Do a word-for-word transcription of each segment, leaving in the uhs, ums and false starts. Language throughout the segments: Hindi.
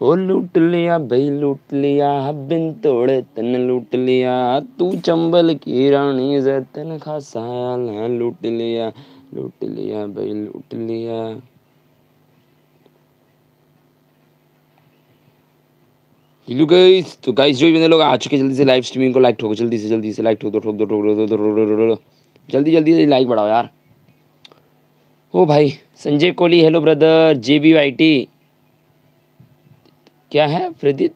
ओ लूट लिया भाई लूट लिया, बिन तोड़े तन लूट लिया, तू चंबल की रानी जैतन खा साल लूट लिया, लूट लिया भाई लूट लिया। हेलो गाइस, तो गाइस जो भी बंदे लोग आ चुके जल्दी से लाइव स्ट्रीमिंग को लाइक ठोको, जल्दी से जल्दी से लाइक ठोक दो ठोक दो ठोक दो ठोक दो ठोक दो, जल्दी जल्दी से लाइक बढ़ाओ यार। ओ भाई Sanjay Kohli, hello brother. JB YT क्या है? Pradeep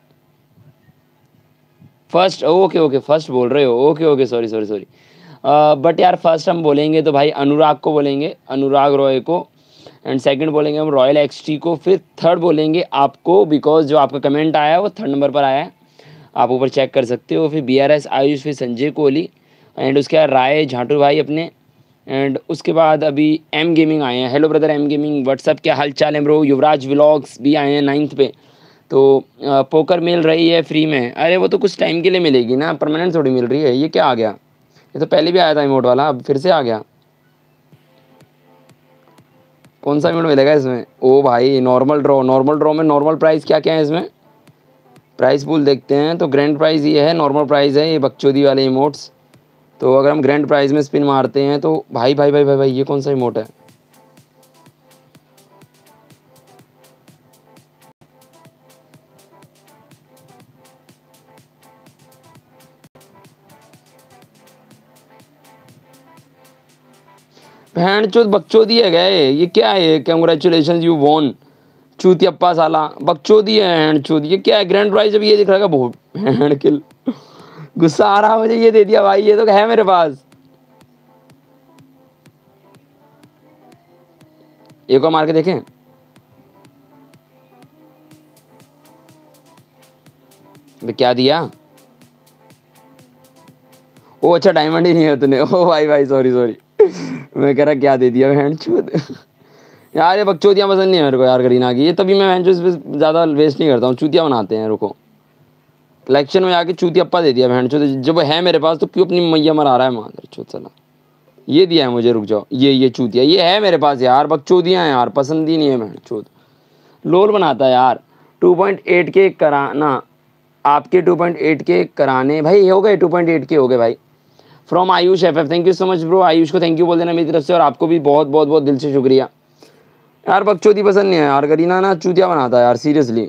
first, okay okay first बोल रहे हो, okay okay sorry sorry sorry. But यार फर्स्ट हम बोलेंगे तो भाई अनुराग को बोलेंगे, अनुराग रॉय को। एंड सेकंड बोलेंगे हम रॉयल एक्सटी को। फिर थर्ड बोलेंगे आपको, बिकॉज जो आपका कमेंट आया है वो थर्ड नंबर पर आया है, आप ऊपर चेक कर सकते हो। फिर बी आर एस आयुष, फिर संजय कोहली, एंड उसके बाद राय झाटू भाई अपने। एंड उसके बाद अभी एम गेमिंग आए हैं। Hello brother M gaming, what's up क्या हाल चाल है ब्रो। युवराज व्लॉग्स भी आए हैं नाइन्थ पे। तो अ, पोकर मिल रही है फ्री में। अरे वो तो कुछ टाइम के लिए मिलेगी ना, परमानेंट थोड़ी मिल रही है। ये क्या आ गया? ये तो पहले भी आया था इमोट वाला, अब फिर से आ गया। कौन सा इमोट मिलेगा इसमें? ओ भाई नॉर्मल ड्रॉ, नॉर्मल ड्रॉ में नॉर्मल प्राइस क्या क्या है इसमें? प्राइस पूल देखते हैं तो ग्रैंड प्राइस ये है, नॉर्मल प्राइस है ये बकचोदी वाले इमोट्स। तो अगर हम ग्रैंड प्राइस में स्पिन मारते हैं तो भाई भाई भाई भाई भाई ये कौन सा इमोट है? बहन चोद बकचोदी है गए, ये क्या है? Congratulation you von. चूतियप्पा साला बकचोदी है बहन चोद। ये क्या है ग्रैंड प्राइज? अभी ये दिख रहा है बहुत बहन किल। गुस्सा आ रहा मुझे, ये दे दिया भाई, ये तो है मेरे पास। एक और मार के देखें। अबे क्या दिया? ओ अच्छा डायमंड ही नहीं है तूने। ओ भाई भाई सॉरी सॉरी। मैं कह रहा क्या दे दिया बहन चोद। यार ये बकचोदियाँ पसंद नहीं है मेरे को यार, करीना की। ये तभी मैं बहन चोद इस पे ज्यादा वेस्ट नहीं करता हूँ, चूतिया बनाते हैं। रुको, कलेक्शन में आके चूतियप्पा दे दिया बहन चोद। जब है मेरे पास तो क्यों अपनी मैया मरा रहा है मादर चोद साला। ये दिया है मुझे, रुक जाओ। ये ये चूतिया ये है मेरे पास यार, बकचोदियाँ हैं यार, पसंद ही नहीं है बहन चोद। लोल बनाता है यार। टू पॉइंट एट के कराना आपके, टू पॉइंट एट के कराने भाई हो गए, टू पॉइंट एट के हो गए भाई। From Ayush F F, thank you so much bro. Ayush को थैंक यू बोल देना मेरी तरफ से, और आपको भी बहुत बहुत बहुत दिल से शुक्रिया। यार बकचोदी पसंद नहीं है यार, करीना ना चूतिया बनाता है यार सीरियसली।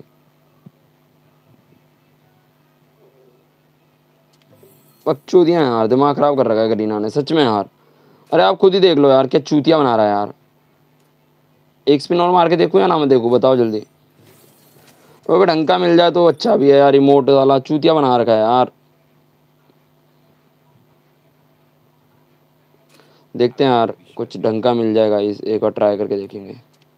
बकचोदियाँ हैं यार, दिमाग खराब कर रखा है करीना ने सच में यार। अरे आप खुद ही देख लो यार, क्या चूतिया बना रहा है यार। एक स्पिन और मार के देखो या ना मैं देखूँ, बताओ जल्दी। वो अगर ढंग का मिल जाए तो अच्छा भी है यार। रिमोट वाला चूतिया बना रखा है यार। देखते हैं यार, कुछ ढंग का मिल जाएगा, इस एक और ट्राई करके देखेंगे।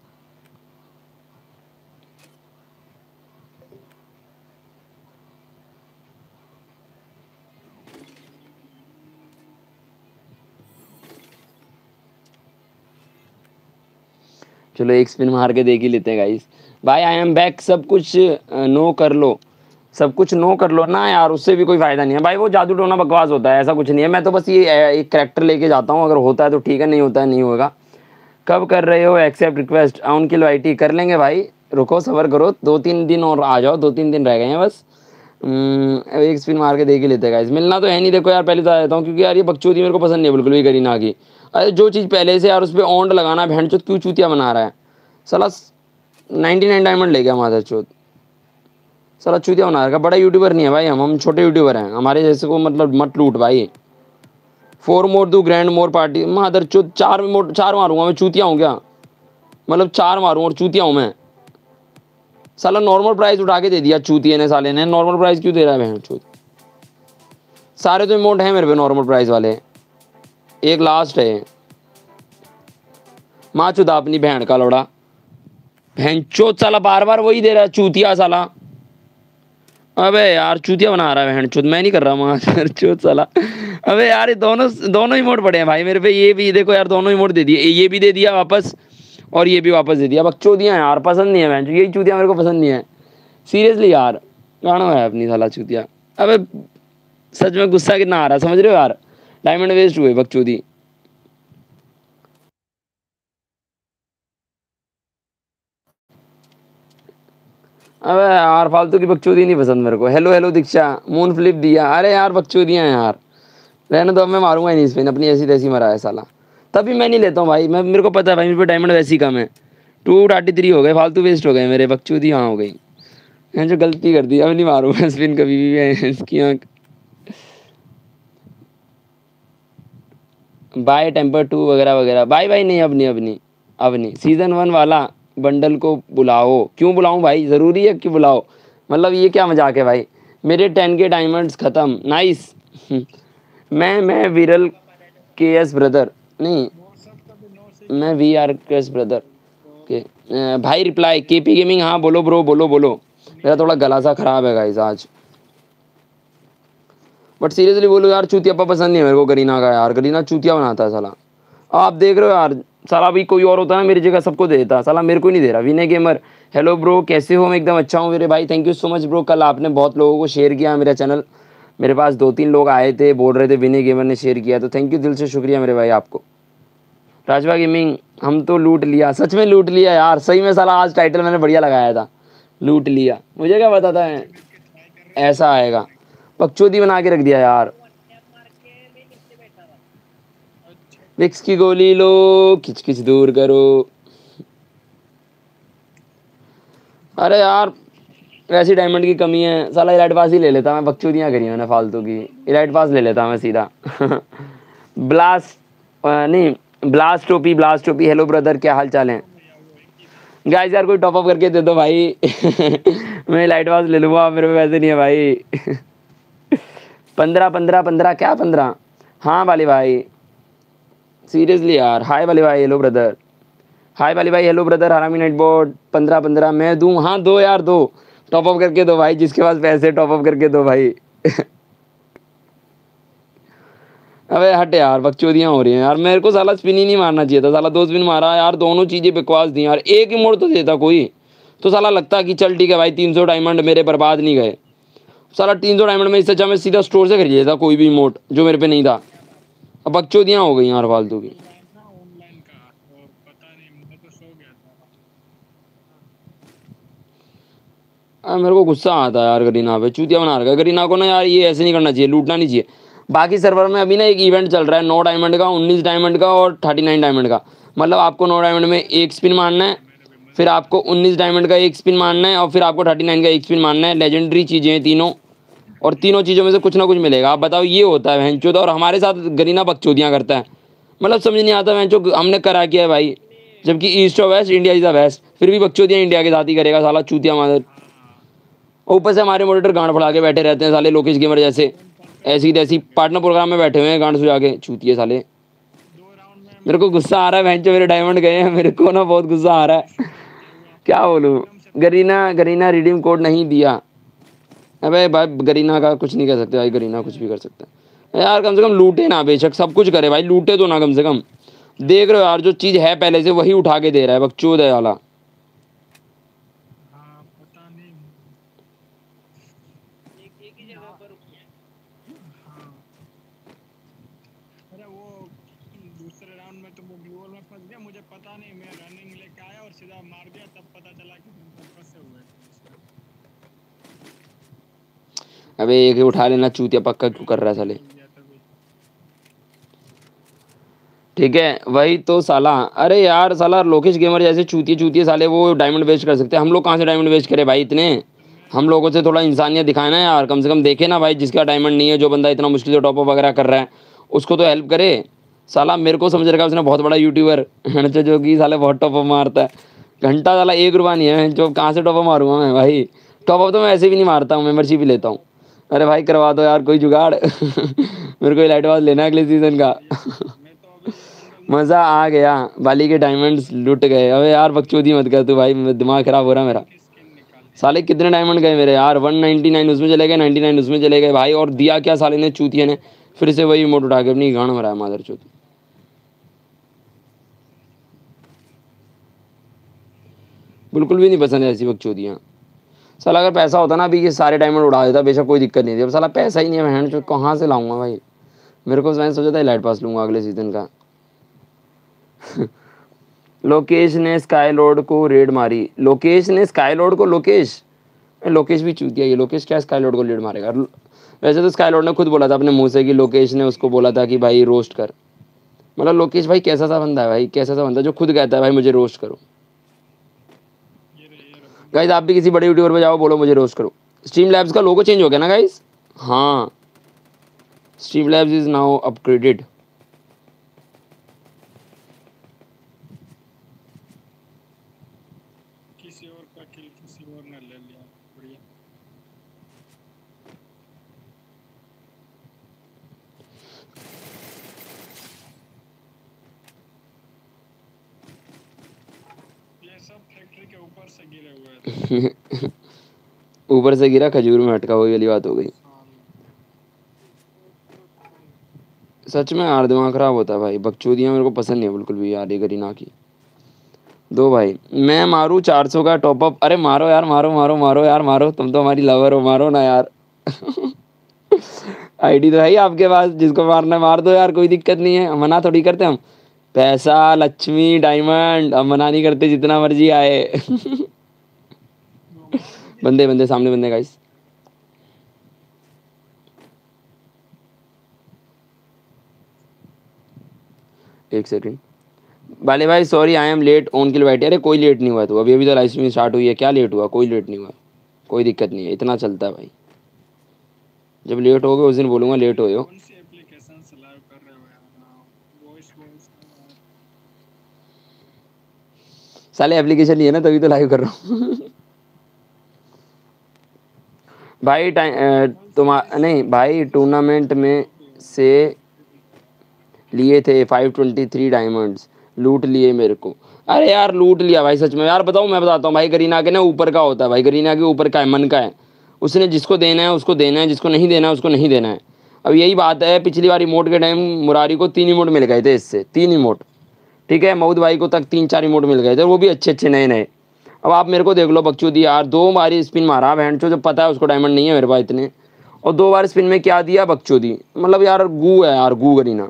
चलो एक स्पिन मार के देख ही लेते हैं गाइस। भाई आई एम बैक, सब कुछ नो कर लो, सब कुछ नो कर लो ना यार, उससे भी कोई फायदा नहीं है भाई। वो जादू टोना बकवास होता है, ऐसा कुछ नहीं है। मैं तो बस ये अ, एक करेक्टर लेके जाता हूँ, अगर होता है तो ठीक है, नहीं होता है नहीं होगा। कब कर रहे हो एक्सेप्ट रिक्वेस्ट? ऑन की वाईटी कर लेंगे भाई, रुको सबर करो, दो तीन दिन और आ जाओ, दो तीन दिन रह गए हैं बस। हम्म, एक स्पिन मार के देख ही लेते हैं गाइस। मिलना तो है नहीं, देखो यार पहले तो आ जाता हूँ, क्योंकि यार ये बकचोदी मेरे को पसंद नहीं है बिल्कुल भी करीना की। अरे जो चीज़ पहले से यार उस पर ऑन्ड लगाना, बहन चोद क्यों चूतिया बना रहा है साला। नाइनटी नाइन डायमंड ले गया माधर चोद, साला चूतिया बना रखा। बड़ा यूट्यूबर नहीं है भाई हम हम छोटे यूट्यूबर हैं, हमारे जैसे को मतलब मत लूट भाई। फोर मोर दू ग्रैंड मोर पार्टी माधर चोद, चार मोर चार मारूंगा मैं, चूतिया हूँ क्या? मतलब चार मारूं और चूतिया हूँ मैं? साला नॉर्मल प्राइस उठा के दे दिया चूतिए ने, साले ने नॉर्मल प्राइस क्यों दे रहा है बहन चोद? सारे तो इमोट हैं मेरे पे नॉर्मल प्राइस वाले, एक लास्ट है। माँ चुदा अपनी बहन का लोड़ा, बहन चोद साला बार बार वही दे रहा है चूतिया साला। अबे यार चूतिया बना रहा है बहन चोद, मैं नहीं कर रहा माँ चोद साला। अबे यार ये दोनों दोनों इमोट पड़े हैं भाई मेरे पे। ये भी देखो यार, दोनों इमोट दे दिए, ये भी दे दिया वापस और ये भी वापस दे दिया। बकचोदियाँ यार, पसंद नहीं है बहन चोद, यही चूतिया मेरे को पसंद नहीं है सीरियसली यार। गाना है अपनी साला चूतिया। अबे सच में गुस्सा कितना आ रहा है समझ रहे हो यार, डायमंड वेस्ट हुए बकचोदी। अबे यार फालतू की बकचोदी नहीं पसंद मेरे को। Hello hello Diksha, moon flip दिया, अरे यार बकचोदियाँ हैं यार, रहने दो, अब मैं मारूंगा ही नहीं स्पिन, अपनी ऐसी तैसी मरा है साला। तभी मैं नहीं लेता हूँ भाई, मैं मेरे को पता है भाई मेरे पे डायमंड वैसे ही कम है। टू थर्टी थ्री हो गए, फालतू वेस्ट हो गए मेरे, बकचोदी हाँ हो गई, मैंने जो गलती कर दी, अब नहीं मारूंगा स्पिन कभी भी मैं इसकी आँख। बाय टेम्पर टू वगैरह वगैरह, बाय बाय नहीं, अब नहीं अब नहीं अब नहीं। सीजन वन वाला बंडल को बुलाओ, क्यों बुलाऊं भाई, ज़रूरी है कि बुलाओ, मतलब ये क्या मजाक है भाई। मेरे टेन के डायमंड्स ख़त्म, नाइस। मैं मैं विरल के एस ब्रदर, नहीं मैं V R K S brother के अ, भाई रिप्लाई केपी गेमिंग, हाँ बोलो ब्रो, बोलो बोलो। मेरा थोड़ा गला सा ख़राब है गाइस आज, बट सीरियसली बोलो यार, चूतियापा पसंद नहीं है मेरे को करीना का यार, करीना चूतिया बनाता है साला। आप देख रहे हो यार, साला भी कोई और होता है ना मेरी जगह सबको दे देता, साला मेरे को नहीं दे रहा। विनय गेमर, हेलो ब्रो कैसे हो, मैं एकदम अच्छा हूँ मेरे भाई, thank you so much bro. कल आपने बहुत लोगों को शेयर किया मेरा चैनल, मेरे पास दो तीन लोग आए थे बोल रहे थे विनय गेमर ने शेयर किया, तो थैंक यू, दिल से शुक्रिया मेरे भाई आपको। राजवा गेमिंग, हम तो लूट लिया, सच में लूट लिया यार, सही में साला आज टाइटल मैंने बढ़िया लगाया था, लूट लिया, मुझे क्या पता था ऐसा आएगा, पकचोदी बना के रख दिया यार। विक्स की गोली लो, खिच खिच दूर करो। अरे यार वैसी डायमंड की कमी है, साला इलाइट पास ही ले लेता मैं, बकचोदियाँ करी मैंने फालतू की, इलाइट पास ले लेता मैं सीधा। ब्लास्ट नहीं, ब्लास्ट टोपी, ब्लास्ट टोपी, हेलो ब्रदर क्या हाल चाल है गाइस, यार कोई टॉप अप करके दे दो भाई। मैं लाइट पास ले लूँगा, मेरे पे वैसे नहीं है भाई। पंद्रह पंद्रह पंद्रह क्या पंद्रह, हाँ वाली भाई सीरियसली यार, हाय वाली भाई, हेलो ब्रदर, हाय वाली भाई, हेलो ब्रदर, हरामी नाइट बोर्ड, पंद्रह पंद्रह मैं दूँ, हाँ दो यार दो, टॉप अप करके दो भाई, जिसके पास पैसे टॉप अप करके दो भाई। अबे हट यार, बकचोदियाँ हो रही हैं यार, मेरे को साला स्पिन ही नहीं मारना चाहिए था, साला दो स्पिन मारा यार, दोनों चीज़ें बकवास दी यार, एक ही मोड़ तो देता कोई, तो साला लगता कि चल ठीक है भाई, तीन सौ डायमंड मेरे बर्बाद नहीं गए, साला तीन सौ डायमंड में इससे अच्छा मैं सीधा स्टोर से खरीद लेता कोई भी इमोट जो मेरे पे नहीं था। अब बकचोदियाँ हो गई यार फालतू की। आ, मेरे को गुस्सा आता है यार करीना पे, चूतिया बना रखा है करीना को ना यार, ये ऐसे नहीं करना चाहिए, लूटना नहीं चाहिए। बाकी सर्वर में अभी ना एक इवेंट चल रहा है, नौ डायमंड का, उन्नीस डायमंड का और थर्टी नाइन डायमंड का, मतलब आपको नौ डायमंड में एक स्पिन मारना है, फिर आपको उन्नीस डायमंड का एक स्पिन मारना है, और फिर आपको थर्टी नाइन का एक स्पिन मारना है, लेजेंडरी चीज़ें हैं तीनों, और तीनों चीज़ों में से कुछ ना कुछ मिलेगा। आप बताओ, ये होता है भैंचोद, और हमारे साथ गरीना बकचोदियाँ करता है, मतलब समझ नहीं आता भैंचो, हमने करा किया है भाई, जबकि ईस्ट और west, India is the west, फिर भी बकचोदियाँ इंडिया के साथ ही करेगा साला चूतिया मादर। ऊपर से हमारे मॉनिटर गांड फड़ा के बैठे रहते हैं साले, लोकेश गेमर जैसे, ऐसी तैसी पार्टनर प्रोग्राम में बैठे हुए हैं गांड सुझा के, चूतिए साले। मेरे को गुस्सा आ रहा है भैंचो, मेरे डायमंड गए हैं, मेरे को ना बहुत गुस्सा आ रहा है, क्या बोलूँ। गरीना गरीना रिडीम कोड नहीं दिया, अबे भाई गरीना का कुछ नहीं कर सकते भाई, गरीना कुछ भी कर सकता है यार, कम से कम लूटे ना, बेशक सब कुछ करे भाई, लूटे तो ना कम से कम। देख रहे हो यार, जो चीज़ है पहले से वही उठा के दे रहा है, बकचोद है वाला। अबे एक ही उठा लेना, चूतिया पक्का क्यों कर रहा है साले। ठीक है वही तो साला, अरे यार साला लोकेश गेमर जैसे चूतिए चूतिए साले वो डायमंड वेस्ट कर सकते हैं, हम लोग कहाँ से डायमंड वेस्ट करें भाई इतने। हम लोगों से थोड़ा इंसानियत दिखाए ना यार, कम से कम देखे ना भाई, जिसका डायमंड नहीं है, जो बंदा इतना मुश्किल से टॉप अप वगैरह कर रहा है, उसको तो हेल्प करे। साला मेरे को समझ रखा उसने बहुत बड़ा यूट्यूबर है, जो कि साले बहुत टॉप अप मारता है, घंटा साला एक रुपया नहीं है, जो कहाँ से टॉप अप मारूंगा मैं भाई, टॉप अप तो मैं ऐसे भी नहीं मारता हूँ, मेंबरशिप ही लेता हूँ। अरे भाई करवा दो यार कोई जुगाड़। मेरे को लाइट वाज लेना है अगले सीजन का। मज़ा आ गया, बाली के डायमंड्स लुट गए, अबे यार बकचोदी मत कर तू भाई, दिमाग ख़राब हो रहा मेरा। साले कितने डायमंड गए मेरे यार, वन नाइन्टी नाइन उसमें चले गए, नाइन्टी नाइन उसमें चले गए भाई, और दिया क्या साले ने चूतिया ने, फिर से वही इमोट उठा के अपनी गांड मराया मादर चौथ। बिल्कुल भी नहीं पसंद है ऐसी बकचोदियाँ। साला अगर पैसा होता ना अभी ये सारे डायमंड उड़ा देता, बेशक कोई दिक्कत नहीं थी, अब साला पैसा ही नहीं है, बहन चौथ कहाँ से लाऊंगा भाई। मेरे को मैंने सोचा था लाइट पास लूँगा अगले सीजन का। लोकेश ने स्काई लॉर्ड को रेड मारी, लोकेश ने स्काई लॉर्ड को, लोकेश लोकेश भी चूतिया है, लोकेश क्या स्काई लॉर्ड को लीड मारेगा। वैसे तो स्काई लॉर्ड ने खुद बोला था अपने मुंह से कि लोकेश ने उसको बोला था कि भाई रोस्ट कर। मतलब लोकेश भाई कैसा सा बंदा है भाई, कैसा सा बंदा जो खुद कहता है भाई मुझे रोस्ट करो। गाइस आप भी किसी बड़े यूट्यूबर पे जाओ, बोलो मुझे रोस्ट करो। स्ट्रीम लैब्स का लोगो चेंज हो गया ना गाइस? हाँ, stream labs is now upgraded. किसी और का किल किसी और ने ले लिया, बढ़िया। ये सब फैक्ट्री के ऊपर से गिरे हुए थे। ऊपर से गिरा, खजूर में अटका, वही वाली बात हो गई। सच में यार दिमाग खराब होता है भाई, बकचोदियाँ मेरे को पसंद नहीं है बिल्कुल भी यार, ये करीना की। दो भाई मैं मारूं चार सौ का टॉपअप? अरे मारो यार, मारो मारो मारो यार, मारो, तुम तो हमारी लवर हो, मारो ना यार। आईडी तो है ही आपके पास, जिसको मारना है मार दो यार, कोई दिक्कत नहीं है, मना थोड़ी करते हम। पैसा, लक्ष्मी, डायमंड, हम मना नहीं करते, जितना मर्जी आए। बंदे बंदे सामने बंदे गाइस। एक सेकंड बाले भाई, sorry I am late on kill बैठे। अरे कोई लेट नहीं हुआ, तो अभी अभी तो लाइव स्ट्रीम स्टार्ट हुई है, क्या लेट हुआ? कोई लेट नहीं हुआ, कोई दिक्कत नहीं है, इतना चलता है भाई। जब लेट हो गए उस दिन बोलूंगा लेट हो। कौन सी एप्लीकेशन से लाइव कर रहे हो यार? वॉइस वॉइस साले एप्लीकेशन नहीं है ना, तभी तो लाइव कर रहा हूँ। भाई टाइम तुम्हारा नहीं भाई, टूर्नामेंट में से लिए थे फाइव ट्वेंटी थ्री डायमंड्स, लूट लिए मेरे को। अरे यार लूट लिया भाई सच में यार, बताऊँ मैं बताता हूँ भाई, करीना के ना ऊपर का होता है भाई, करीना के ऊपर का है, मन का है, उसने जिसको देना है उसको देना है, जिसको नहीं देना है उसको नहीं देना है। अब यही बात है, पिछली बार इमोट के टाइम मुरारी को तीन इमोट मिल गए थे इससे, तीन इमोट, ठीक है, मऊद भाई को तक तीन चार इमोट मिल गए थे, वो भी अच्छे अच्छे नए नए। अब आप मेरे को देख लो बकचोदी यार, दो बारी स्पिन मारा बहन चो, जब पता है उसको डायमंड नहीं है मेरे पास इतने, और दो बार स्पिन में क्या दिया बकचोदी, मतलब यार गू है यार, गू करीना।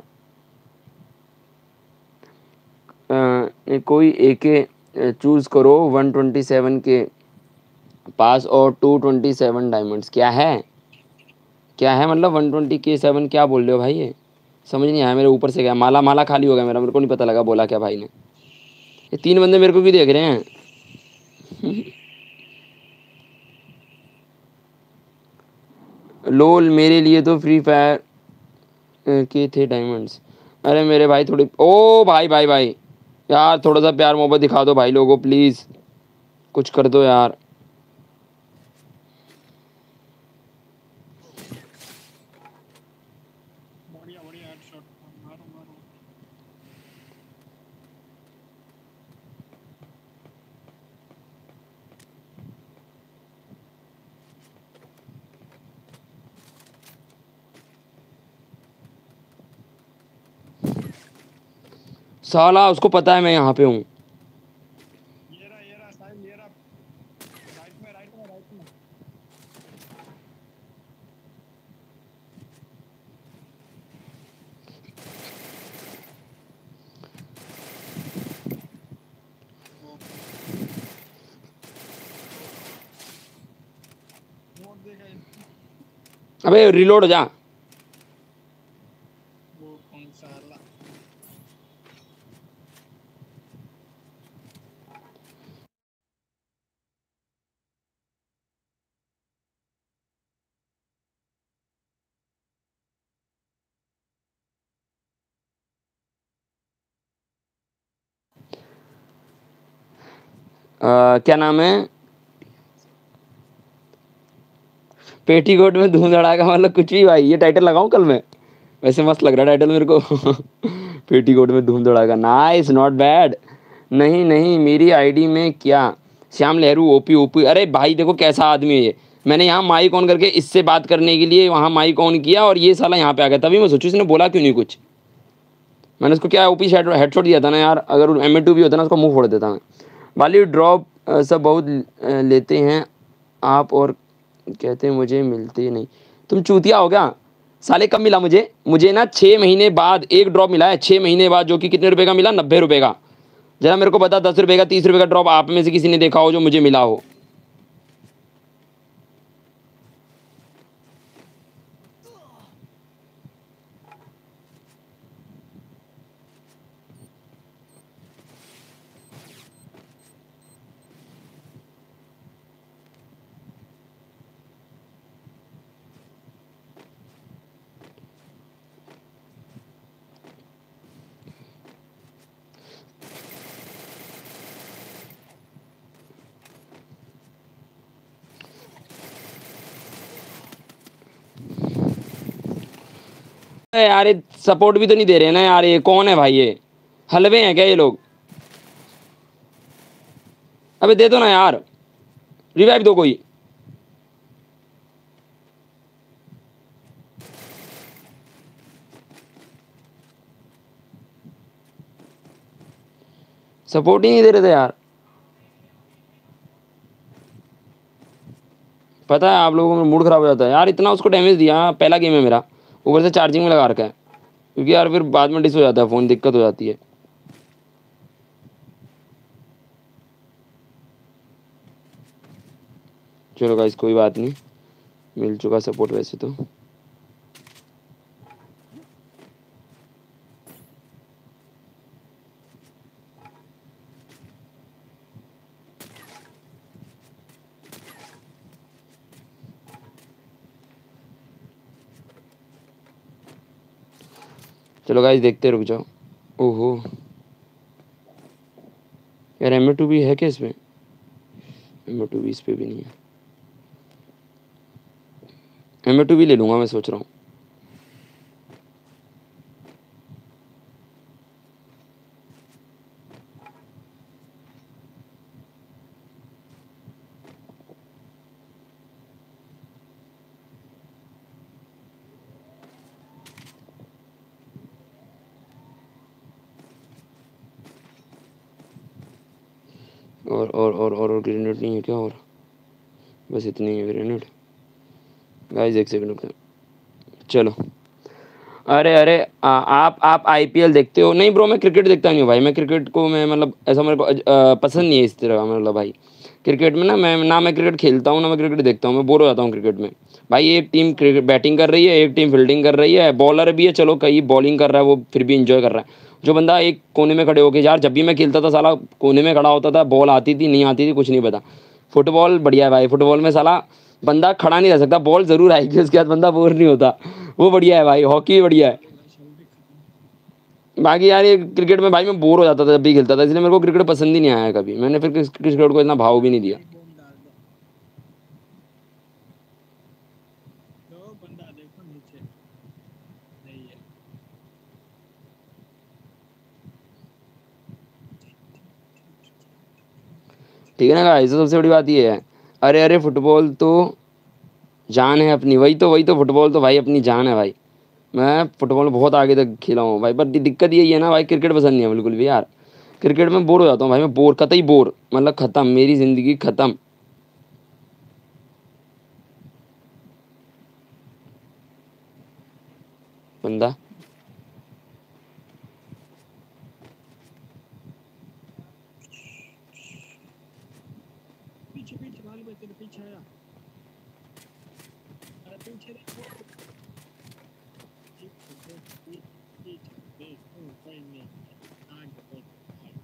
अ, कोई एक चूज़ करो, वन ट्वेंटी सेवन के पास और टू ट्वेंटी सेवन डायमंड्स, क्या है क्या है मतलब वन ट्वेंटी के सेवन, क्या बोल रहे हो भाई? ये समझ नहीं आया मेरे, ऊपर से गया माला माला खाली हो गया मेरा, मेरे को नहीं पता लगा बोला क्या भाई ने। ये तीन बंदे मेरे को भी देख रहे हैं। लोल मेरे लिए तो फ्री फायर के थे डायमंड्स। अरे मेरे भाई थोड़ी, ओ भाई भाई भाई यार, थोड़ा सा प्यार मोहब्बत दिखा दो भाई लोगों, प्लीज़ कुछ कर दो यार। बढ़िया बढ़िया हेडशॉट मारो मारो। साला उसको पता है मैं यहाँ पे हूँ। ये रहा ये रहा साहिल, ये रहा राइट में राइट में राइट में। नोट देखा इसको? अबे रिलोड हो जा। वो कौन सा वाला? अ, क्या नाम है, पेटीकोट में धूम धड़ाका, मतलब कुछ भी भाई, ये टाइटल लगाऊं कल मैं? वैसे मस्त लग रहा है टाइटल मेरे को। पेटीकोट में धूम धड़ाका, नाइस, नॉट बैड। नहीं नहीं मेरी आईडी में क्या, श्याम लहरू ओपी ओपी। अरे भाई देखो कैसा आदमी है ये, मैंने यहाँ माइक ऑन करके इससे बात करने के लिए वहाँ माइक ऑन किया, और ये साला यहाँ पे आ गया, तभी मैं सोचूं इसने बोला क्यों नहीं कुछ। मैंने उसको क्या ओपी हेडशॉट दिया था ना यार, अगर एम ए टू भी होता ना उसको मुंह फोड़ देता मैं। वाली ड्रॉप सब बहुत अ, लेते हैं आप, और कहते हैं मुझे मिलते नहीं। तुम चूतिया हो क्या साले? कब मिला मुझे? मुझे ना छः महीने बाद एक ड्रॉप मिला है, छः महीने बाद, जो कि कितने रुपए का मिला? नब्बे रुपए का। जरा मेरे को बता, दस रुपए का, तीस रुपए का ड्रॉप आप में से किसी ने देखा हो जो मुझे मिला हो? यार ये सपोर्ट भी तो नहीं दे रहे ना यार, ये कौन है भाई, ये हलवे हैं क्या ये लोग? अबे दे दो ना यार, रिवाइव दो कोई। सपोर्ट ही नहीं दे रहे थे यार। पता है आप लोगों का मूड खराब हो जाता है यार, इतना उसको डैमेज दिया, पहला गेम है मेरा, ऊपर से चार्जिंग में लगा रखा है, क्योंकि यार फिर बाद में डिस हो जाता है फ़ोन, दिक्कत हो जाती है। चलो गाइस कोई बात नहीं, मिल चुका सपोर्ट वैसे तो। चलो गाइस देखते रुक जाओ। ओहो यार, एम टू भी है क्या इसमें? एम टू भी इस पे भी नहीं है। एम टू भी ले लूँगा मैं सोच रहा हूँ। और और और और, और ग्रेनेड नहीं है क्या? और बस इतनी ही है ग्रेनेड। गाइस एक सेकंड रुक, चलो। अरे अरे आ, आप आप आईपीएल देखते हो? नहीं ब्रो, मैं क्रिकेट देखता नहीं हूँ भाई, मैं क्रिकेट को मैं मतलब ऐसा मेरे को अ, पसंद नहीं है इस तरह का, मतलब भाई क्रिकेट में ना, मैं ना मैं क्रिकेट खेलता हूँ ना मैं क्रिकेट देखता हूँ, मैं बोर हो जाता हूँ क्रिकेट में। भाई एक टीम क्रिकेट बैटिंग कर रही है, एक टीम फील्डिंग कर रही है, बॉलर भी है, चलो कहीं बॉलिंग कर रहा है वो फिर भी इंजॉय कर रहा है। जो बंदा एक कोने में खड़े होके, यार जब भी मैं खेलता था साला कोने में खड़ा होता था, बॉल आती थी नहीं आती थी कुछ नहीं पता। फुटबॉल बढ़िया है भाई, फुटबॉल में साला बंदा खड़ा नहीं रह सकता, बॉल ज़रूर आएगी उसके बाद बंदा बोर नहीं होता, वो बढ़िया है भाई। हॉकी बढ़िया है। बाकी यार ये क्रिकेट में भाई मैं बोर हो जाता था जब भी खेलता था, इसलिए मेरे को क्रिकेट पसंद ही नहीं आया कभी, मैंने फिर किस- क्रिकेट को इतना भाव भी नहीं दिया। बॉम्ब डाल दो। दो बंदा देखो नीचे नहीं है। ठीक है ना गाइस, तो सबसे बड़ी बात ये है। अरे अरे फुटबॉल तो जान है अपनी, वही तो वही तो फुटबॉल तो भाई अपनी जान है भाई। मैं फुटबॉल बहुत आगे तक खेला हूँ भाई, पर दि- दिक्कत यही है ना भाई, क्रिकेट पसंद नहीं है बिल्कुल भी यार। क्रिकेट में बोर हो जाता हूँ भाई, मैं बोर, कतई बोर, मतलब खत्म, मेरी ज़िंदगी खत्म। बंदा पीछे पीछे भालू भाई तेरे पीछे आया। अरे पीछे देखो, पीछे देख, पीछे पीछे देख, ओ, कोई नहीं आगे कोई नहीं।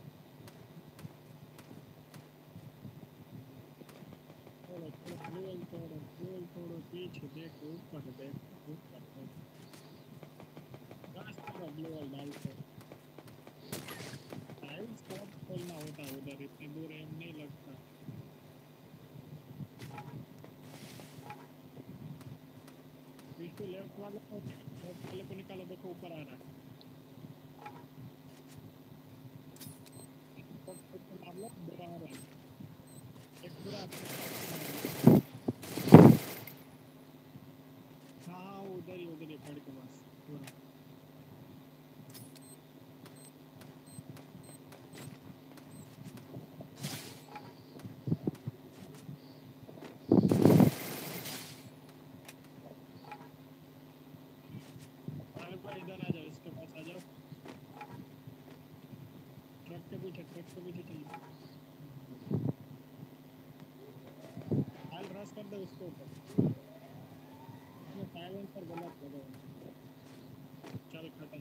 चलो चलो गोल तोड़ो गोल तोड़ो, पीछे देखो ऊपर देखो ऊपर देखो, रास्ते का ग्लोअल डालते टाइल स्पॉट खोलना होता है उधर, इतनी दूर एम नहीं लगता। बिल्कुल लेफ्ट वाले को लेफ्ट वाले को निकालो, देखो ऊपर आ रहा है। फट फट के मार लो, बुरा आ रहा है, एक बुरा आता है, फट के मार लो। हाँ हाँ वो उधर ही उधर ही पेड़ के पास बुरा। अरे भाई इधर आ जाओ, इसके पास आ जाओ, ट्रक के पीछे ट्रक के पीछे चलिए। हाल रस कर दो उसके ऊपर, उसमें साइलेंसर गलत हो गया। चल खत्म।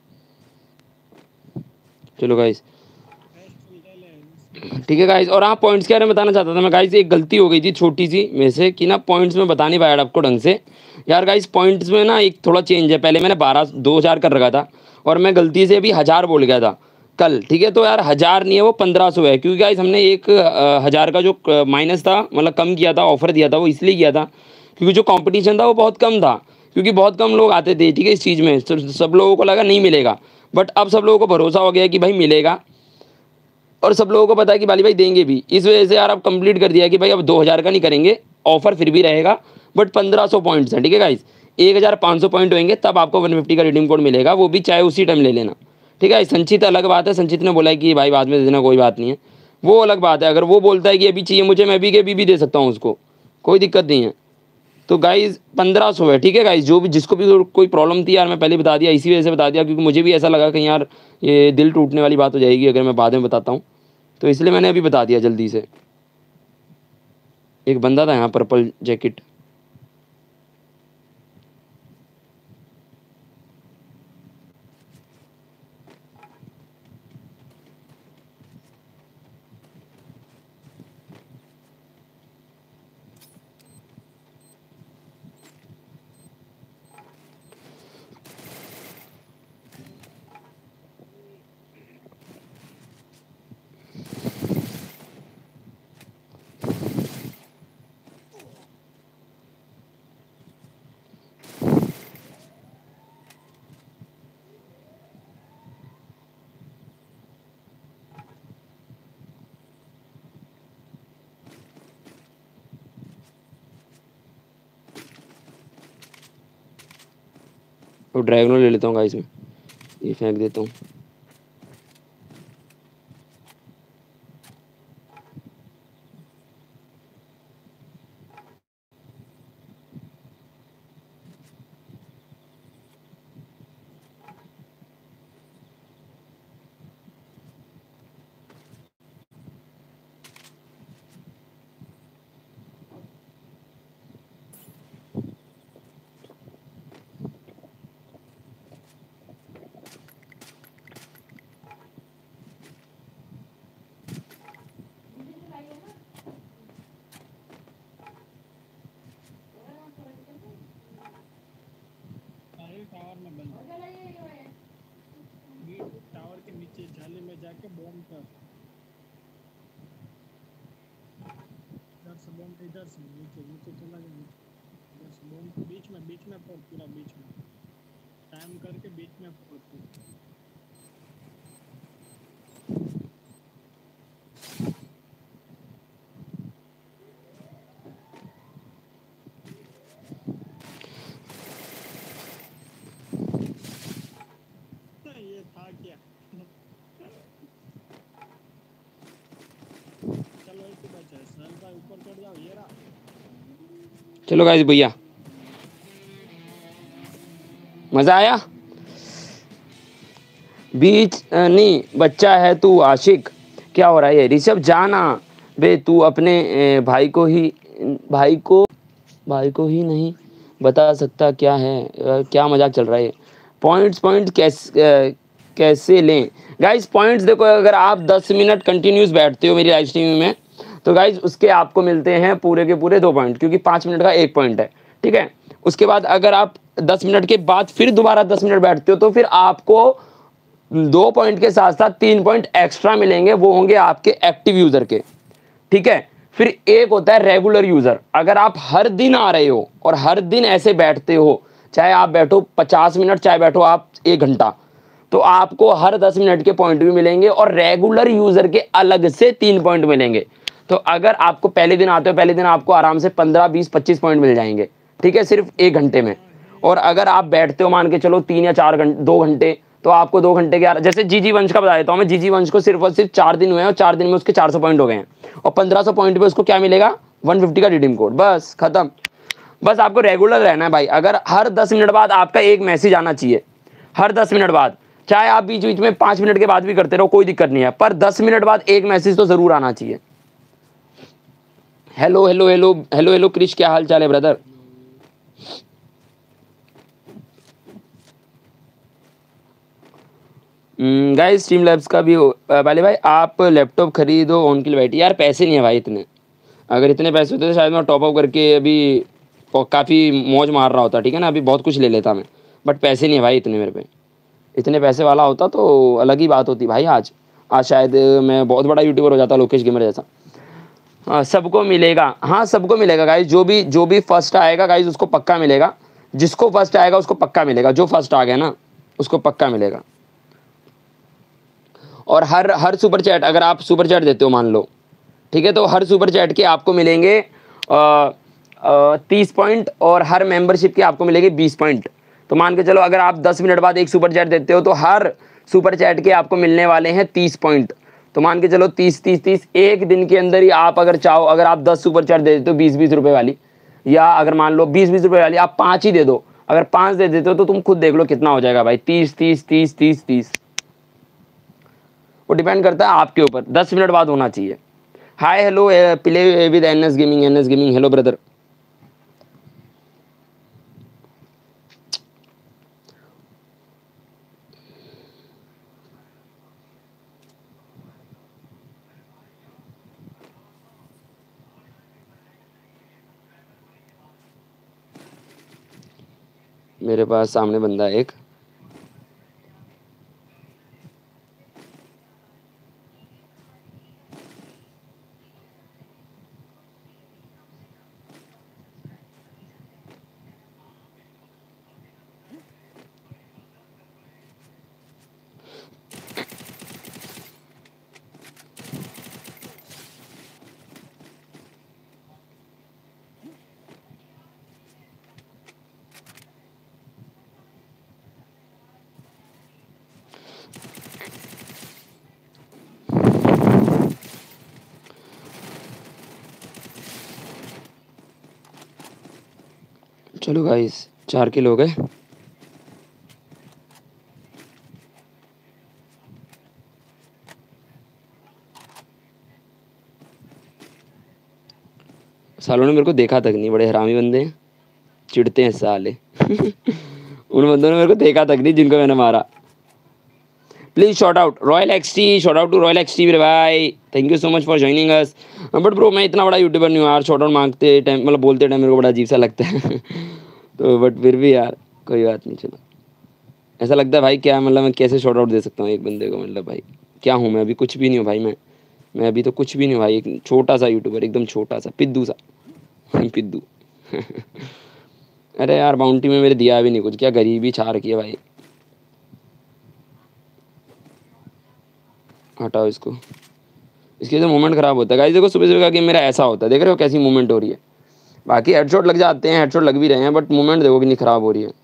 चलो गाइस टेस्ट ले ले इसमें। ठीक है गाइस, और हाँ पॉइंट्स के बारे में बताना चाहता था मैं गाइस, एक गलती हो गई थी छोटी सी मेरे से कि ना पॉइंट्स में बता नहीं पाया आपको ढंग से। यार गाइस पॉइंट्स में ना एक थोड़ा चेंज है, पहले मैंने बारह दो हज़ार कर रखा था, और मैं गलती से अभी हज़ार बोल गया था कल, ठीक है? तो यार हज़ार नहीं है वो पंद्रह सौ है, क्योंकि गाइस हमने एक अ, हज़ार का जो माइनस था, मतलब कम किया था, ऑफर दिया था, वो इसलिए किया था क्योंकि जो कंपटीशन था वो बहुत कम था, क्योंकि बहुत कम लोग आते थे, ठीक है, इस चीज़ में सब सब लोगों को लगा नहीं मिलेगा, बट अब सब लोगों को भरोसा हो गया कि भाई मिलेगा, और सब लोगों को पता है कि बाली भाई देंगे भी। इस वजह से यार अब कंप्लीट कर दिया कि भाई अब दो हज़ार का नहीं करेंगे, ऑफर फिर भी रहेगा, बट पंद्रह सौ पॉइंट्स है, ठीक है गाइस, एक हज़ार पाँच सौ पॉइंट होंगे तब आपको वन फिफ्टी का रिडीम कोड मिलेगा, वो भी चाहे उसी टाइम ले लेना, ठीक है। संचित अलग बात है, संचित ने बोला है कि भाई बाद में दे देना, कोई बात नहीं है, वो अलग बात है। अगर वो बोलता है कि अभी चाहिए मुझे, मैं भी के अभी भी दे सकता हूँ उसको, कोई दिक्कत नहीं है। तो गाइज पंद्रह सौ है, ठीक है गाइज, जो भी जिसको भी कोई प्रॉब्लम थी यार मैं पहले बता दिया, इसी वजह से बता दिया, क्योंकि मुझे भी ऐसा लगा कि यार ये दिल टूटने वाली बात हो जाएगी अगर मैं बाद में बताता हूँ, तो इसलिए मैंने अभी बता दिया जल्दी से। एक बंदा था यहाँ पर्पल जैकेट, और ड्रैगनो ले लेता हूँ गाइस में, ये फेंक देता हूँ। सारे टावर में बंद, बीट टावर के नीचे जाली में जाके बॉम्ब कर, इधर से बॉम्ब, इधर से नीचे नीचे चला गया, इधर से बॉम्ब बीच में, बीच में फोड़, पूरा बीच में टाइम करके बीच में फोड़। ये था क्या? चलो एक ही बचा है, सर भाई ऊपर चढ़ जाओ, ये रहा। चलो गाइस भैया, मज़ा आया? बीच अ, नहीं बच्चा है तू आशिक, क्या हो रहा है ये? ऋषभ जाना बे, तू अपने अ, भाई को ही भाई को भाई को ही नहीं बता सकता क्या है? अ, क्या मजाक चल रहा है? पॉइंट्स पॉइंट कैसे अ, कैसे लें गाइस? पॉइंट्स देखो, अगर आप दस मिनट कंटिन्यूस बैठते हो मेरी लाइव स्ट्रीमिंग में, तो गाइस उसके आपको मिलते हैं पूरे के पूरे दो पॉइंट, क्योंकि पाँच मिनट का एक पॉइंट है, ठीक है। उसके बाद अगर आप दस मिनट के बाद फिर दोबारा दस मिनट बैठते हो, तो फिर आपको दो पॉइंट के साथ साथ तीन पॉइंट एक्स्ट्रा मिलेंगे, वो होंगे आपके एक्टिव यूजर के, ठीक है। फिर एक होता है रेगुलर यूजर, अगर आप हर दिन आ रहे हो और हर दिन ऐसे बैठते हो, चाहे आप बैठो पचास मिनट चाहे बैठो आप एक घंटा, तो आपको हर दस मिनट के पॉइंट भी मिलेंगे, और रेगुलर यूजर के अलग से तीन पॉइंट मिलेंगे। तो अगर आपको पहले दिन आते हो, पहले दिन आपको आराम से पंद्रह बीस पच्चीस पॉइंट मिल जाएंगे, ठीक है, सिर्फ एक घंटे में। और अगर आप बैठते हो मान के चलो तीन या चार घंटे दो घंटे, तो आपको दो घंटे के, जैसे जीजी वंश का बता देता हूँ मैं, जीजी वंश को सिर्फ और सिर्फ चार दिन हुए हैं, और चार दिन में उसके चार सौ पॉइंट हो गए हैं, और पंद्रह सौ पॉइंट पे उसको क्या मिलेगा? वन फिफ्टी का रिडीम कोड, बस खत्म। बस आपको रेगुलर रहना है भाई। अगर हर दस मिनट बाद आपका एक मैसेज आना चाहिए, हर दस मिनट बाद, चाहे आप बीच बीच में पाँच मिनट के बाद भी करते रहो, कोई दिक्कत नहीं है, पर दस मिनट बाद एक मैसेज तो जरूर आना चाहिए। Hello hello hello hello hello Krish, क्या हाल चाल है ब्रदर? गाइस स्ट्रीम लैब्स का भी वाले भाई, आप लैपटॉप खरीदो ऑन के लिए बैठिए। यार पैसे नहीं है भाई इतने, अगर इतने पैसे होते तो शायद मैं टॉप अप करके अभी काफ़ी मौज मार रहा होता, ठीक है ना, अभी बहुत कुछ ले लेता मैं, बट पैसे नहीं है भाई इतने मेरे पे। इतने पैसे वाला होता तो अलग ही बात होती भाई, आज आज शायद मैं बहुत बड़ा यूट्यूबर हो जाता, लोकेश गेमर जैसा। हाँ सबको मिलेगा, हाँ सबको मिलेगा गाइज, जो भी जो भी फर्स्ट आएगा गाइज उसको पक्का मिलेगा। जिसको फर्स्ट आएगा उसको पक्का मिलेगा, जो फर्स्ट आ गया ना उसको पक्का मिलेगा। और हर हर सुपर चैट अगर आप सुपर चैट देते हो मान लो, ठीक है, तो हर सुपर चैट के आपको मिलेंगे तीस पॉइंट और हर मेंबरशिप के आपको मिलेंगे बीस पॉइंट। तो मान के चलो अगर आप दस मिनट बाद एक सुपर चैट देते हो तो हर सुपर चैट के आपको मिलने वाले हैं तीस पॉइंट। तो मान के चलो तीस तीस तीस एक दिन के अंदर ही आप अगर चाहो, अगर आप दस सुपर चैट दे देते हो बीस बीस रुपए वाली, या अगर मान लो बीस बीस रुपए वाली आप पाँच ही दे दो, अगर पाँच दे देते हो तो तुम खुद देख लो कितना हो जाएगा भाई, तीस तीस तीस तीस तीस। वो डिपेंड करता है आपके ऊपर, दस मिनट बाद होना चाहिए। Hi hello play with N S gaming, N S gaming hello brother. मेरे पास सामने बंदा है एक, चलो गाइस चार किलो हो गए। सालों ने मेरे को देखा तक नहीं, बड़े हरामी बंदे हैं, चिढ़ते हैं साले उन बंदों ने मेरे को देखा तक नहीं जिनको मैंने मारा। Please shout out royal XT, shout out to royal XT मेरे भाई, thank you so much for joining us. But bro मैं इतना बड़ा यूट्यूबर नहीं हूँ यार, शॉट आउट मांगते टाइम मतलब बोलते टाइम मेरे को बड़ा अजीब सा लगता है तो बट फिर भी यार कोई बात नहीं, चलो ऐसा लगता है भाई क्या मतलब मैं कैसे शॉट आउट दे सकता हूँ एक बंदे को, मतलब भाई क्या हूँ मैं, अभी कुछ भी नहीं हूँ भाई, मैं मैं अभी तो कुछ भी नहीं हूँ भाई, एक छोटा सा यूट्यूबर, एकदम छोटा सा पिद्दू सा पिद्दू अरे यार बाउंटी में मेरे दिया भी नहीं कुछ, क्या गरीबी छा रखी है भाई। हटाओ इसको, इसकी वजह से मूवमेंट खराब होता है गाइस। देखो सुबह सुबह का गेम मेरा ऐसा होता है, देख रहे हो कैसी मूवमेंट हो रही है। बाकी हेडशॉट लग जाते हैं, हेडशॉट लग भी रहे हैं, बट मूवमेंट देखो कितनी खराब हो रही है।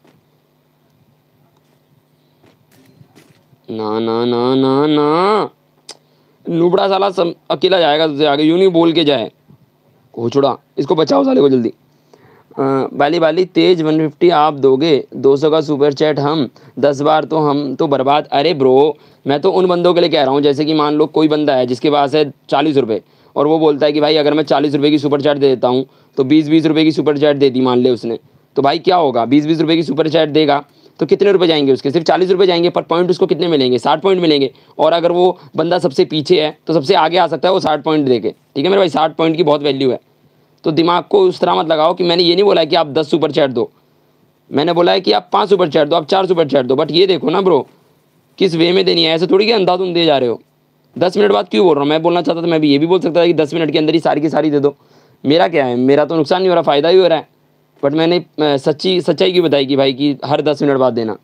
ना ना ना ना ना, नुबड़ा साला सब अकेला जाएगा तुझसे आगे, यूं नहीं बोल के जाए घोचड़ा। इसको बचाओ साले को जल्दी। अ, बाली बाली तेज वन फिफ्टी आप दोगे, दो सौ का सुपर चैट हम, दस बार तो हम तो बर्बाद। अरे ब्रो मैं तो उन बंदों के लिए कह रहा हूँ, जैसे कि मान लो कोई बंदा है जिसके पास है चालीस रुपये और वो बोलता है कि भाई अगर मैं चालीस रुपये की सुपर चैट दे देता हूँ तो बीस बीस रुपये की सुपर चैट दे दी मान ले उसने, तो भाई क्या होगा, बीस बीस रुपये की सुपर चैट देगा तो कितने रुपए जाएंगे उसके, सिर्फ चालीस रुपये जाएंगे, पर पॉइंट उसको कितने मिलेंगे, साठ पॉइंट मिलेंगे। और अगर वो बंदा सबसे पीछे है तो सबसे आगे आ सकता है वो साठ पॉइंट दे के, ठीक है मेरे भाई, साठ पॉइंट की बहुत वैल्यू है। तो दिमाग को उस तरह मत लगाओ कि मैंने ये नहीं बोला कि आप दस सुपर चैट दो, मैंने बोला है कि आप पाँच सुपर चैट दो, आप चार सुपर चैट दो, बट ये देखो ना ब्रो किस वे में देनी है, ऐसे थोड़ी कि अंधाधुंध दे जा रहे हो। दस मिनट बाद क्यों बोल रहा हूँ, मैं बोलना चाहता था मैं भी ये भी बोल सकता था कि दस मिनट के अंदर ही सारी की सारी दे दो, मेरा क्या है, मेरा तो नुकसान नहीं हो रहा, फ़ायदा ही हो रहा है। बट मैंने अ, सच्ची सच्चाई क्यों बताई कि भाई कि हर दस मिनट बाद देना।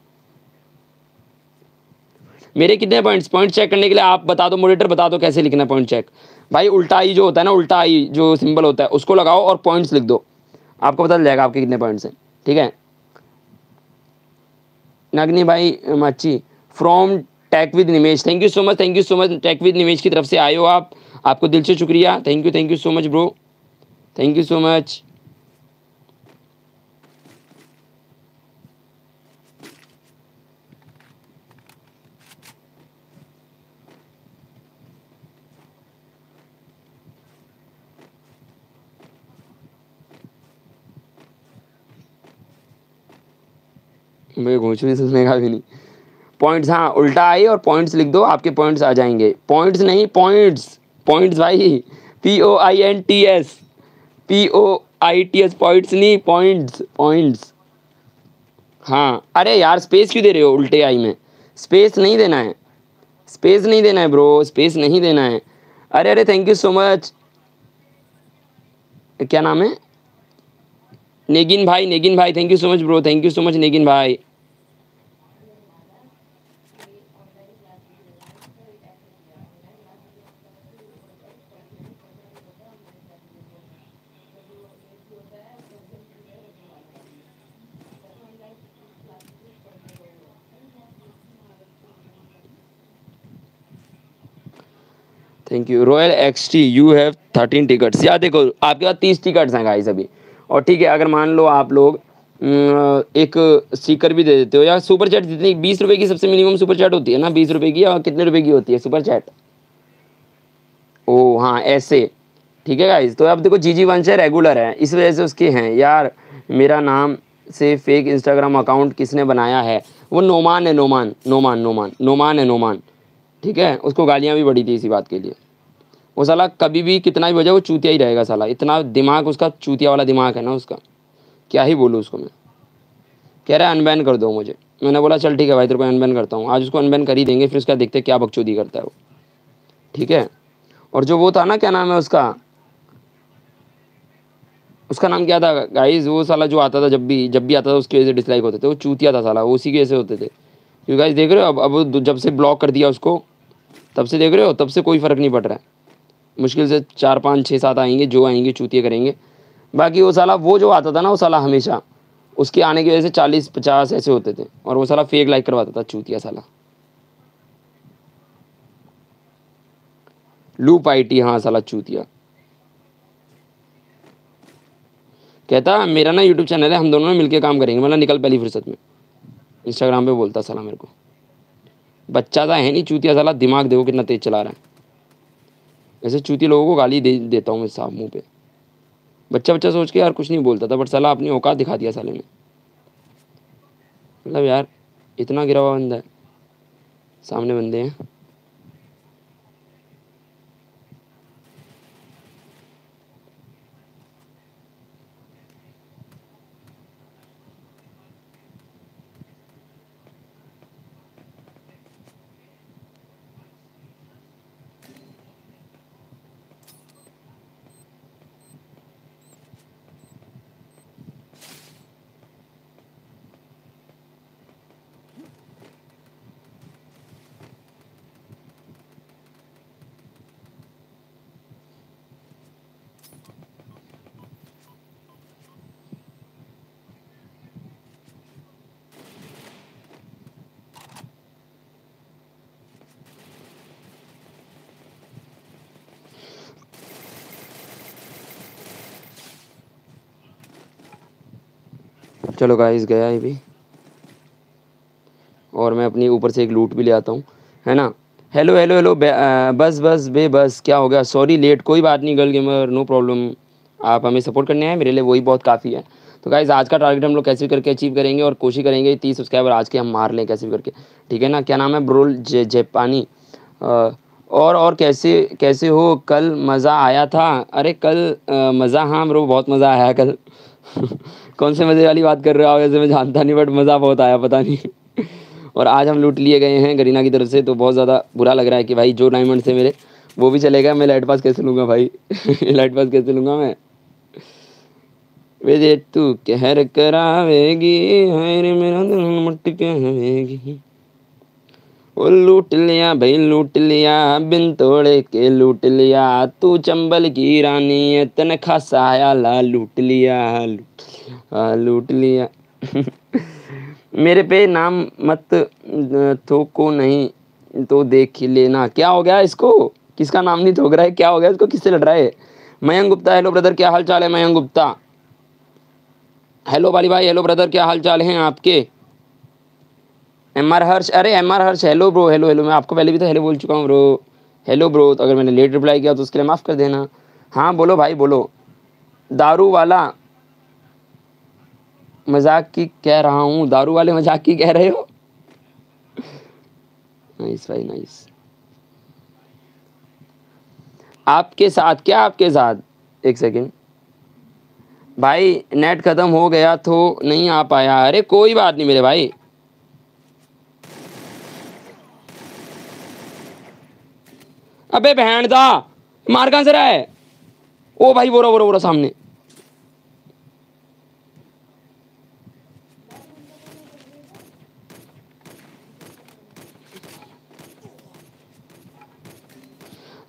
मेरे कितने पॉइंट्स, पॉइंट चेक करने के लिए आप बता दो, मॉनिटर बता दो कैसे लिखना है पॉइंट चेक। भाई उल्टा आई जो होता है ना, उल्टा आई जो सिंबल होता है उसको लगाओ और पॉइंट्स लिख दो, आपको पता चल जाएगा आपके कितने पॉइंट्स हैं, ठीक है। नगनी भाई मच्छी from tech with Nimesh, thank you so much, thank you so much, tech with Nimesh की तरफ से आए हो आप, आपको दिल से शुक्रिया, thank you thank you so much bro, thank you so much. मैं घोंचू नहीं सुनने का भी नहीं। पॉइंट्स हाँ उल्टा आई और पॉइंट्स लिख दो, आपके पॉइंट्स आ जाएंगे, पॉइंट्स नहीं पॉइंट्स, पॉइंट्स भाई P O I N T S, P O I T S, points नहीं पॉइंट्स, पॉइंट्स। हाँ अरे यार स्पेस क्यों दे रहे हो उल्टे आई में, स्पेस नहीं देना है, स्पेस नहीं देना है ब्रो, स्पेस नहीं देना है। अरे अरे थैंक यू सो मच, क्या नाम है, नेगिन भाई, नेगिन भाई thank you so much bro, thank you so much नेगिन भाई। Thank you royal X T, you have thirteen tickets. यार देखो आपके पास तीस टिकट्स हैं गाइस अभी, और ठीक है अगर मान लो आप लोग अम, एक स्टिकर भी दे देते हो, या सुपर चैट जितनी बीस रुपए की सबसे मिनिमम सुपर चैट होती है ना, बीस रुपए की, और कितने रुपए की होती है सुपर चैट? ओ हाँ ऐसे, ठीक है गाइस। तो अब देखो जी जी वंश है, रेगुलर है, इस वजह से उसके हैं यार। मेरा नाम से फेक इंस्टाग्राम अकाउंट किसने बनाया है? वो नोमान है, नोमान नोमान नोमान नोमान है, नोमान। ठीक है, उसको गालियाँ भी पड़ी थी इसी बात के लिए। वो साला कभी भी कितना भी बजा वो चूतिया ही रहेगा साला, इतना दिमाग उसका चूतिया वाला दिमाग है ना उसका, क्या ही बोलूँ उसको मैं। कह रहा है अनबैन कर दो मुझे, मैंने बोला चल ठीक है भाई तेरे को अनबैन करता हूँ, आज उसको अनबैन कर ही देंगे, फिर उसका देखते क्या बकचोदी करता है वो। ठीक है, और जो वो था ना, क्या नाम है उसका, उसका नाम क्या था गाइज, वो साला जो आता था जब भी जब भी आता था उसकी वजह से डिसलाइक होते थे, वो चूतिया था साला, वो उसी के वजह से होते थे। क्योंकि गाइज देख रहे हो अब अब जब से ब्लॉक कर दिया उसको, तब से देख रहे हो, तब से कोई फ़र्क नहीं पड़ रहा है। मुश्किल से चार पाँच छः सात आएंगे जो आएंगे चूतिया करेंगे। बाकी वो साला वो जो आता था ना, वो साला हमेशा उसके आने की वजह से चालीस पचास ऐसे होते थे, और वो साला फेक लाइक करवाता था चूतिया साला। लूप आई टी, हाँ साला चूतिया। कहता मेरा ना यूट्यूब चैनल है, हम दोनों में मिलके काम करेंगे, मतलब निकल पहली फुर्सत में। इंस्टाग्राम पे बोलता साला मेरे को, बच्चा सा है नहीं चूतिया साला, दिमाग देखो कितना तेज चला रहा है। ऐसे चूतिया लोगों को गाली दे देता हूँ मैं साफ मुंह पे। बच्चा बच्चा सोच के यार कुछ नहीं बोलता था, बट साला अपनी औकात दिखा दिया साले ने। मतलब यार इतना गिरा हुआ बंदा है, सामने बंदे हैं। चलो गाइस गया ये भी, और मैं अपनी ऊपर से एक लूट भी ले आता हूँ, है ना। हेलो हेलो हेलो, बस बस बे बस, क्या हो गया? सॉरी लेट, कोई बात नहीं गर्ल गेमर, नो प्रॉब्लम। आप हमें सपोर्ट करने आए, मेरे लिए वही बहुत काफ़ी है। तो गाइस आज का टारगेट हम लोग कैसे भी करके अचीव करेंगे, और कोशिश करेंगे तीस सब्सक्राइबर आज के हम मार लें कैसे भी करके। ठीक है ना, क्या नाम है ब्रोल जे जेपानी। अ, और और कैसे कैसे हो, कल मज़ा आया था? अरे कल अ, मज़ा, हाँ ब्रो बहुत मज़ा आया कल। कौन से मज़े वाली बात कर रहे हो आप? वैसे मैं जानता नहीं, बट मज़ा बहुत आया, पता नहीं। और आज हम लूट लिए गए हैं गरीना की तरफ से, तो बहुत ज़्यादा बुरा लग रहा है कि भाई जो डायमंड थे मेरे वो भी चले गए। मैं लाइट पास कैसे लूँगा भाई? लाइट पास कैसे लूँगा मैं? वे दे तू कहर करावेगी, हाय रे मेरा दिल मटके हवेगी। वो लूट लिया भाई लूट लिया, बिन तोड़े के लूट लिया, तू चंबल की रानी है तन खासाया ला, लूट लिया लूट लिया लूट लिया। मेरे पे नाम मत थोको, नहीं तो देख ही लेना। क्या हो गया इसको? किसका नाम नहीं थोक रहा है? क्या हो गया इसको? किससे लड़ रहा है? मयंक गुप्ता, हेलो ब्रदर, क्या हाल चाल है मयंक गुप्ता? हेलो बाली भाई, हेलो ब्रदर, क्या हाल चाल हैं आपके? एम आर हर्ष, अरे M R Harsh hello bro, hello hello. मैं आपको पहले भी तो हेलो बोल चुका हूँ ब्रो। हेलो ब्रो, तो अगर मैंने लेट रिप्लाई किया तो उसके लिए माफ़ कर देना। हाँ बोलो भाई बोलो। दारू वाला मजाक की कह रहा हूँ, दारू वाले मजाक की कह रहे हो? नाइस भाई नाइस। आपके साथ क्या? आपके साथ एक सेकंड भाई, नेट खत्म हो गया तो नहीं आ पाया। अरे कोई बात नहीं मेरे भाई। अबे बहन दा, मार कहां से रहा है? ओ भाई बोरा बोरा बोरा सामने।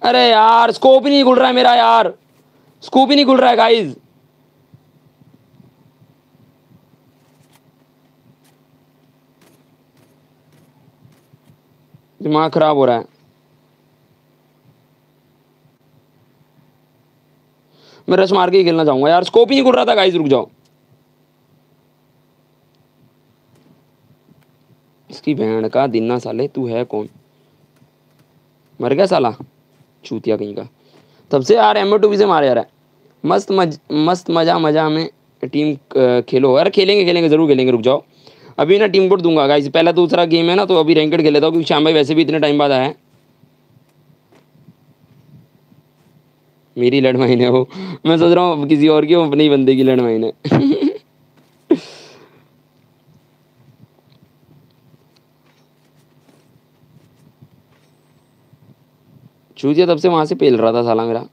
अरे यार स्कोप ही नहीं खुल रहा है मेरा यार, स्कोप ही नहीं खुल रहा है गाइज। दिमाग खराब हो रहा है। मैं रश मार के ही खेलना चाहूंगा यार, स्कोप ही नहीं खुल रहा था गाइज। रुक जाओ, इसकी बहन का दिन्ना साले, तू है कौन? मर गया साला चूतिया कहीं का। तब से यार एम ओ टू बी से मारे जा रहा है। मस्त मज मस्त मजा मजा में टीम खेलो। अरे खेलेंगे खेलेंगे जरूर खेलेंगे, रुक जाओ। अभी ना टीम कोड दूंगा गाइस, पहला दूसरा गेम है ना, तो अभी रैंकेड खेल लेता हूँ, क्योंकि श्याम भाई वैसे भी इतने टाइम बाद आया है। मेरी लड़वाइन है वो, मैं सोच रहा हूँ किसी और की, वो अपने ही बंदे की लड़वाइन है। चूतिया तब से वहां से पेल रहा था साला मेरा।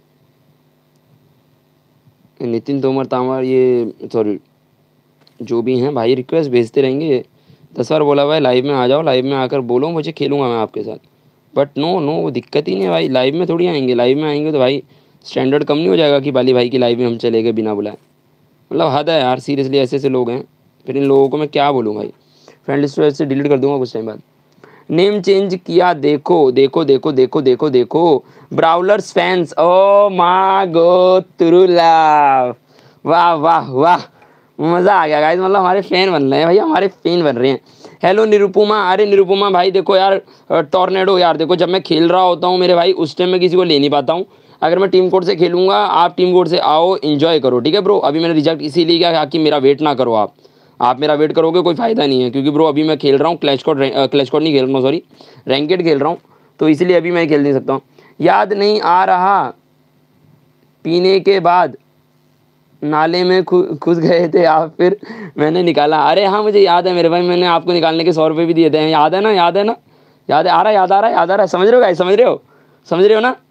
नितिन तोमर तामर ये सॉरी जो भी हैं भाई, रिक्वेस्ट भेजते रहेंगे। दस बार बोला भाई लाइव में आ जाओ, लाइव में आकर बोलो मुझे, खेलूंगा मैं आपके साथ। बट नो नो, वो दिक्कत ही नहीं है भाई, लाइव में थोड़ी आएंगे। लाइव में आएंगे तो भाई स्टैंडर्ड कम नहीं हो जाएगा कि बाली भाई की लाइव में हम चले गए बिना बुलाए। मतलब हद है यार, सीरियसली ऐसे ऐसे लोग हैं, फिर इन लोगों को मैं क्या बोलूँ भाई। फ्रेंड लिस्ट से डिलीट कर दूंगा कुछ टाइम बाद। नेम चेंज किया, देखो देखो देखो देखो देखो देखो, ब्राउलर्स फैंस, ओ मा गो तुरुला, वाह वाह वाह, मज़ा आ गया गाइस। मतलब हमारे फैन बन रहे हैं भाई, हमारे फैन बन रहे हैं। हेलो निरुपमा, अरे निरुपमा भाई देखो यार, टॉर्नेडो यार देखो, जब मैं खेल रहा होता हूँ मेरे भाई उस टाइम मैं किसी को ले नहीं पाता हूँ। अगर मैं टीम कोड से खेलूंगा, आप टीम कोड से आओ, एंजॉय करो, ठीक है ब्रो। अभी मैंने रिजेक्ट इसीलिए किया कि मेरा वेट ना करो आप आप मेरा वेट करोगे कोई फ़ायदा नहीं है, क्योंकि ब्रो अभी मैं खेल रहा हूँ क्लैश कोड, क्लैश कोड नहीं खेल रहा हूँ सॉरी, रैंकेड खेल रहा हूँ, तो इसलिए अभी मैं खेल नहीं सकता हूँ। याद नहीं आ रहा पीने के बाद नाले में घुस गए थे आप, फिर मैंने निकाला। अरे हाँ मुझे याद है मेरे भाई, मैंने आपको निकालने के सौ रुपये भी दिए थे, याद है ना, याद है ना, याद है, आ रहा है, याद आ रहा है, याद आ रहा है, समझ रहे हो गाइस, समझ रहे हो, समझ रहे हो ना।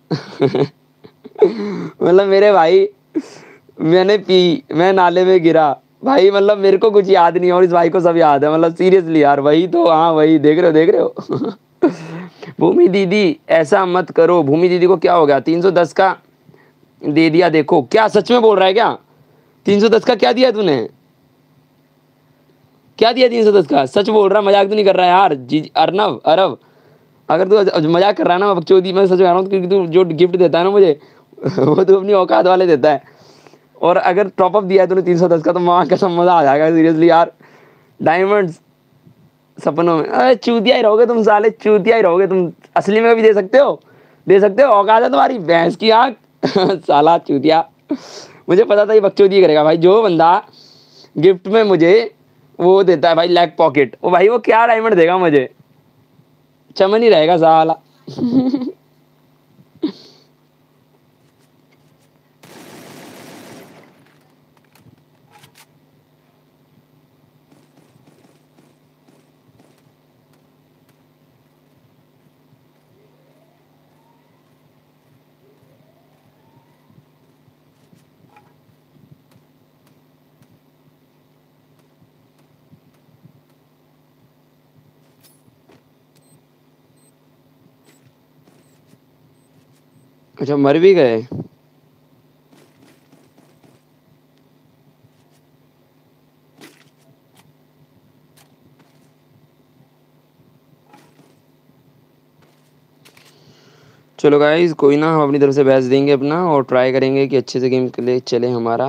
मतलब मेरे भाई, मैंने पी, मैं नाले में गिरा भाई, मतलब मेरे को कुछ याद नहीं है और इस भाई को सब याद है, मतलब सीरियसली यार, वही तो, हाँ वही देख रहे हो, देख रहे हो। भूमि दीदी ऐसा मत करो, भूमि दीदी को क्या हो गया? तीन सौ दस का दे दिया, देखो क्या सच में बोल रहा है क्या? तीन सौ दस का क्या दिया तूने? क्या दिया तीन सौ दस का? सच बोल रहा, मजाक तो नहीं कर रहा है यार? जी अर्नव, अरब, अगर तू मजाक कर रहा है ना बकचोदी, मैं सच कह रहा हूँ, क्योंकि तू जो गिफ्ट देता है ना मुझे, वो तो अपनी औकात वाले देता है। और अगर टॉपअप दिया है तूने तीन सौ दस का, तो माँ का सब मजा आ जाएगा सीरियसली यार। डायमंड्स सपनों में, अरे चूतिया ही रहोगे तुम साले, चूतिया ही रहोगे तुम। असली में भी दे सकते हो, दे सकते हो, औकात है तुम्हारी भैंस की आँख। साला चूतिया, मुझे पता था ये बकचोदी करेगा भाई। जो बंदा गिफ्ट में मुझे वो देता है भाई लैक पॉकेट, वो भाई वो क्या डायमंड देगा मुझे? चमन ही रहेगा साला। अच्छा मर भी गए? चलो गाइस कोई ना, हम अपनी तरफ से बेस्ट देंगे अपना, और ट्राई करेंगे कि अच्छे से गेम के लिए चले हमारा।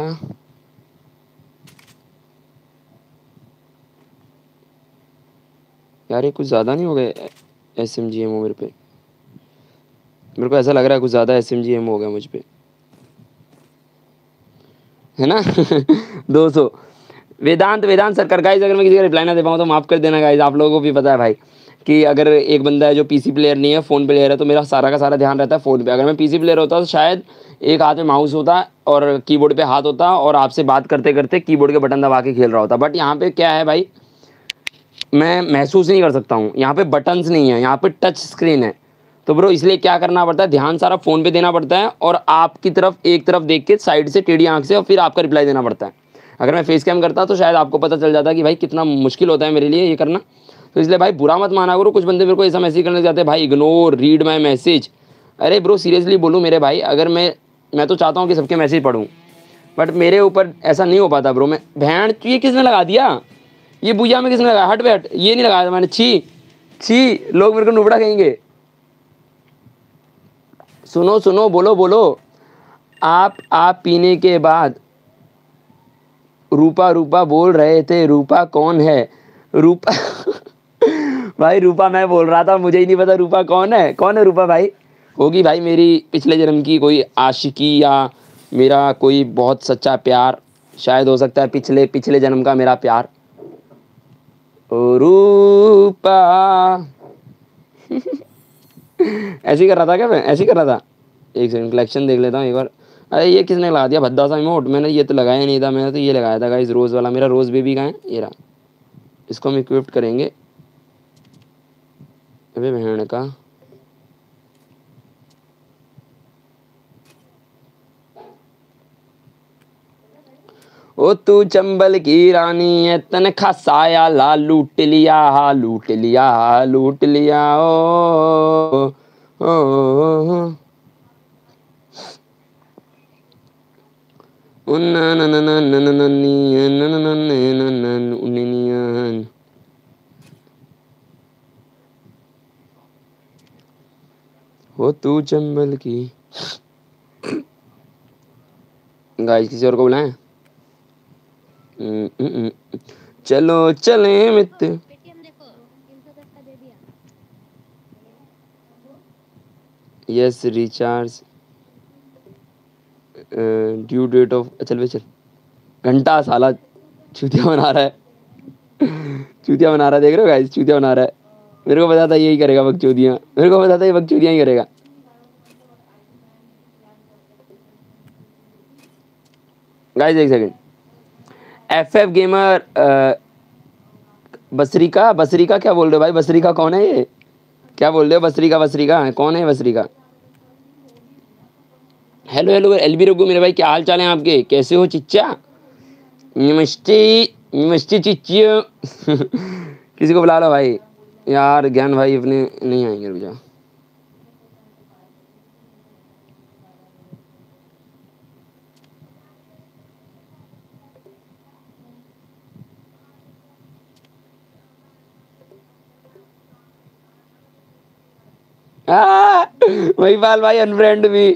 यार ये कुछ ज़्यादा नहीं हो गए S M G M O मेरे पे? मेरे को ऐसा लग रहा है कुछ ज़्यादा एस एम जी एम हो गया मुझ पे, है ना। दो सौ। वेदांत वेदांत सरकार गाइस, अगर मैं किसी का रिप्लाई ना दे पाऊँ तो माफ़ कर देना गाइस। आप लोगों को भी पता है भाई कि अगर एक बंदा है जो पीसी प्लेयर नहीं है, फ़ोन प्लेयर है, तो मेरा सारा का सारा ध्यान रहता है फ़ोन पे। अगर मैं पीसी प्लेयर होता तो शायद एक हाथ में माउस होता और कीबोर्ड पे हाथ होता, और आपसे बात करते करते कीबोर्ड के बटन दबा के खेल रहा होता। बट यहाँ पे क्या है भाई, मैं महसूस नहीं कर सकता हूँ, यहाँ पे बटन्स नहीं है, यहाँ पे टच स्क्रीन है। तो ब्रो इसलिए क्या करना पड़ता है, ध्यान सारा फ़ोन पे देना पड़ता है, और आपकी तरफ एक तरफ देख के साइड से टेढ़ी आंख से, और फिर आपका रिप्लाई देना पड़ता है। अगर मैं फेस कैम करता तो शायद आपको पता चल जाता कि भाई कितना मुश्किल होता है मेरे लिए ये करना। तो इसलिए भाई बुरा मत माना करो, कुछ बंदे मेरे को ऐसा मैसेज करने जाते हैं भाई, इग्नोर रीड माई मैसेज। अरे ब्रो सीरियसली बोलूँ मेरे भाई, अगर मैं मैं तो चाहता हूँ कि सबके मैसेज पढूं, बट मेरे ऊपर ऐसा नहीं हो पाता ब्रो। मैं बहन ये किसने लगा दिया, ये बुया में किसने लगाया, हट बे हट, ये नहीं लगाया था मैंने, छी छी, लोग मेरे को नुबड़ा कहेंगे। सुनो सुनो, बोलो बोलो। आप आप पीने के बाद रूपा रूपा बोल रहे थे, रूपा कौन है? रूपा भाई रूपा मैं बोल रहा था, मुझे ही नहीं पता रूपा कौन है, कौन है रूपा भाई? होगी भाई मेरी पिछले जन्म की कोई आशिकी, या मेरा कोई बहुत सच्चा प्यार, शायद हो सकता है पिछले पिछले जन्म का मेरा प्यार। ओ रूपा ऐसे ही कर रहा था क्या, मैं ऐसे ही कर रहा था? एक सेकंड कलेक्शन देख लेता हूँ एक बार। अरे ये किसने लगा दिया भद्दा सा इमोट, मैंने ये तो लगाया नहीं था, मैंने तो ये लगाया था गाइस रोज वाला। मेरा रोज बेबी कहाँ है, ये रहा, इसको हम इक्विप्ट करेंगे। अबे बहन का, ओ तू चंबल की रानी है, तन खसाया ला लूट लिया, हा लूट लिया, हा लूट लिया, ओ ओ, ओ, ओ, ओ ना ना ना ना ना ना ना नी, ना ना ना ना ना ना ना उन्नी नियन। हो तू चंबल की। गाइस किसी और को बुलाएं? हम्म, हम्म, हम्म। चलो चले मित्र। पेटीएम देखो तीन सौ दस का दे दिया। Yes recharge due date of, चल वे चल। घंटा साला चूतिया बना रहा है, चूतिया बना रहा है, देख रहे हो गाइस, चूतिया बना रहा है। मेरे को पता था यही करेगा बकचोदियाँ, मेरे को पता था ये बकचोदियाँ ही करेगा। गाइस एक सेकंड, एफ एफ गेमर बसरिका, बसरिका क्या बोल रहे हो भाई? बसरिका कौन है ये, क्या बोल रहे हो? बसरिका, बसरिका कौन है बसरिका? हेलो हेलो एलबी रघु मेरे भाई, क्या हाल चाल है आपके, कैसे हो चिच्चा? नमस्ते, नमस्ते चिच्चियो। किसी को बुला लो भाई, यार ज्ञान भाई अपने नहीं आएंगे, रुक जाओ। वही बाल भाई अनफ्रेंड भी।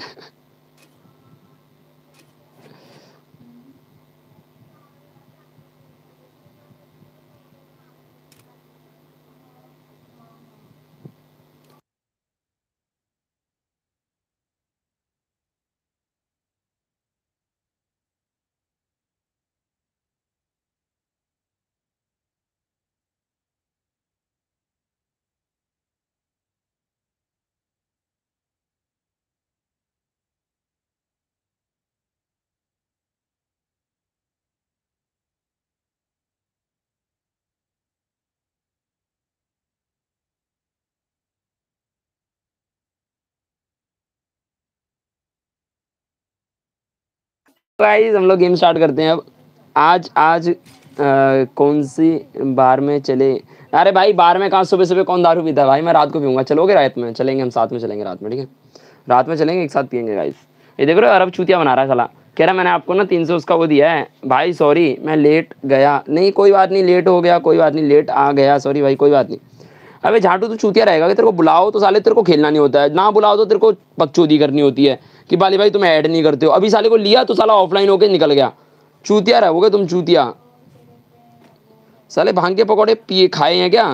गाइस हम लोग गेम स्टार्ट करते हैं अब। आज आज आ, कौन सी बार में चले? अरे भाई बार में कहाँ, सुबह सुबह कौन दारू पीता है भाई, मैं रात को पीऊंगा। चलोगे रात में? चलेंगे हम, साथ में चलेंगे रात में, ठीक है? रात में चलेंगे, एक साथ पियेंगे गाइस। ये देख रहे हो अरब चूतिया बना रहा है साला, कह रहा मैंने आपको ना तीन सौ उसका वो दिया है भाई, सॉरी मैं लेट गया। नहीं कोई बात नहीं, लेट हो गया कोई बात नहीं, लेट आ गया सॉरी भाई, कोई बात नहीं। अबे झाटू तो चूतिया रहेगा कि तेरे को बुलाओ तो साले तेरे को खेलना नहीं होता है, ना बुलाओ तो तेरे को बकचोदी करनी होती है कि बाली भाई तुम ऐड नहीं करते हो। अभी साले को लिया तो साला ऑफलाइन होके निकल गया। चूतिया रहोगे तुम, चूतिया साले। भांग के पकौड़े पिए खाए हैं क्या?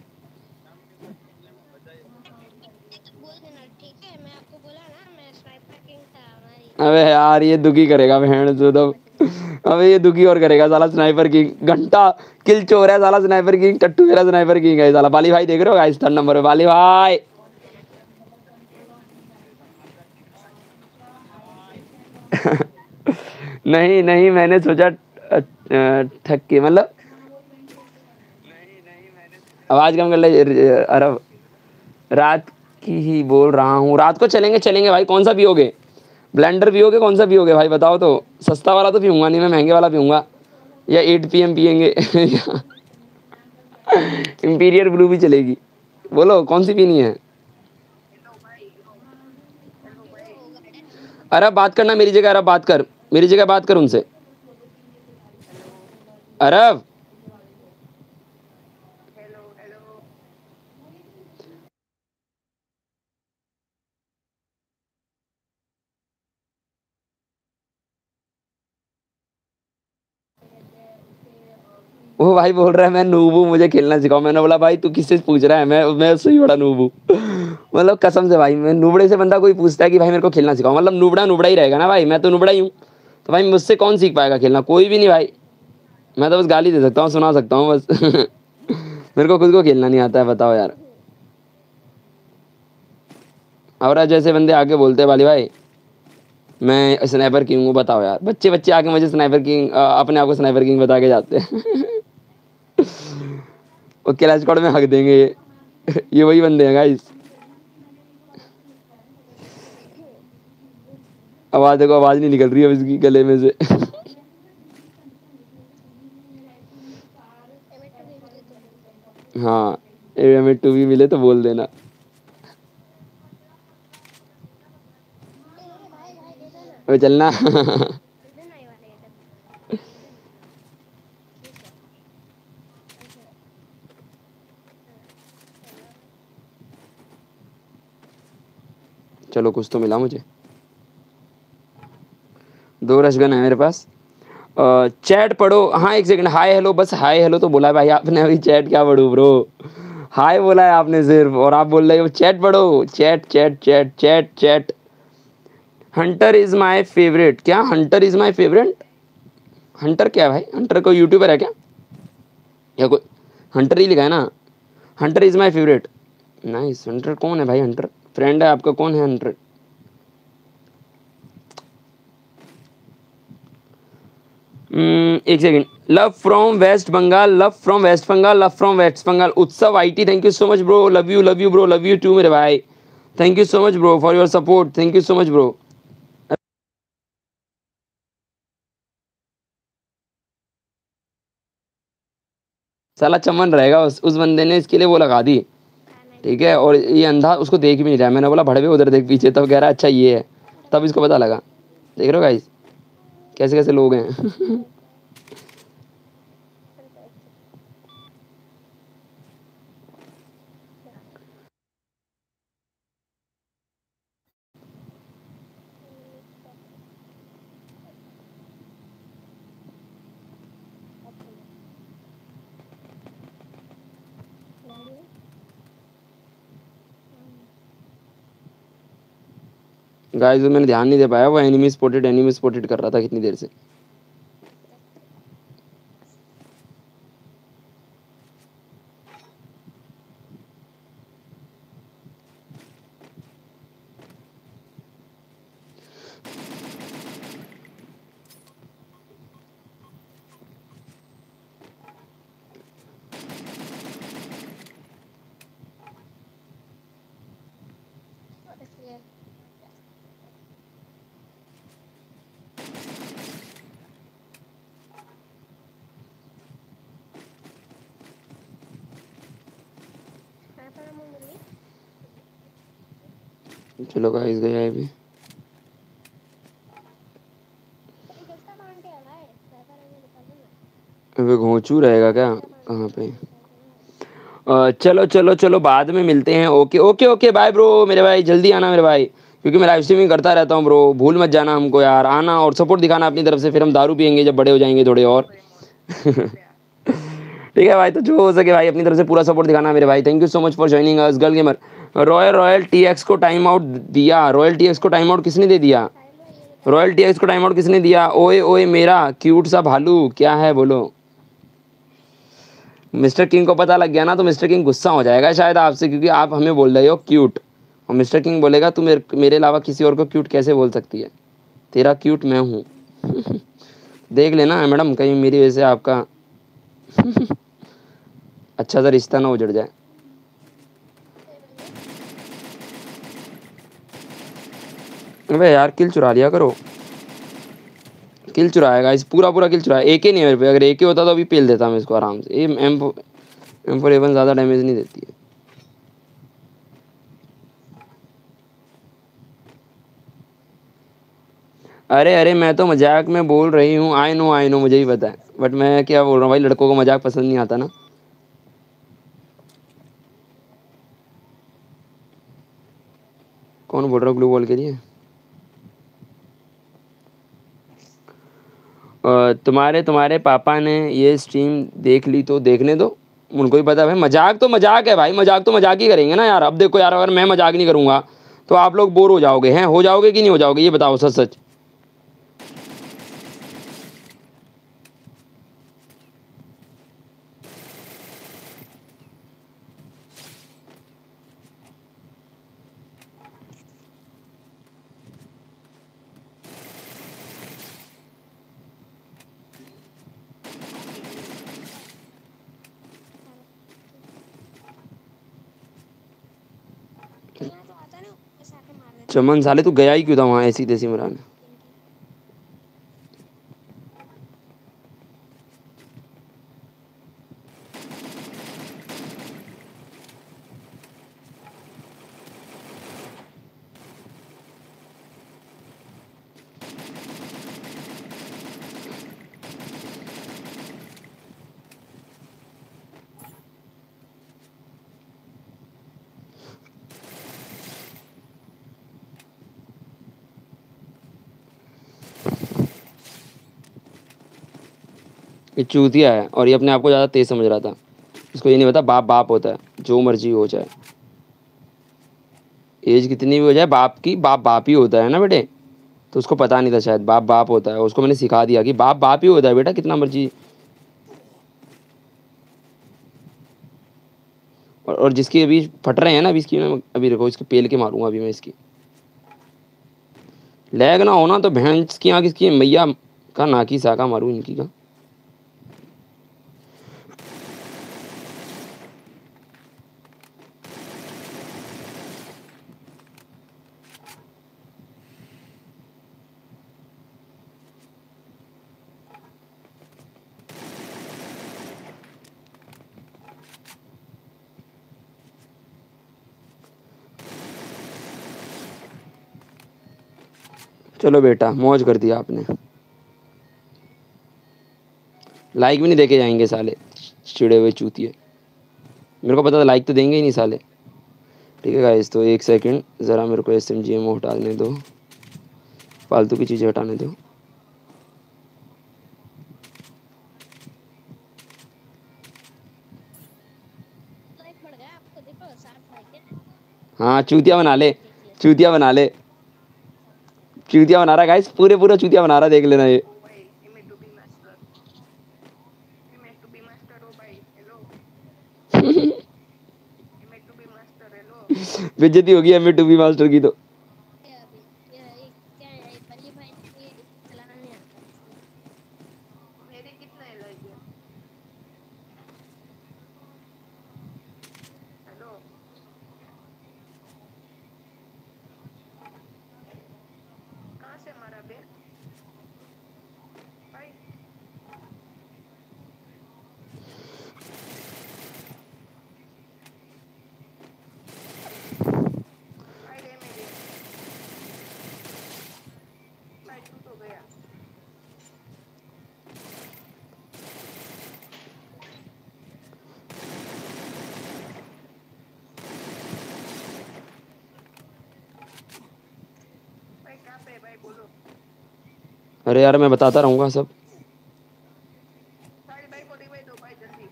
बोल देना ठीक है, मैं आपको बोला ना मैं स्नाइपर किंग था हमारी। अबे यार ये दुखी करेगा बहन जो तो। अबे ये दुखी और करेगा साला, स्नाइपर किंग घंटा किल चोर है साला, स्नाइपर किंग टट्टू मेरा स्नाइपर किंग है साला। बाली भाई देख रहे हो गाइस, थर्ड नंबर पे बाली भाई। नहीं नहीं मैंने सोचा अ, अ, ठक्के मतलब आवाज कम कर ले अरब। रात की ही बोल रहा हूँ, रात को चलेंगे चलेंगे भाई। कौन सा पियोगे, ब्लेंडर पियोगे, कौन सा पियोगे भाई बताओ तो? सस्ता वाला तो पीऊंगा नहीं मैं, महंगे वाला पीऊंगा। या एट पी एम पियेंगे। इंपीरियर ब्लू भी चलेगी, बोलो कौन सी पीनी है? अरब बात करना मेरी जगह, अरब बात कर मेरी जगह, बात कर उनसे। अरब वो भाई बोल रहा है मैं नूब हूँ, मुझे खेलना सिखाओ। मैंने बोला भाई तू किससे पूछ रहा है, मैं मैं उससे ही बड़ा नूब हूँ। मतलब कसम से भाई, मैं नूबड़े से बंदा कोई पूछता है कि भाई मेरे को खेलना सिखाओ, मतलब नूबड़ा नूबड़ा ही रहेगा ना भाई, मैं तो नूबड़ा ही हूँ। तो भाई मुझसे कौन सीख पाएगा खेलना, कोई भी नहीं भाई। मैं तो बस गाली दे सकता हूँ, सुना सकता हूँ बस। मेरे को खुद को खेलना नहीं आता है, बताओ यार। और आज जैसे बंदे आके बोलते हैं वाली भाई मैं स्नाइपर किंग हूँ, बताओ यार। बच्चे बच्चे आके मुझे स्नाइपर किंग, अपने आप को स्नाइपर किंग बता के जाते हैं। वो क्लैश स्क्वाड में हक देंगे ये। ये वही बंदे हैं गाइस। आवाज देखो, आवाज नहीं निकल रही है अब इसकी गले में से। एम एट भी मिले तो बोल देना। हाँ, एम एट टू भी मिले तो बोल देना। ए ए भाई भाई दे देना, अबे चलना। दे देना ये वाले, ये दे देना, ठीक है। अच्छा, चलो। चलो कुछ तो मिला मुझे। दो रशगन है मेरे पास। चैट पढ़ो। हाँ एक सेकंड, हाय हेलो, बस हाय हेलो तो बोला है भाई आपने, अभी चैट क्या पढ़ूं ब्रो। हाय बोला है आपने सिर्फ, और आप बोल रहे हो चैट पढ़ो। Chat chat chat chat chat. Hunter is my favourite, क्या hunter is my favourite? Hunter क्या है भाई? हंटर कोई यूट्यूबर है क्या, या कोई? हंटर ही लिखा है ना। Hunter is my favourite. Nice. Hunter कौन है भाई? हंटर फ्रेंड है आपका? कौन है हंटर? हम्म, एक second. Love from West Bengal, love from West Bengal, love from West Bengal. Utsav IT, thank you so much bro, love you love you bro, love you too मेरे भाई। Thank you so much bro for your support, thank you so much bro. साला चमन रहेगा, उस उस बंदे ने इसके लिए वो लगा दी। हाँ मैं ठीक है, और ये अंधा उसको देख भी नहीं रहा है। मैंने बोला भड़वे उधर देख पीछे, तब कह रहा है अच्छा ये है। तब इसको पता लगा। देख रहे हो गाइस कैसे कैसे लोग हैं। गाइस मैंने ध्यान नहीं दे पाया, वो एनिमी स्पॉटेड एनिमी स्पॉटेड कर रहा था कितनी देर से। चलो गाइस गया है अभी। अबे घोंचू रहेगा क्या कहाँ पे? अ, चलो चलो चलो बाद में मिलते हैं। Okay okay okay bye bro मेरे भाई, जल्दी आना मेरे भाई, क्योंकि मैं लाइव स्ट्रीमिंग करता रहता हूँ ब्रो। भूल मत जाना हमको यार, आना और सपोर्ट दिखाना अपनी तरफ से, फिर हम दारू पियेंगे जब बड़े हो जाएंगे थोड़े और। ठीक है भाई, तो जो हो सके भाई अपनी तरफ से पूरा सपोर्ट दिखाना मेरे भाई। Thank you so much for joining us girl gamer. Royal royal T X को टाइम आउट दिया, रॉयल टी एक्स को टाइम आउट किसने दे दिया? रॉयल टी एक्स को टाइम आउट किसने दिया? ओए ओए मेरा क्यूट सा भालू क्या है बोलो। मिस्टर किंग को पता लग गया ना, तो मिस्टर किंग गुस्सा हो जाएगा शायद आपसे, क्योंकि आप हमें बोल रहे हो क्यूट, और मिस्टर किंग बोलेगा तू मेरे मेरे अलावा किसी और को क्यूट कैसे बोल सकती है, तेरा क्यूट मैं हूँ। देख लेना मैडम, कहीं मेरी वजह से आपका अच्छा सा रिश्ता ना उजड़ जाए। अबे यार किल चुरा लिया करो। किल चुराएगा इस, पूरा पूरा किल चुराया। एक ही नहीं है मेरे पे, अगर एक ही होता तो अभी पेल देता मैं इसको आराम से। ये एम एम फोर एवन ज़्यादा डैमेज नहीं देती है। अरे अरे मैं तो मजाक में बोल रही हूँ, आई नो आई नो, मुझे ही पता है, बट मैं क्या बोल रहा हूँ भाई, लड़कों को मजाक पसंद नहीं आता ना। कौन बोल रहा है ग्लू बॉल के लिए? अ, तुम्हारे तुम्हारे पापा ने ये स्ट्रीम देख ली तो देखने दो, उनको ही पता है भाई। मजाक तो मजाक है भाई, मजाक तो मजाक ही करेंगे ना यार। अब देखो यार, अगर मैं मजाक नहीं करूंगा तो आप लोग बोर हो जाओगे, हैं? हो जाओगे कि नहीं हो जाओगे, ये बताओ सच सच। यहाँ तो आता है ना, बस आके मार देता चमन साले तू गया ही क्यों था वहाँ ऐसी तैसी मराने? ये चूतिया है और ये अपने आप को ज़्यादा तेज समझ रहा था। इसको ये नहीं पता बाप बाप होता है, जो मर्जी हो जाए, एज कितनी भी हो जाए, बाप की बाप बाप ही होता है ना बेटे। तो उसको पता नहीं था शायद बाप बाप होता है, उसको मैंने सिखा दिया कि बाप बाप ही होता है बेटा, कितना मर्जी। और, और जिसकी अभी फट रहे हैं ना, अभी इसकी मैं अभी देखो, इसके पेल के मारूंगा अभी मैं इसकी। लैग ना होना तो भैंस की आँख इसकी मैया का नाकी साका मारूं इनकी का। चलो बेटा, मौज कर दिया आपने। लाइक भी नहीं देके जाएंगे साले, चिड़े हुए चूतिए। मेरे को पता था लाइक तो देंगे ही नहीं साले। ठीक है गाइस, तो एक सेकंड ज़रा मेरे को एस एम जी एम हटाने दो, फालतू की चीज़ें हटाने दो। लाइक बढ़ गया आपको, देखो साठ लाइक है। हाँ चूतिया बना ले, देख लिया। चूतिया बना ले, चूतिया बना रहा गाइस, पूरे पूरा चूतिया बना रहा, देख लेना ये। भाई इमे टू बी मास्टर इमे टू बी मास्टर हो भाई हेलो इमे टू बी मास्टर हेलो बेइज्जती होगी एम टू बी मास्टर की तो। ये अभी ये एक क्या है, एक बल्ली भाई को ये चलाना नहीं आता। मेरे कितना है लाइक हेलो कहाँ से मारा बे भाई भाई रे मेरे भाई तू तो गया भाई कहाँ पे है भाई बोलो अरे यार मैं बताता रहूँगा सब। सारी भाई को रिवाइव दो भाई जल्दी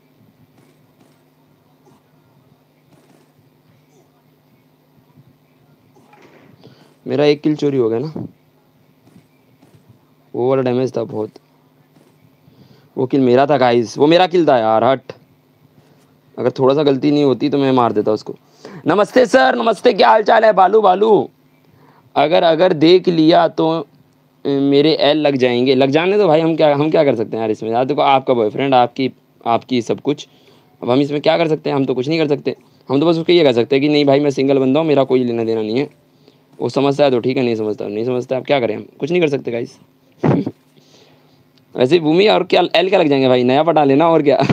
मेरा एक किल चोरी हो गया ना, वो वाला डैमेज था बहुत। वो किल मेरा था गाइस, वो मेरा किल था यार, हट। अगर थोड़ा सा गलती नहीं होती तो मैं मार देता उसको। नमस्ते सर, नमस्ते, क्या हाल चाल है बालू बालू? अगर अगर देख लिया तो अ, मेरे एल लग जाएंगे, लग जाने दो भाई, हम क्या हम क्या कर सकते हैं यार इसमें। यार देखो, आपका बॉयफ्रेंड, आपकी आपकी सब कुछ, अब हम इसमें क्या कर सकते हैं? हम तो कुछ नहीं कर सकते। हम तो बस उसको ये कह सकते हैं कि नहीं भाई मैं सिंगल बंदा हूँ, मेरा कोई लेना देना नहीं है। वो समझता है तो ठीक है, नहीं समझता नहीं समझता, अब क्या करें, हम कुछ नहीं कर सकते गाइस। वैसे भूमि और क्या एल क्या लग जाएंगे भाई, नया पटा लेना और क्या।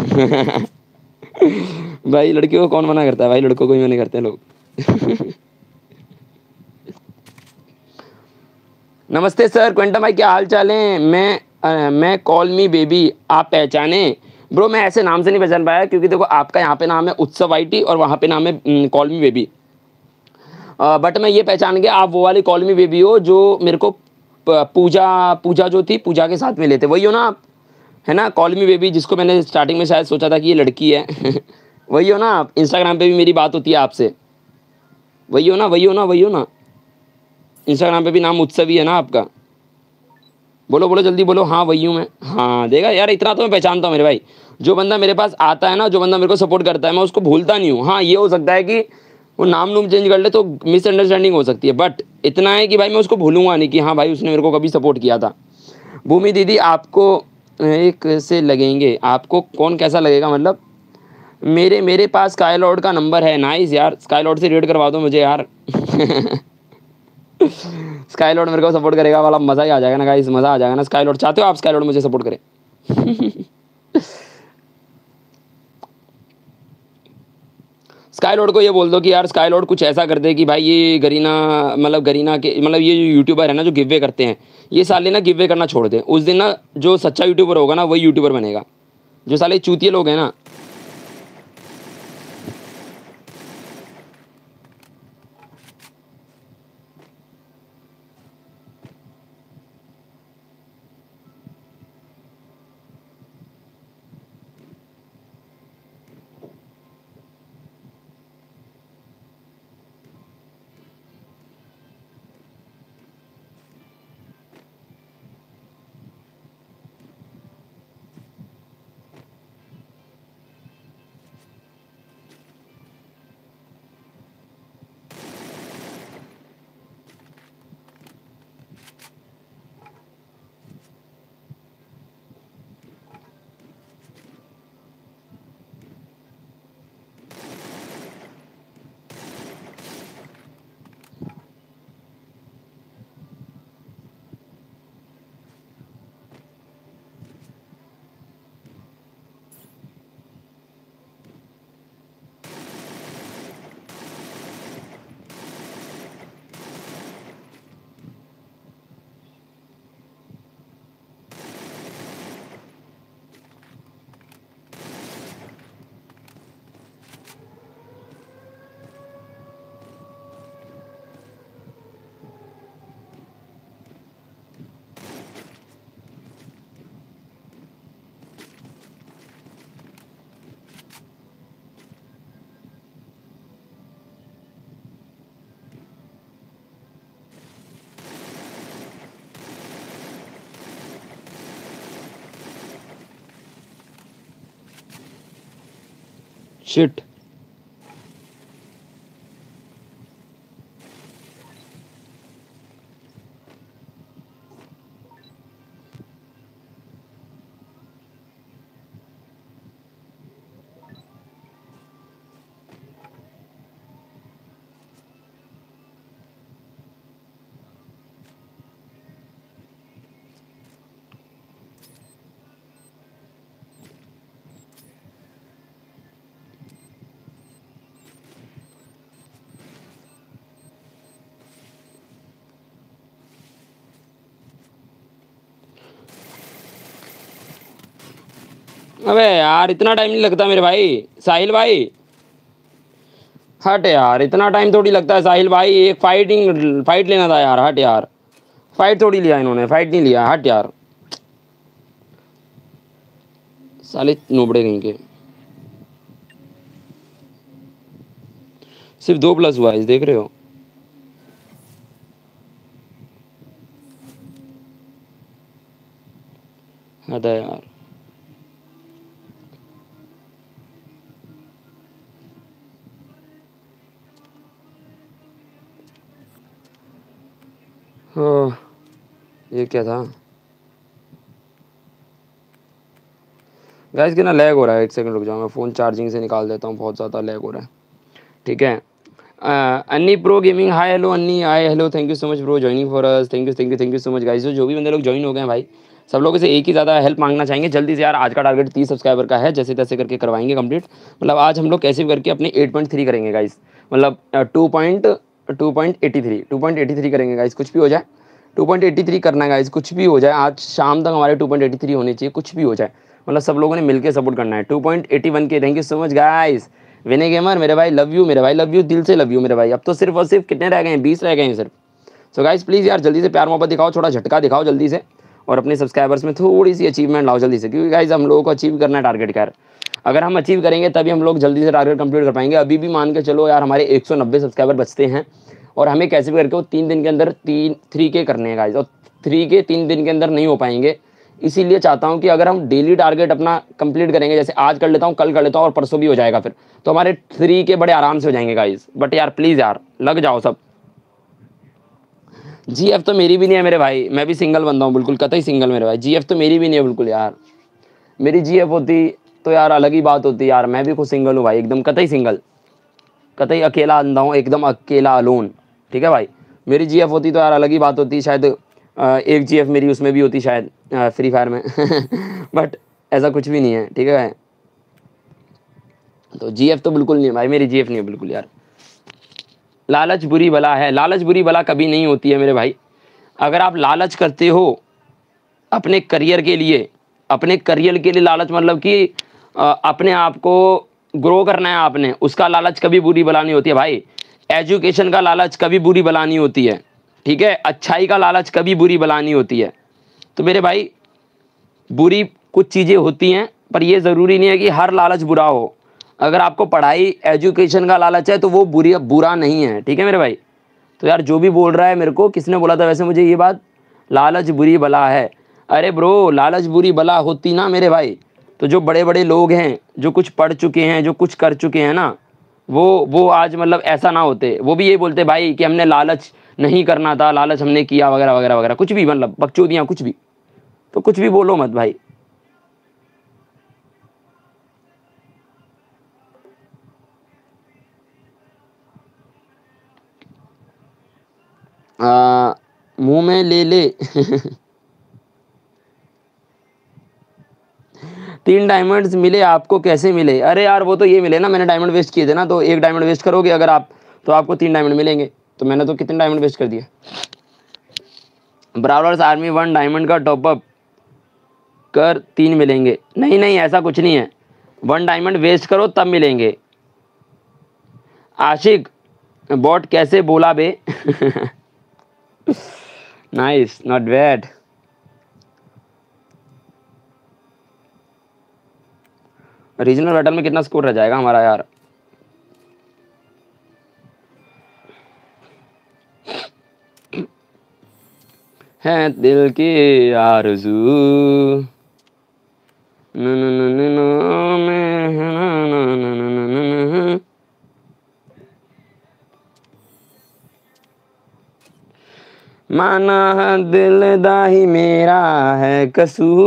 भाई लड़कियों को कौन मना करता है भाई, लड़कों को ही मना करते हैं लोग। नमस्ते सर, क्वेंटम भाई क्या हाल चाल है? मैं अ, मैं कॉल मी बेबी, आप पहचाने? ब्रो मैं ऐसे नाम से नहीं पहचान पाया, क्योंकि देखो आपका यहाँ पे नाम है उत्सव आईटी और वहाँ पे नाम है कॉल मी बेबी। बट मैं ये पहचान गया आप वो वाली कॉल मी बेबी हो जो मेरे को प- पूजा पूजा जो थी पूजा के साथ मिले थे, वही हो ना आप? है ना कॉल मी बेबी, जिसको मैंने स्टार्टिंग में शायद सोचा था कि ये लड़की है। वही हो ना आप? इंस्टाग्राम पे भी मेरी बात होती है आपसे, वही हो ना? वही हो ना? वही हो ना? इंस्टाग्राम पे भी नाम उत्सव ही है ना आपका? बोलो बोलो जल्दी बोलो। हाँ वही हूँ मैं। हाँ देखा यार, इतना तो मैं पहचानता हूँ मेरे भाई। जो बंदा मेरे पास आता है ना, जो बंदा मेरे को सपोर्ट करता है, मैं उसको भूलता नहीं हूँ। हाँ ये हो सकता है कि वो नाम नूम चेंज कर ले तो मिसअंडरस्टैंडिंग हो सकती है, बट इतना है कि भाई मैं उसको भूलूंगा नहीं कि हाँ भाई उसने मेरे को कभी सपोर्ट किया था। भूमि दीदी आपको एक से लगेंगे, आपको कौन कैसा लगेगा मतलब? मेरे मेरे पास स्काई लॉर्ड का नंबर है। नाइस यार, स्काई लॉर्ड से रेड करवा दो मुझे यार। स्काई लॉर्ड मेरे को सपोर्ट करेगा वाला मजा ही आ जाएगा ना गाइस, मजा आ जाएगा ना। स्काई लॉर्ड चाहते हो आप स्काई लॉर्ड मुझे सपोर्ट करे? स्काई लॉर्ड को ये बोल दो कि यार स्काई लॉर्ड कुछ ऐसा कर दे कि भाई ये गरीना, मतलब गरीना के मतलब ये जो यूट्यूबर है ना जो गिव वे करते हैं, ये साले ना गिव वे करना छोड़ दे। उस दिन ना जो सच्चा यूट्यूबर होगा ना वही यूट्यूबर बनेगा। जो साले चूतिए लोग हैं ना, शिट। अबे यार इतना टाइम नहीं लगता मेरे भाई। साहिल भाई हट यार, इतना टाइम थोड़ी लगता है साहिल भाई। एक फाइटिंग फाइट लेना था यार, हट यार। फाइट थोड़ी लिया इन्होंने, फाइट नहीं लिया, हट यार। साले नोबड़े कहीं के। सिर्फ दो प्लस हुआ है, देख रहे हो? हद है यार। हाँ ये क्या था गैस? कितना लैग हो रहा है, एक सेकंड रुक जाओ, मैं फ़ोन चार्जिंग से निकाल देता हूँ, बहुत ज़्यादा लैग हो रहा है। ठीक है। अ, अन्नी प्रो गेमिंग, हाय हेलो अन्नी, hi hello, thank you so much bro joining for us. Thank you thank you thank you so much guys. जो भी बंदे लोग ज्वाइन हो गए हैं भाई, सब लोगों से एक ही ज़्यादा हेल्प मांगना चाहेंगे जल्दी से यार। आज का टारगेट तीस सब्सक्राइबर का है, जैसे तैसे करके करवाएंगे कंप्लीट। मतलब आज हम लोग कैसे भी करके अपने एट पॉइंट थ्री करेंगे गाइस, मतलब two point two point eighty three two point eighty three करेंगे गाइस, कुछ भी हो जाए। टू पॉइंट एटी थ्री करना है गाइस, कुछ भी हो जाए आज शाम तक हमारे टू पॉइंट एटी थ्री होने चाहिए, कुछ भी हो जाए, मतलब सब लोगों ने मिलकर सपोर्ट करना है। टू पॉइंट एटी वन के, thank you so much guys. Vinay gamer मेरे भाई लव यू, मेरे भाई लव यू, दिल से लव यू मेरे भाई। अब तो सिर्फ और सिर्फ कितने रह गए हैं, बीस रह गए हैं सिर्फ। सो गाइस प्लीज़ यार जल्दी से प्यार मोहब्बत दिखाओ, थोड़ा झटका दिखाओ जल्दी से, और अपने सब्सक्राइबर्स में थोड़ी सी अचीवमेंट लाओ जल्दी से, क्योंकि गाइस हम लोगों को अचीव करना है टारगेट का यार। अगर हम अचीव करेंगे तभी हम लोग जल्दी से टारगेट कंप्लीट कर पाएंगे। अभी भी मान के चलो यार हमारे एक सौ नब्बे सब्सक्राइबर बचते हैं, और हमें कैसे भी करके वो तीन दिन के अंदर तीन थ्री के करने हैं गाइस, और थ्री के तीन दिन के अंदर नहीं हो पाएंगे। इसीलिए चाहता हूँ कि अगर हम डेली टारगेट अपना कंप्लीट करेंगे, जैसे आज कर लेता हूँ, कल कर लेता हूँ और परसों भी हो जाएगा, फिर तो हमारे थ्री के बड़े आराम से हो जाएंगे गाइस। बट यार प्लीज़ यार लग जाओ सब। जी एफ तो मेरी भी नहीं है मेरे भाई, मैं भी सिंगल बंदा हूँ बिल्कुल, कतई सिंगल मेरे भाई। जी एफ तो मेरी भी नहीं है बिल्कुल यार, मेरी जी एफ होती तो यार अलग ही बात होती यार। मैं भी खुद सिंगल हूँ भाई, एकदम कतई सिंगल, कतई अकेला अंधा हूँ, एकदम अकेला अलोन, ठीक है भाई। मेरी जी एफ होती तो यार अलग ही बात होती, शायद एक जी एफ मेरी उसमें भी होती शायद, फ्री फायर में बट ऐसा कुछ भी नहीं है, ठीक है भाई। तो जी एफ तो बिल्कुल नहीं है भाई, मेरी जी एफ नहीं है बिल्कुल यार। लालच बुरी बला है, लालच बुरी बला कभी नहीं होती है मेरे भाई। अगर आप लालच करते हो अपने करियर के लिए, अपने करियर के लिए लालच, मतलब कि अपने आप को ग्रो करना है आपने, उसका लालच कभी बुरी बला नहीं होती है भाई। एजुकेशन का लालच कभी बुरी बला नहीं होती है, ठीक है। अच्छाई का लालच कभी बुरी बला नहीं होती है। तो मेरे भाई बुरी कुछ चीज़ें होती हैं, पर ये ज़रूरी नहीं है कि हर लालच बुरा हो। अगर आपको पढ़ाई एजुकेशन का लालच है तो वो बुरी बुरा नहीं है, ठीक है मेरे भाई। तो यार जो भी बोल रहा है, मेरे को किसने बोला था वैसे मुझे ये बात, लालच बुरी बला है। अरे ब्रो लालच बुरी बला होती ना मेरे भाई, तो जो बड़े बड़े लोग हैं, जो कुछ पढ़ चुके हैं, जो कुछ कर चुके हैं ना, वो वो आज मतलब ऐसा ना होते, वो भी ये बोलते भाई कि हमने लालच नहीं करना था, लालच हमने किया वगैरह वगैरह वगैरह, कुछ भी मतलब बकचोदियाँ कुछ भी। तो कुछ भी बोलो मत भाई। आ, मुंह में ले ले तीन डायमंड्स मिले आपको, कैसे मिले? अरे यार वो तो ये मिले ना, मैंने डायमंड वेस्ट किए थे ना, तो एक डायमंड वेस्ट करोगे अगर आप तो आपको तीन डायमंड मिलेंगे। तो मैंने तो कितने डायमंड वेस्ट कर दिए। ब्रावलर्स आर्मी वन डायमंड का टॉपअप कर तीन मिलेंगे, नहीं नहीं ऐसा कुछ नहीं है, वन डायमंड वेस्ट करो तब मिलेंगे। आशिक बॉट कैसे बोला बे nice not bad. Regional battle में कितना स्कोर रह जाएगा हमारा यार? है दिल की आरज़ू न न न न न में न न न न न न। माना दिल दा ही मेरा है कसूर।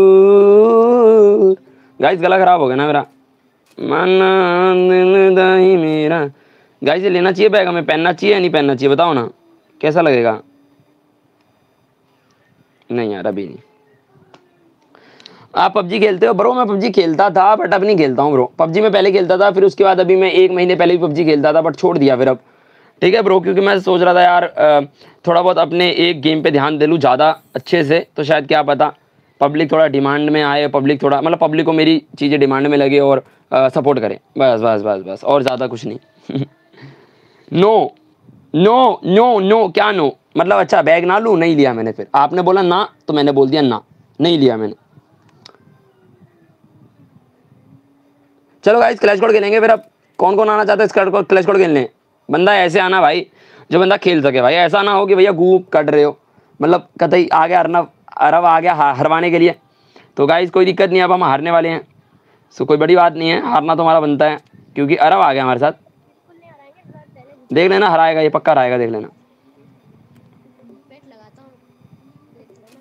गाइस गला खराब हो गया ना मेरा। माना दिल दा ही मेरा। गाइस ये लेना चाहिए बैग, हमें पहनना चाहिए या नहीं पहनना चाहिए बताओ ना, कैसा लगेगा? नहीं यार अभी नहीं। आप पबजी खेलते हो? ब्रो मैं पबजी खेलता था बट अब नहीं खेलता हूँ ब्रो। पबजी में पहले खेलता था, फिर उसके बाद अभी मैं एक महीने पहले भी पबजी खेलता था बट छोड़ दिया फिर अब, ठीक है ब्रो। क्योंकि मैं सोच रहा था यार थोड़ा बहुत अपने एक गेम पे ध्यान दे लूँ ज़्यादा अच्छे से, तो शायद क्या पता पब्लिक थोड़ा डिमांड में आए, पब्लिक थोड़ा मतलब पब्लिक को मेरी चीज़ें डिमांड में लगे और सपोर्ट करे, बस बस बस बस और ज़्यादा कुछ नहीं। नो नो नो नो क्या नो मतलब? अच्छा बैग ना लूँ? नहीं लिया मैंने। फिर आपने बोला ना तो मैंने बोल दिया ना, नहीं लिया मैंने। चलो गाइस क्लैश कोड खेलेंगे फिर। अब कौन कौन आना चाहता है क्लैश कोड खेलने? बंदा ऐसे आना भाई जो बंदा खेल सके भाई, ऐसा ना हो कि भैया गूप कट रहे हो, मतलब कतई आ गया अरनब अरब आ गया हरवाने के लिए। तो गाइस कोई दिक्कत नहीं है, अब हम हारने वाले हैं, सो कोई बड़ी बात नहीं है, हारना तो हमारा बनता है क्योंकि अरब आ गया हमारे साथ। खुलने आ रहेंगे थोड़ा पहले देख लेना हराएगा ये, पक्का हराएगा, देख लेना। बेट लगाता हूँ, देख लेना।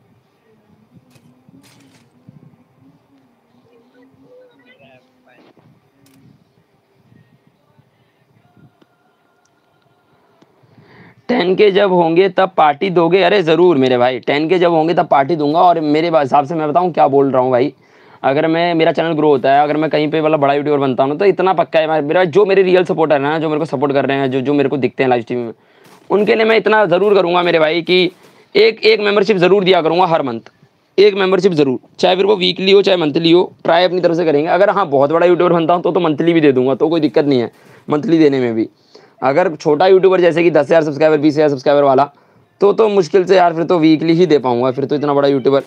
टेन के जब होंगे तब पार्टी दोगे? अरे ज़रूर मेरे भाई, टेन के जब होंगे तब पार्टी दूंगा। और मेरे हिसाब से मैं बताऊँ क्या बोल रहा हूँ भाई, अगर मैं मेरा चैनल ग्रो होता है, अगर मैं कहीं पे मतलब बड़ा यूट्यूबर बनता हूँ तो इतना पक्का है मेरा, जो मेरे रियल सपोर्टर है ना, जो मेरे को सपोर्ट कर रहे हैं, जो जो मेरे को दिखते हैं लाइव स्ट्रीम में, उनके लिए मैं इतना ज़रूर करूँगा मेरे भाई कि एक एक मेंबरशिप ज़रूर दिया करूँगा हर मंथ, एक मेंबरशिप ज़रूर, चाहे फिर वो वीकली हो चाहे मंथली हो, ट्राई अपनी तरफ से करेंगे। अगर हाँ बहुत बड़ा यूट्यूबर बनता हूँ तो तो मंथली भी दे दूंगा, तो कोई दिक्कत नहीं है मंथली देने में भी। अगर छोटा यूट्यूबर जैसे कि दस हज़ार सब्सक्राइबर बीस हज़ार सब्सक्राइबर वाला, तो तो मुश्किल से यार फिर तो वीकली ही दे पाऊँगा, फिर तो इतना बड़ा यूट्यूबर।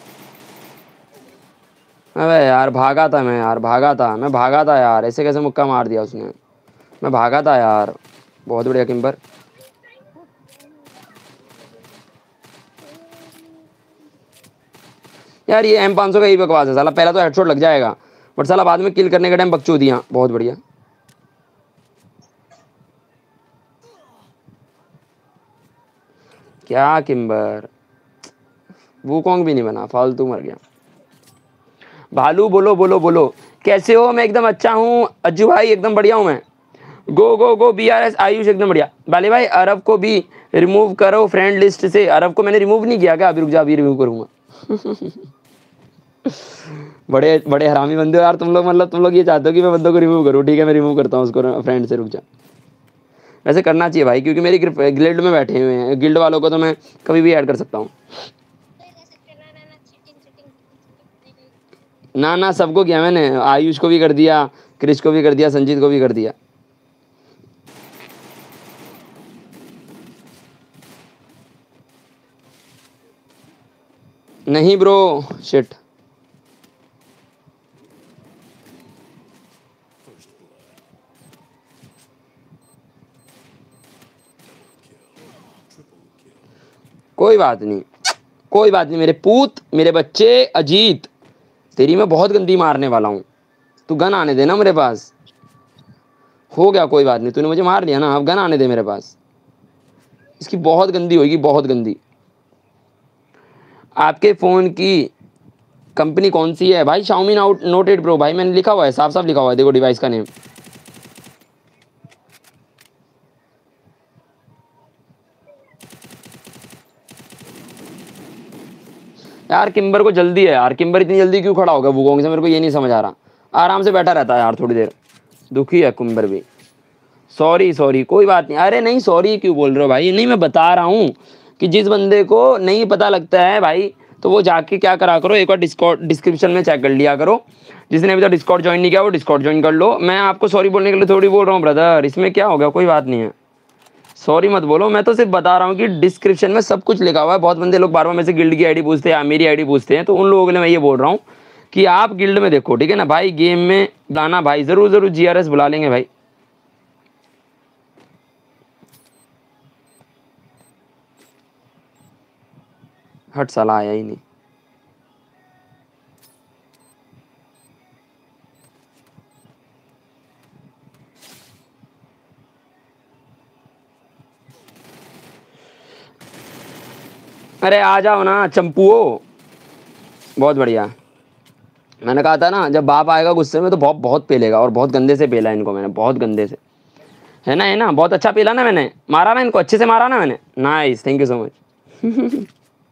अबे यार भागा था मैं, यार भागा था मैं, भागा था यार, ऐसे कैसे मुक्का मार दिया उसने, मैं भागा था यार। बहुत बढ़िया किम्बर। यार ये एम पाँच सौ का ही बकवास है साला, पहला तो हेडशॉट लग जाएगा बट साला बाद में किल करने के टाइम बकचोदियाँ। बहुत बढ़िया। क्या किम्बर, वूकोंग भी नहीं बना, फालतू मर गया। भालू बोलो बोलो बोलो, कैसे हो? मैं एकदम अच्छा हूँ अज्जू भाई, एकदम बढ़िया हूँ मैं। Go go go B R S Ayush, एकदम बढ़िया। बाले भाई अरब को भी रिमूव करो फ्रेंड लिस्ट से। अरब को मैंने रिमूव नहीं किया क्या? अभी रुक जा, अभी रिमूव करूँगा। बड़े बड़े हरामी बंदे हो यार तुम लोग, मतलब तुम लोग ये चाहते हो कि मैं बंदों को रिमूव करूँ। ठीक है मैं रिमूव करता हूँ उसको फ्रेंड से, रुक जा। वैसे करना चाहिए भाई, क्योंकि मेरी गिल्ड में बैठे हुए हैं, गिल्ड वालों को तो मैं कभी भी ऐड कर सकता हूँ। ना ना सबको किया मैंने, आयुष को भी कर दिया, क्रिश को भी कर दिया, संजीत को भी कर दिया। नहीं ब्रो, शिट। कोई बात नहीं, कोई बात नहीं मेरे पूत, मेरे बच्चे। अजीत तेरी मैं बहुत गंदी मारने वाला हूँ, तू गन आने देना मेरे पास। हो गया कोई बात नहीं, तूने मुझे मार लिया ना, अब गन आने दे मेरे पास। इसकी बहुत गंदी होगी, बहुत गंदी। आपके फ़ोन की कंपनी कौन सी है भाई? शाओमी नोट एट प्रो भाई, मैंने लिखा हुआ है, साफ साफ लिखा हुआ है, देखो डिवाइस का नेम। यार किम्बर को जल्दी है यार, किम्बर इतनी जल्दी क्यों खड़ा होगा वुकोंग से, मेरे को ये नहीं समझ आ रहा। आराम से बैठा रहता है यार थोड़ी देर, दुखी है किम्बर भी। सॉरी सॉरी, कोई बात नहीं। अरे नहीं सॉरी क्यों बोल रहे हो भाई? नहीं मैं बता रहा हूँ कि जिस बंदे को नहीं पता लगता है भाई, तो वो जाके क्या करा करो, एक बार डिस्कॉर्ड डिस्क्रिप्शन में चेक कर लिया करो। जिसने अभी तक डिस्कॉर्ड ज्वाइन नहीं किया वो डिस्कॉर्ड ज्वाइन कर लो। मैं आपको सॉरी बोलने के लिए थोड़ी बोल रहा हूँ ब्रदर, इसमें क्या हो गया, कोई बात नहीं है, सॉरी मत बोलो। मैं तो सिर्फ बता रहा हूँ कि डिस्क्रिप्शन में सब कुछ लिखा हुआ है। बहुत बंदे लोग बार बार मेरे से गिल्ड की आईडी पूछते हैं या मेरी आईडी पूछते हैं, तो उन लोगों के लिए मैं ये बोल रहा हूँ कि आप गिल्ड में देखो, ठीक है ना भाई। गेम में बुलाना भाई, ज़रूर ज़रूर जी आर एस बुला लेंगे भाई। हट साला आया ही नहीं। अरे आ जाओ ना चंपुओ, बहुत बढ़िया। मैंने कहा था ना जब बाप आएगा गुस्से में तो बहुत बहुत पेलेगा, और बहुत गंदे से पेला इनको मैंने, बहुत गंदे से। है ना, है ना, बहुत अच्छा पेला ना मैंने, मारा ना इनको, अच्छे से मारा ना मैंने। Nice, thank you so much.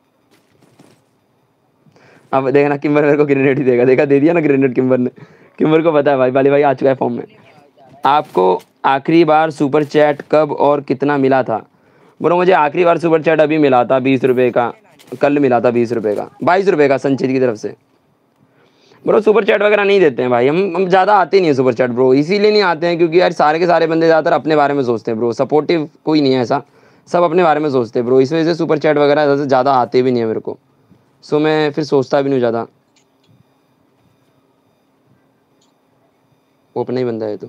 अब देखना किम्बर मेरे को ग्रेनेड ही देगा, देखा दे दिया ना ग्रेनेड किम्बर ने। किम्बर को पता है भाई, बाली भाई आ चुका है फॉर्म में। आपको आखिरी बार सुपर चैट कब और कितना मिला था? बोलो मुझे आखिरी बार सुपर चैट अभी मिला था बीस रुपए का, कल मिला था बीस रुपए का, बाईस रुपए का संचित की तरफ से। ब्रो सुपर चैट वगैरह नहीं देते हैं भाई, हम हम ज़्यादा आते नहीं है सुपर चैट ब्रो, इसीलिए नहीं आते हैं क्योंकि यार सारे के सारे बंदे ज़्यादातर अपने बारे में सोचते हैं ब्रो, सपोर्टिव कोई नहीं है ऐसा, सब अपने बारे में सोचते हैं ब्रो। इस वजह से सुपर चैट वगैरह ज़्यादा आते भी नहीं है मेरे को, सो मैं फिर सोचता भी नहीं ज़्यादा। वो अपना ही बंदा है तो।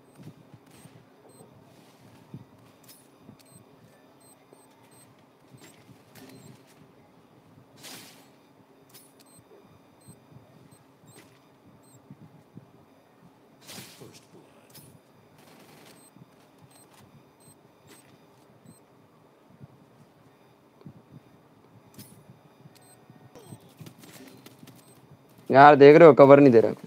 यार देख रहे हो कवर नहीं दे रहा।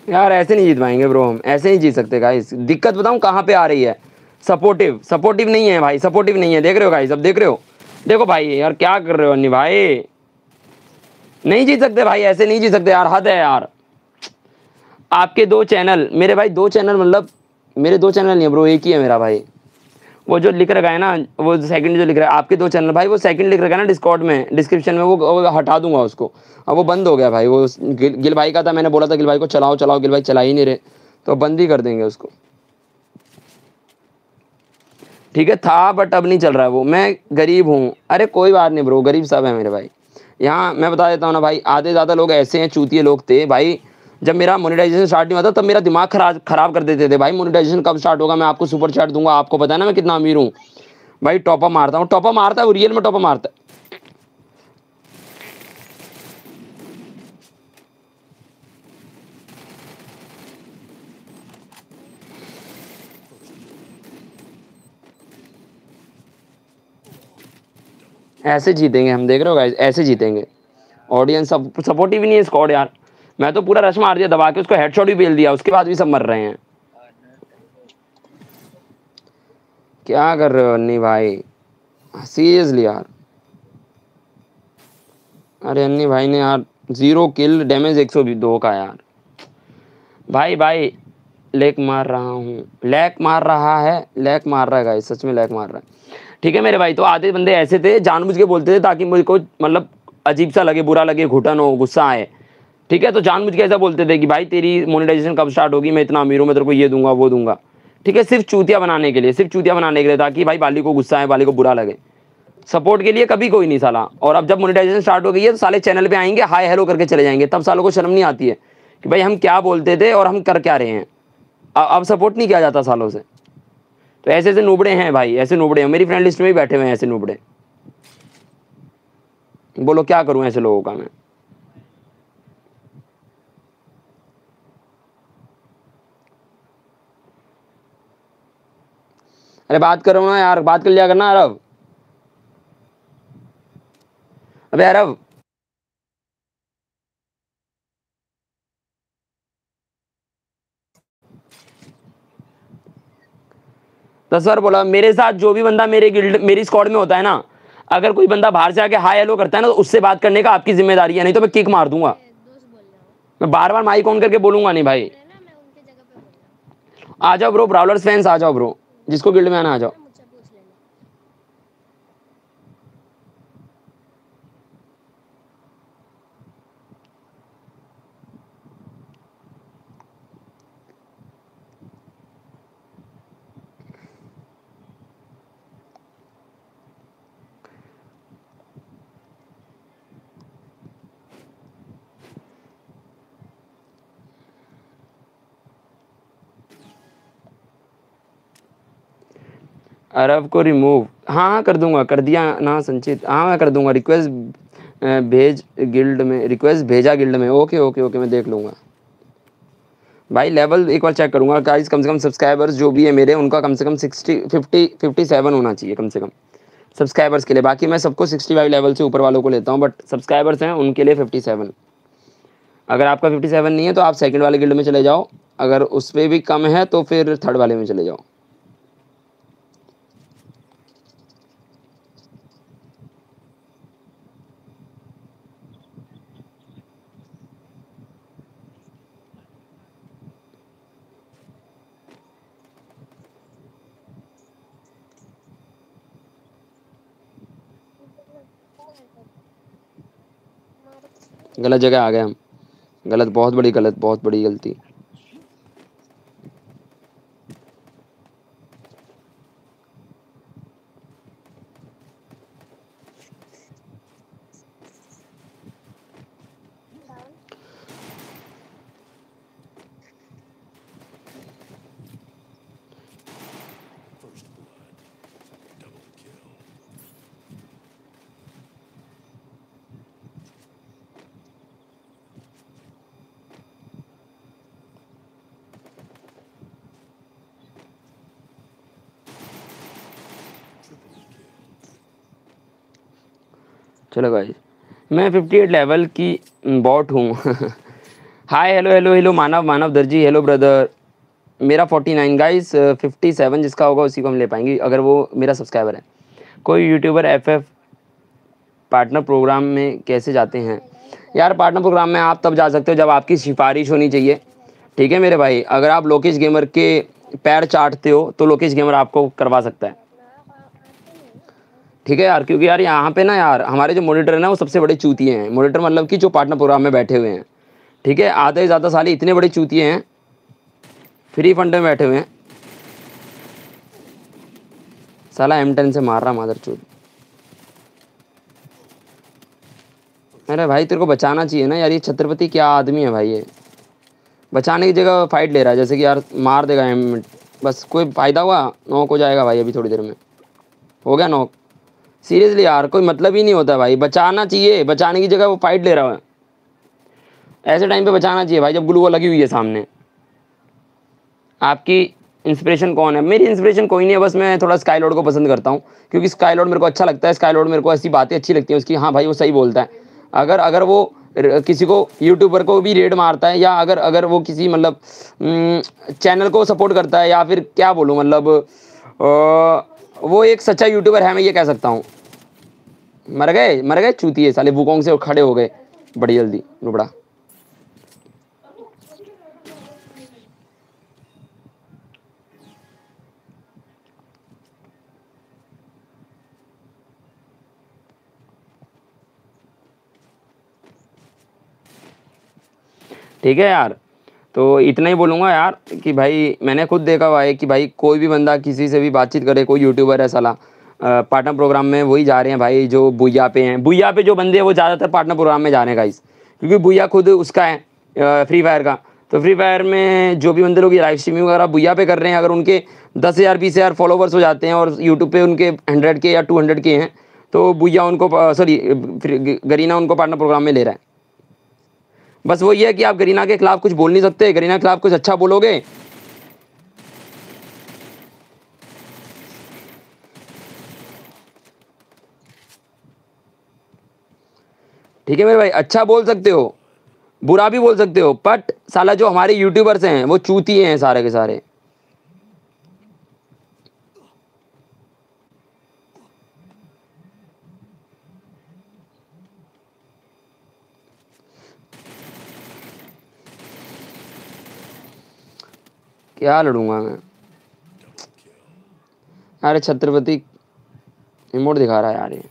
यार ऐसे नहीं जीत पाएंगे ब्रो, हम ऐसे नहीं जीत सकते गाइस। दिक्कत बताऊं कहाँ पे आ रही है, सपोर्टिव सपोर्टिव नहीं है भाई, सपोर्टिव नहीं है। देख रहे हो गाइस, अब देख रहे हो, देखो भाई यार क्या कर रहे हो अन्नी भाई, नहीं जीत सकते भाई, ऐसे नहीं जीत सकते यार, हद है यार। आपके दो चैनल मेरे भाई, दो चैनल मतलब मेरे दो चैनल नहीं है ब्रो, एक ही है मेरा भाई। वो जो लिख रखा है ना, वो सेकंड जो लिख रहा है आपके दो चैनल भाई, वो सेकंड लिख रखा है ना डिस्कॉर्ड में, डिस्क्रिप्शन में, वो, वो हटा दूंगा उसको। अब वो बंद हो गया भाई, वो गिल, गिल भाई का था, मैंने बोला था गिल भाई को चलाओ चलाओ, गिल भाई चला ही नहीं रहे, तो बंद ही कर देंगे उसको। ठीक है था बट अब नहीं चल रहा है वो, मैं गरीब हूँ। अरे कोई बात नहीं ब्रो, गरीब सब है मेरे भाई। यहाँ मैं बता देता हूँ ना भाई, आधे ज़्यादा लोग ऐसे हैं, चूतिए लोग थे भाई। जब मेरा मोनेटाइजेशन स्टार्ट नहीं हुआ था तब मेरा दिमाग खराब खराब कर देते थे भाई, मोनेटाइजेशन कब स्टार्ट होगा, मैं आपको सुपर चैट दूंगा, आपको पता है ना मैं कितना अमीर हूँ भाई। टॉपअप मारता हूँ, टॉपअप मारता है वो, रियल में टॉपअप मारता है। ऐसे जीतेंगे हम, देख रहे हो गाइस, ऐसे जीतेंगे। ऑडियंस सब सपोर्टिव नहीं है स्क्वाड यार। मैं तो पूरा रश मार दिया दबा के, उसको हेडशॉट भी पेल दिया, उसके बाद भी सब मर रहे हैं। क्या कर रहे हो अन्नी भाई, सीरियसली यार। अरे अन्नी भाई ने यार जीरो किल, डैमेज एक सौ दो का यार। भाई भाई लैक मार रहा हूँ, लैक मार रहा है, लैक मार रहा है गाइस, सच में लैक मार रहा है। ठीक है मेरे भाई, तो आधे बंदे ऐसे थे जानबूझ के बोलते थे ताकि मुझको मतलब अजीब सा लगे, बुरा लगे, घुटन हो, गुस्सा आए। ठीक है, तो जानबूझ के ऐसा बोलते थे कि भाई तेरी मोनेटाइजेशन कब स्टार्ट होगी, मैं इतना अमीर हूँ, मैं तेरे को ये दूंगा वो दूंगा। ठीक है, सिर्फ चूतिया बनाने के लिए, सिर्फ चूतिया बनाने के लिए, ताकि भाई बाली को गुस्सा आए, बाली को बुरा लगे। सपोर्ट के लिए कभी कोई नहीं साला। और अब जब मोनेटाइजेशन स्टार्ट हो गई है तो साले चैनल पे आएंगे, हाय हेलो करके चले जाएंगे, तब सालों को शर्म नहीं आती है कि भाई हम क्या बोलते थे और हम कर क्या रहे हैं। अब सपोर्ट नहीं किया जाता सालों से। तो ऐसे ऐसे नूबड़े हैं भाई, ऐसे नूबड़े हैं, मेरी फ्रेंड लिस्ट में भी बैठे हुए हैं ऐसे नूबड़े। बोलो क्या करूं ऐसे लोगों का मैं। अरे बात करो ना यार, बात कर लिया करना अरब। अबे अरब, दस बार बोला, मेरे साथ जो भी बंदा मेरे गिल्ड मेरी स्क्वाड में होता है ना, अगर कोई बंदा बाहर से आके हाय हेलो करता है ना, तो उससे बात करने का आपकी जिम्मेदारी है, नहीं तो मैं किक मार दूंगा। दोस्त बोल रहा हूँ मैं बार बार माइक ऑन करके बोलूंगा नहीं भाई। ना, मैं उनके जगह पे बोल रहा हूँ आ जाओ ब्रो, ब्राउलर्स फैंस आ जाओ ब्रो, जिसको गिल्ड में आना आ जाओ। ना, मुझसे पूछ लेना। अरब को रिमूव, हाँ हाँ कर दूंगा, कर दिया ना संचित, हाँ मैं कर दूंगा। रिक्वेस्ट भेज गिल्ड में, रिक्वेस्ट भेजा गिल्ड में, ओके ओके ओके मैं देख लूँगा भाई। लेवल एक बार चेक करूंगा गाइस, कम से कम सब्सक्राइबर्स जो भी है मेरे, उनका कम से कम सिक्सटी फिफ्टी फिफ्टी सेवन होना चाहिए कम से कम सब्सक्राइबर्स के लिए। बाकी मैं सबको सिक्सटी फाइव लेवल से ऊपर वालों को लेता हूँ, बट सब्सक्राइबर्स हैं उनके लिए फिफ्टी सेवन। अगर आपका फिफ्टी सेवन नहीं है तो आप सेकंड वाले गिल्ड में चले जाओ, अगर उस पर भी कम है तो फिर थर्ड वाले में चले जाओ। गलत जगह आ गए हम, गलत, बहुत बड़ी गलत, बहुत बड़ी गलती। चलो भाई, मैं फिफ्टी एट लेवल की बॉट हूँ hi hello hello hello Manav Manav Darji, hello brother. मेरा forty nine guys, fifty seven जिसका होगा उसी को हम ले पाएंगे अगर वो मेरा सब्सक्राइबर है। कोई YouTuber F F partner program में कैसे जाते हैं? यार पार्टनर प्रोग्राम में आप तब जा सकते हो जब आपकी सिफारिश होनी चाहिए, ठीक है मेरे भाई। अगर आप लोकेश गेमर के पैर चाटते हो तो लोकेश गेमर आपको करवा सकता है, ठीक है यार। क्योंकि यार यहाँ पे ना यार हमारे जो मॉनिटर है ना वो सबसे बड़े चूतिए हैं। मॉनिटर मतलब कि जो पार्टनर प्रोग्राम में बैठे हुए हैं, ठीक है। आधे से ज़्यादा साले इतने बड़े चूतिए हैं, फ्री फंड में बैठे हुए हैं। साला एम टेन से मार रहा मादर चूत। अरे भाई तेरे को बचाना चाहिए ना यार, ये छत्रपति क्या आदमी है भाई, ये बचाने की जगह फाइट ले रहा है जैसे कि यार मार देगा एम। बस कोई फायदा हुआ? नॉक हो जाएगा भाई अभी थोड़ी देर में। हो गया नॉक। सीरियसली यार कोई मतलब ही नहीं होता भाई, बचाना चाहिए, बचाने की जगह वो फाइट ले रहा है। ऐसे टाइम पे बचाना चाहिए भाई जब ग्लूवा लगी हुई है सामने। आपकी इंस्पिरेशन कौन है? मेरी इंस्पिरेशन कोई नहीं है, बस मैं थोड़ा स्काई लॉर्ड को पसंद करता हूँ क्योंकि स्काई लॉर्ड मेरे को अच्छा लगता है। स्काई लॉर्ड मेरे को ऐसी बातें अच्छी लगती हैं उसकी, हाँ भाई वो सही बोलता है। अगर अगर वो र- किसी को यूट्यूबर को भी रेड मारता है, या अगर अगर वो किसी मतलब चैनल को सपोर्ट करता है, या फिर क्या बोलूँ मतलब अ, वो एक सच्चा यूट्यूबर है, मैं ये कह सकता हूँ। मर गए मर गए चूतिए साले, वुकोंग से खड़े हो गए बड़ी जल्दी रुबड़ा। ठीक है यार, तो इतना ही बोलूँगा यार कि भाई मैंने खुद देखा हुआ है कि भाई कोई भी बंदा किसी से भी बातचीत करे, कोई यूट्यूबर है साला पार्टनर प्रोग्राम में वही जा रहे हैं भाई जो बुया पे हैं। बुया पे जो बंदे हैं वो ज़्यादातर पार्टनर प्रोग्राम में जा रहे हैं गाइस, क्योंकि बुया खुद उसका है फ्री फायर का। तो फ्री फायर में जो भी बंदे लोग ये लाइव स्ट्रीमिंग वगैरह बुया पे कर रहे हैं, अगर उनके दस हज़ार बीस हज़ार फॉलोवर्स हो जाते हैं और यूट्यूब पे उनके हंड्रेड के या टू हंड्रेड के हैं, तो बुया उनको सॉरी गरीना उनको पार्टनर प्रोग्राम में ले रहा है। बस वो ये है कि आप गरीना के खिलाफ कुछ बोल नहीं सकते, गरीना के खिलाफ कुछ अच्छा बोलोगे ठीक है मेरे भाई, अच्छा बोल सकते हो, बुरा भी बोल सकते हो, बट साला जो हमारे यूट्यूबर्स हैं वो चूती हैं सारे के सारे। क्या लड़ूंगा मैं? अरे छत्रपति इमोट दिखा रहा है यार ये।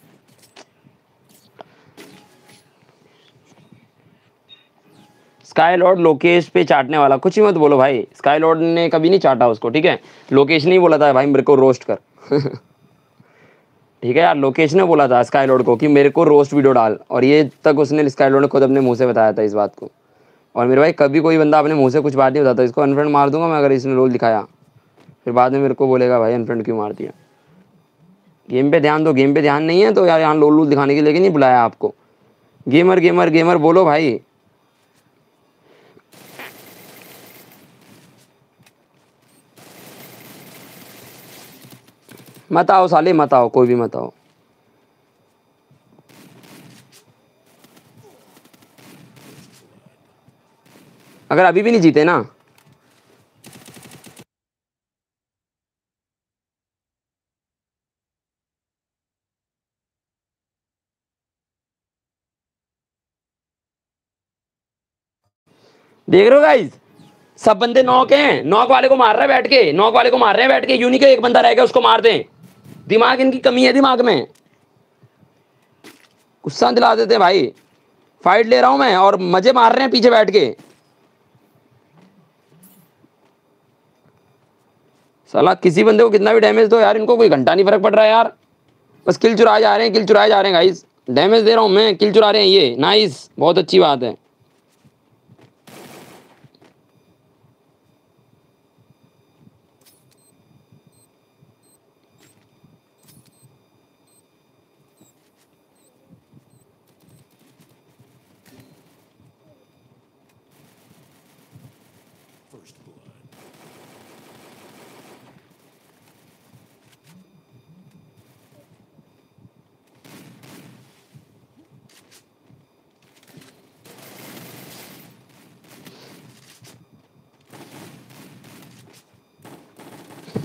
स्काई लॉर्ड लोकेश पे चाटने वाला, कुछ ही मत बोलो भाई, स्काई लॉर्ड ने कभी नहीं चाटा उसको, ठीक है। लोकेश ने ही बोला था भाई मेरे को रोस्ट कर ठीक है यार, लोकेश ने बोला था स्काई लॉर्ड को कि मेरे को रोस्ट वीडियो डाल, और ये तक उसने स्काई लॉर्ड ने खुद अपने मुंह से बताया था इस बात को। और मेरे भाई कभी कोई बंदा अपने मुंह से कुछ बात नहीं बताता, इसको अनफ्रेंड मार दूंगा मैं अगर इसने रोल दिखाया, फिर बाद में मेरे को बोलेगा भाई अनफ्रेंड क्यों मार दिया। गेम पे ध्यान दो, गेम पे ध्यान नहीं है तो यार यहाँ लोल लूल दिखाने के लिए नहीं बुलाया आपको। गेमर गेमर गेमर बोलो भाई। मत आओ साले, मत आओ, कोई भी मत आओ। अगर अभी भी नहीं जीते ना, देख रहे हो गाइस, सब बंदे नॉक हैं, नॉक वाले को मार रहा है बैठ के, नॉक वाले को मार रहे हैं बैठ के, यूं नहीं कि एक बंदा रह गया उसको मार दें। दिमाग इनकी कमी है दिमाग में, गुस्सा दिला देते हैं भाई। फाइट ले रहा हूं मैं और मजे मार रहे हैं पीछे बैठ के। साला किसी बंदे को कितना भी डैमेज दो यार, इनको कोई घंटा नहीं फर्क पड़ रहा है यार। बस किल चुराए जा रहे हैं, किल चुराए जा रहे हैं गाइस। डैमेज दे रहा हूं मैं, किल चुरा रहे हैं ये, नाइस, बहुत अच्छी बात है।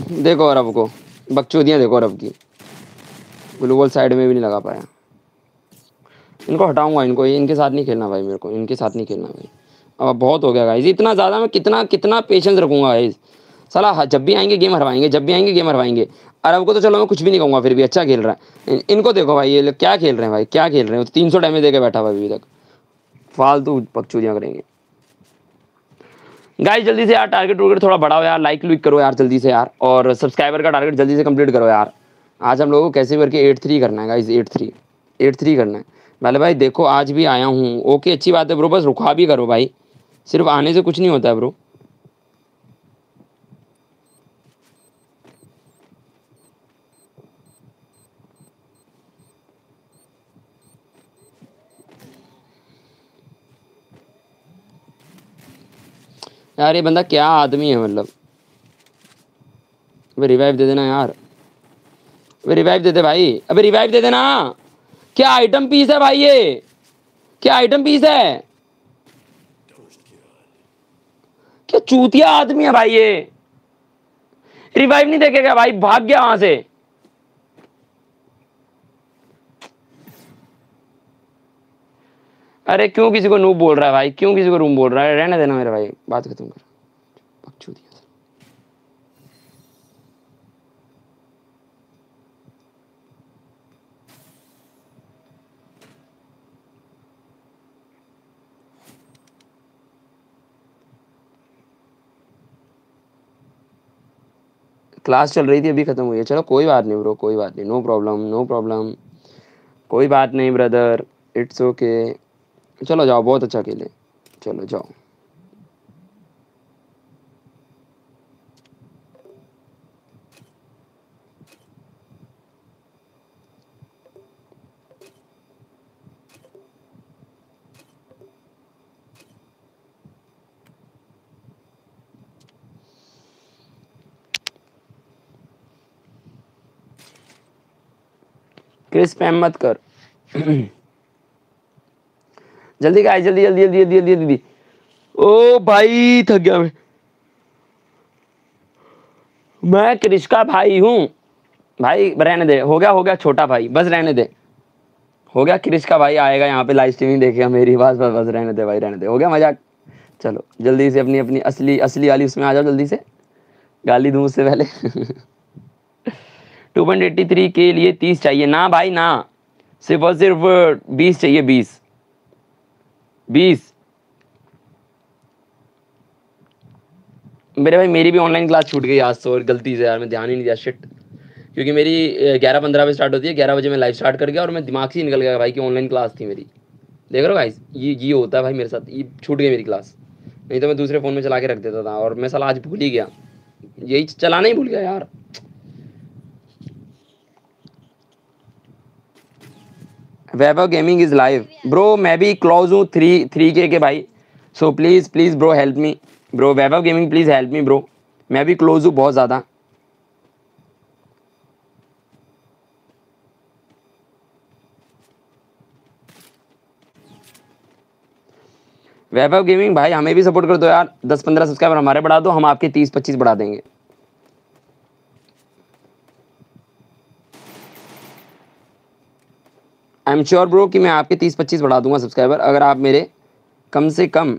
देखो अरब को, बकचोदियाँ देखो अरब की, ग्लू बॉल साइड में भी नहीं लगा पाया। इनको हटाऊंगा, इनको, ये इनके साथ नहीं खेलना भाई, मेरे को इनके साथ नहीं खेलना भाई। अब बहुत हो गया गाइस, इतना ज़्यादा मैं कितना कितना पेशेंस रखूंगा गाइस। साला ह- जब भी आएंगे गेम हरवाएंगे, जब भी आएंगे गेम हरवाएंगे। अरब को तो चलो मैं कुछ भी नहीं कहूँगा, फिर भी अच्छा खेल रहा है। इन, इनको देखो भाई, ये लोग क्या खेल रहे हैं भाई, क्या खेल रहे हैं। तीन सौ डैमेज दे के बैठा हुआ अभी तक, फालतू पकचूरियाँ करेंगे। गाइस जल्दी से यार टारगेट टूरगेट थोड़ा बढ़ाओ यार, लाइक लुइक करो यार जल्दी से यार, और सब्सक्राइबर का टारगेट जल्दी से कंप्लीट करो यार। आज हम लोगों को कैसे करके एट थ्री करना है guys, eight three eight three करना है। पहले भाई देखो आज भी आया हूँ, ओके अच्छी बात है ब्रो, बस रुका भी करो भाई, सिर्फ आने से कुछ नहीं होता है ब्रो। यार ये बंदा क्या आदमी है मतलब। अबे रिवाइव दे देना यार, अबे रिवाइव दे दे भाई, अबे रिवाइव दे देना। क्या आइटम पीस है भाई ये, क्या आइटम पीस है, क्या चूतिया आदमी है भाई ये। रिवाइव नहीं देखेगा भाई, भाग गया वहां से। अरे क्यों किसी को नूब बोल रहा है भाई, क्यों किसी को रूम बोल रहा है, रहने देना मेरे भाई, बात खत्म कर। बकचोदिया। क्लास चल रही थी अभी खत्म हुई है, चलो कोई बात नहीं ब्रो, कोई बात नहीं, नो प्रॉब्लम नो प्रॉब्लम, कोई बात नहीं ब्रदर, इट्स ओके। चलो जाओ, बहुत अच्छा खेले, चलो जाओ। क्रिस स्पैम मत कर। जल्दी गाइस, जल्दी जल्दी जल्दी जल्दी जल्दी जल्दी। ओ भाई थक गया मैं मैं क्रिश का भाई हूँ भाई, रहने दे, हो गया हो गया छोटा भाई, बस रहने दे, हो गया। क्रिश का भाई आएगा यहाँ पे लाइव स्ट्रीमिंग देखेगा मेरी, बस बस बस रहने दे भाई, रहने दे, हो गया मजाक। चलो जल्दी से अपनी अपनी असली असली वाली उसमें आ जाओ जल्दी से, गाली दूं उससे पहले। टू पॉइंट एट्टी थ्री के लिए तीस चाहिए ना भाई ना, सिर्फ और सिर्फ बीस चाहिए, बीस बीस। मेरे भाई मेरी भी ऑनलाइन क्लास छूट गई आज तो, और गलती से यार मैं ध्यान ही नहीं दिया, शिट। क्योंकि मेरी ग्यारह पंद्रह बजे स्टार्ट होती है, ग्यारह बजे मैं लाइव स्टार्ट कर गया और मैं दिमाग से ही निकल गया भाई कि ऑनलाइन क्लास थी मेरी। देख रहे हो भाई, ये ये होता है भाई मेरे साथ, ये छूट गई मेरी क्लास। नहीं तो मैं दूसरे फ़ोन में चला के रख देता था, और मैं साला आज भूल ही गया, यही चलाना ही भूल गया यार। Vaibhav gaming is live bro, मैं भी क्लोज हूँ थ्री थ्री के के भाई, so please please bro help me bro, Vaibhav gaming please help me bro, मैं भी क्लोज हूँ बहुत ज़्यादा। वैभव गेमिंग भाई हमें भी सपोर्ट कर दो यार, दस पंद्रह सब्सक्राइबर हमारे बढ़ा दो, हम आपके तीस पच्चीस बढ़ा देंगे। आई एम श्योर ब्रो कि मैं आपके तीस पच्चीस बढ़ा दूंगा सब्सक्राइबर, अगर आप मेरे कम से कम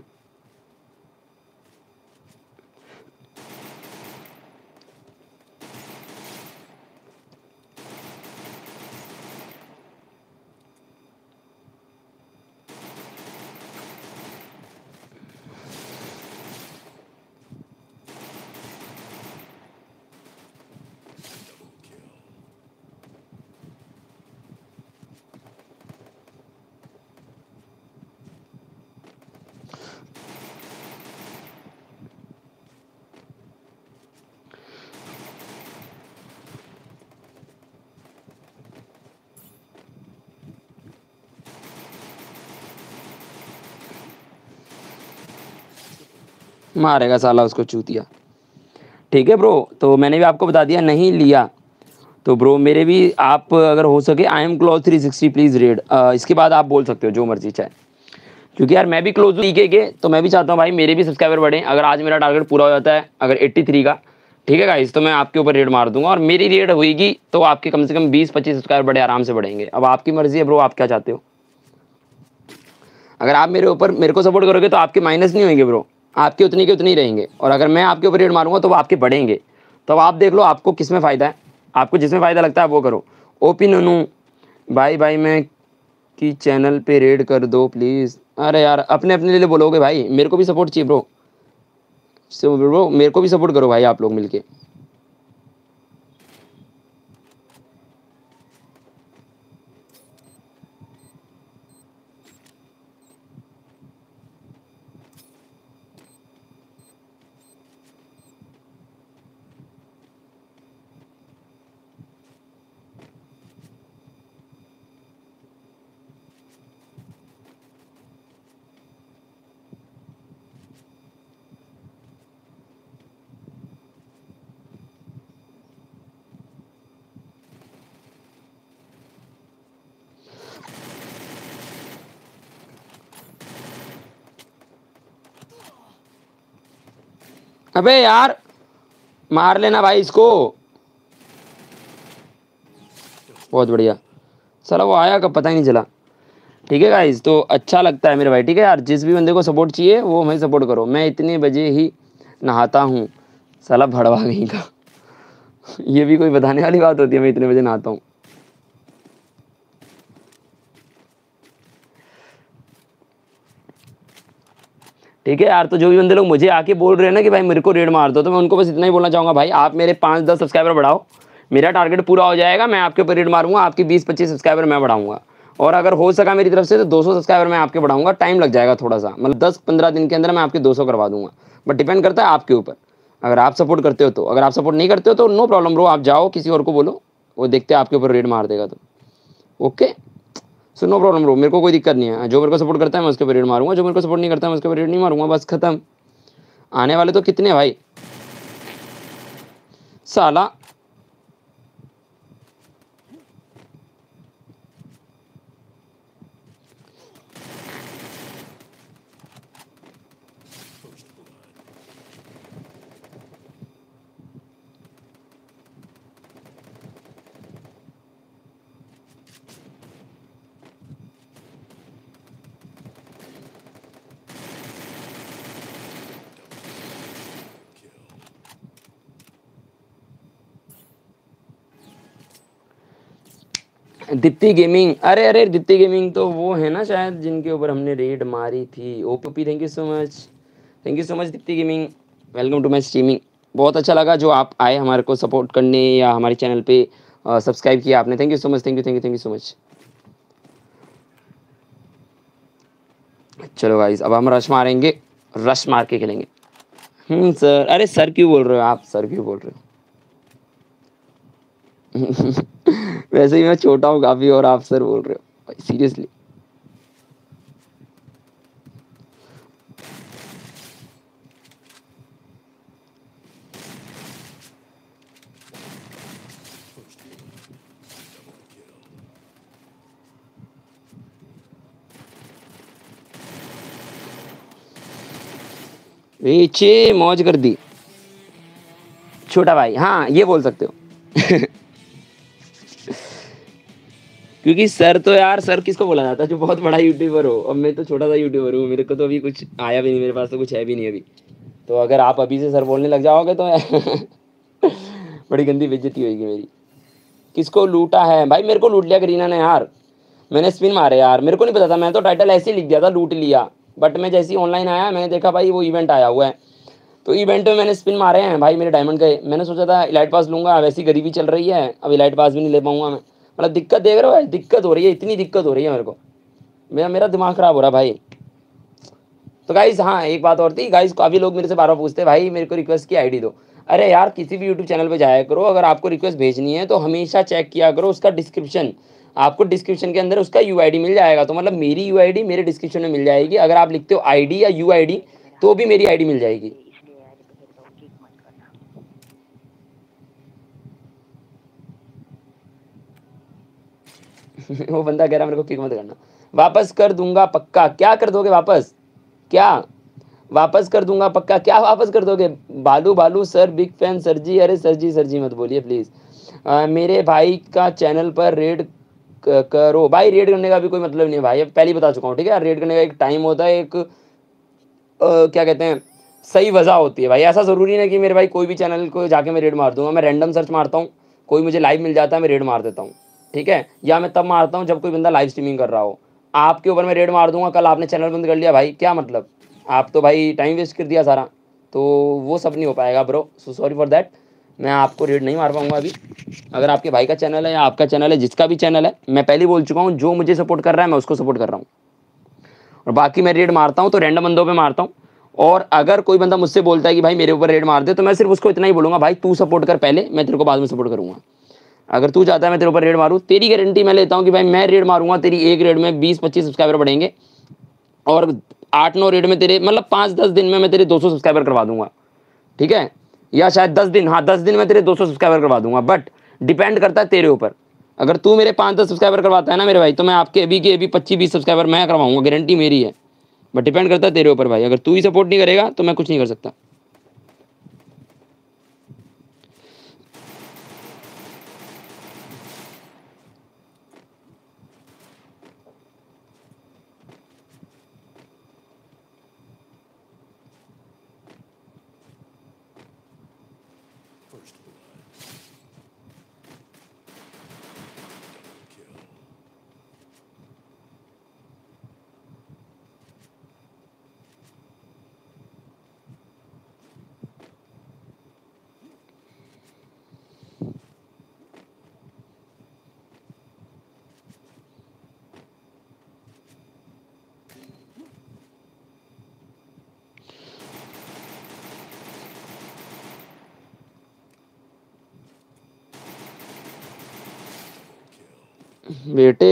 मारेगा साला उसको चूतिया। ठीक है ब्रो, तो मैंने भी आपको बता दिया, नहीं लिया तो ब्रो मेरे भी आप अगर हो सके I am close three sixty please raid, इसके बाद आप बोल सकते हो जो मर्जी चाहे, क्योंकि यार मैं भी क्लोज हूँ टीके के, तो मैं भी चाहता हूँ भाई मेरे भी सब्सक्राइबर बढ़ें। अगर आज मेरा टारगेट पूरा हो जाता है अगर तिरासी का, ठीक है गाइस, तो मैं आपके ऊपर रेड मार दूंगा और मेरी रेड होगी तो आपके कम से कम बीस पच्चीस सब्सक्राइबर बड़े आराम से बढ़ेंगे। अब आपकी मर्जी है ब्रो, आप क्या चाहते हो। अगर आप मेरे ऊपर मेरे को सपोर्ट करोगे तो आपके माइनस नहीं होंगे ब्रो, आपके उतनी के उतनी ही रहेंगे। और अगर मैं आपके ऊपर रेड मारूंगा तो वो आपके बढ़ेंगे। तो अब आप देख लो आपको किस में फ़ायदा है, आपको जिसमें फ़ायदा लगता है वो करो। ओपी ननू भाई भाई मैं कि चैनल पे रेड कर दो प्लीज़। अरे यार अपने अपने लिए बोलोगे भाई, मेरे को भी सपोर्ट चाहिए ब्रो। सो ब्रो मेरे को भी सपोर्ट करो भाई आप लोग मिलके। अबे यार मार लेना भाई इसको। बहुत बढ़िया, साला वो आया कब पता ही नहीं चला। ठीक है गाइस, तो अच्छा लगता है मेरे भाई। ठीक है यार, जिस भी बंदे को सपोर्ट चाहिए वो हमें सपोर्ट करो। मैं इतने बजे ही नहाता हूँ, साला भड़वा गई का। ये भी कोई बताने वाली बात होती है, मैं इतने बजे नहाता हूँ। ठीक है यार, तो जो भी बंदे लोग मुझे आके बोल रहे हैं ना कि भाई मेरे को रेड मार दो, तो मैं उनको बस इतना ही बोलना चाहूँगा भाई आप मेरे पाँच दस सब्सक्राइबर बढ़ाओ, मेरा टारगेट पूरा हो जाएगा, मैं आपके ऊपर रेड मारूंगा, आपकी बीस पच्चीस सब्सक्राइबर मैं बढ़ाऊंगा। और अगर हो सका मेरी तरफ से तो दो सौ सब्सक्राइबर मैं आपके बढ़ाऊंगा। टाइम लग जाएगा थोड़ा सा, मतलब दस पंद्रह दिन के अंदर मैं आपके दो सौ करवा दूंगा, बट डिपेंड करता है आपके ऊपर। अगर आप सपोर्ट करते हो तो, अगर आप सपोर्ट नहीं करते हो तो नो प्रॉब्लम ब्रो, आप जाओ किसी और को बोलो, वो देखते हैं आपके ऊपर रेड मार देगा तो। Okay, so no problem bro, मेरे को कोई दिक्कत नहीं है। जो मेरे को सपोर्ट करता है मैं उसके ऊपर रेड मारूंगा, जो मेरे को सपोर्ट नहीं करता है मैं उसके ऊपर रेड नहीं मारूंगा, बस खत्म। आने वाले तो कितने भाई साला। दीप्ति गेमिंग, अरे अरे दीप्ति गेमिंग तो वो है ना शायद जिनके ऊपर हमने रेड मारी थी। OP thank you so much, thank you so much Deepti gaming, welcome to my streaming. बहुत अच्छा लगा जो आप आए हमारे को सपोर्ट करने या हमारे चैनल पे सब्सक्राइब किया आपने। Thank you so much, thank you thank you thank you so much. चलो गाइस अब हम रश मारेंगे, रश मार के खेलेंगे। हम्म सर, अरे सर क्यों बोल रहे हो आप, सर क्यों बोल रहे हो। वैसे ही मैं छोटा हूँ काफी और आप सर बोल रहे हो भाई, सीरियसली। नीचे मौज कर दी छोटा भाई, हाँ ये बोल सकते हो। क्योंकि सर तो यार, सर किसको बोला जाता है जो बहुत बड़ा यूट्यूबर हो। अब मैं तो छोटा सा यूट्यूबर हूँ, मेरे को तो अभी कुछ आया भी नहीं, मेरे पास तो कुछ है भी नहीं अभी। तो अगर आप अभी से सर बोलने लग जाओगे तो बड़ी गंदी बेइज्जती होगी मेरी। किसको लूटा है भाई, मेरे को लूट लिया करीना ने यार, मैंने स्पिन मारे यार, मेरे को नहीं पता था, मैं तो टाइटल ऐसे ही लिख दिया था लूट लिया। बट मैं जैसे ही ऑनलाइन आया मैंने देखा भाई वो इवेंट आया हुआ है, तो इवेंट में मैंने स्पिन मारे हैं भाई, मेरे डायमंड गए। मैंने सोचा था इलाइट पास लूंगा, वैसी गरीबी चल रही है, अब इलाइट पास भी नहीं ले पाऊंगा मैं। मतलब दिक्कत देख रहे हो भाई, दिक्कत हो रही है, इतनी दिक्कत हो रही है मेरे को, मेरा मेरा दिमाग खराब हो रहा है भाई। तो गाइज हाँ एक बात और थी गाइज, काफ़ी लोग मेरे से बार बार पूछते हैं भाई मेरे को रिक्वेस्ट की आईडी दो। अरे यार किसी भी यूट्यूब चैनल पे जाया करो, अगर आपको रिक्वेस्ट भेजनी है तो हमेशा चेक किया करो उसका डिस्क्रिप्शन। आपको डिस्क्रिप्शन के अंदर उसका यूआईडी मिल जाएगा, तो मतलब मेरी यूआईडी मेरे डिस्क्रिप्शन में मिल जाएगी। अगर आप लिखते हो आईडी या यूआईडी तो भी मेरी आईडी मिल जाएगी। वो बंदा कह रहा मेरे को किक मत करना, वापस कर दूंगा पक्का। क्या कर दोगे वापस, क्या वापस कर दूंगा पक्का। क्या वापस कर दोगे? Balu Balu sir big fan sir ji. अरे सर जी सर जी मत बोलिए प्लीज। मेरे भाई का चैनल पर रेड क- करो भाई। रेड करने का भी कोई मतलब नहीं है भाई, अब पहले ही बता चुका हूँ ठीक है। रेड करने का एक टाइम होता है, एक अ, क्या कहते हैं, सही वजह होती है भाई। ऐसा जरूरी नहीं कि मेरे भाई कोई भी चैनल को जाके मैं रेड मार दूंगा। मैं रैंडम सर्च मारता हूँ, कोई मुझे लाइव मिल जाता है, मैं रेड मार देता हूँ ठीक है। या मैं तब मारता हूँ जब कोई बंदा लाइव स्ट्रीमिंग कर रहा हो। आपके ऊपर मैं रेड मार दूंगा, कल आपने चैनल बंद कर लिया भाई, क्या मतलब? आप तो भाई टाइम वेस्ट कर दिया सारा। तो वो सब नहीं हो पाएगा bro, so sorry for that. मैं आपको रेड नहीं मार पाऊंगा अभी। अगर आपके भाई का चैनल है या आपका चैनल है, जिसका भी चैनल है, मैं पहले ही बोल चुका हूँ, जो मुझे सपोर्ट कर रहा है मैं उसको सपोर्ट कर रहा हूँ। और बाकी मैं रेड मारता हूँ तो रैंडम बंदों पे मारता हूँ। और अगर कोई बंदा मुझसे बोलता है कि भाई मेरे ऊपर रेड मार दे, तो मैं सिर्फ उसको इतना ही बोलूंगा, भाई तू सपोर्ट कर पहले, मैं तेरे को बाद में सपोर्ट करूंगा। अगर तू चाहता है मैं तेरे ऊपर रेड मारूं, तेरी गारंटी मैं लेता हूँ कि भाई मैं रेड मारूंगा, तेरी एक रेड में बीस पच्चीस सब्सक्राइबर बढ़ेंगे। और आठ नौ रेड में तेरे, मतलब पाँच दस दिन में मैं तेरे दो सौ सब्सक्राइबर करवा दूंगा ठीक है। या शायद दस दिन, हाँ दस दिन में तेरे दो सौ सब्सक्राइबर करवा दूंगा। बट डिपेंड करता है तेरे ऊपर। अगर तू मेरे पाँच दस सब्सक्राइबर करवाता है ना मेरे भाई, तो मैं आपके अभी के अभी पच्चीस बीस सब्सक्राइबर मैं करवाऊंगा, गारंटी मेरी है। बट डिपेंड करता है तेरे ऊपर भाई। अगर तू ही सपोर्ट नहीं करेगा तो मैं कुछ नहीं कर सकता। बेटे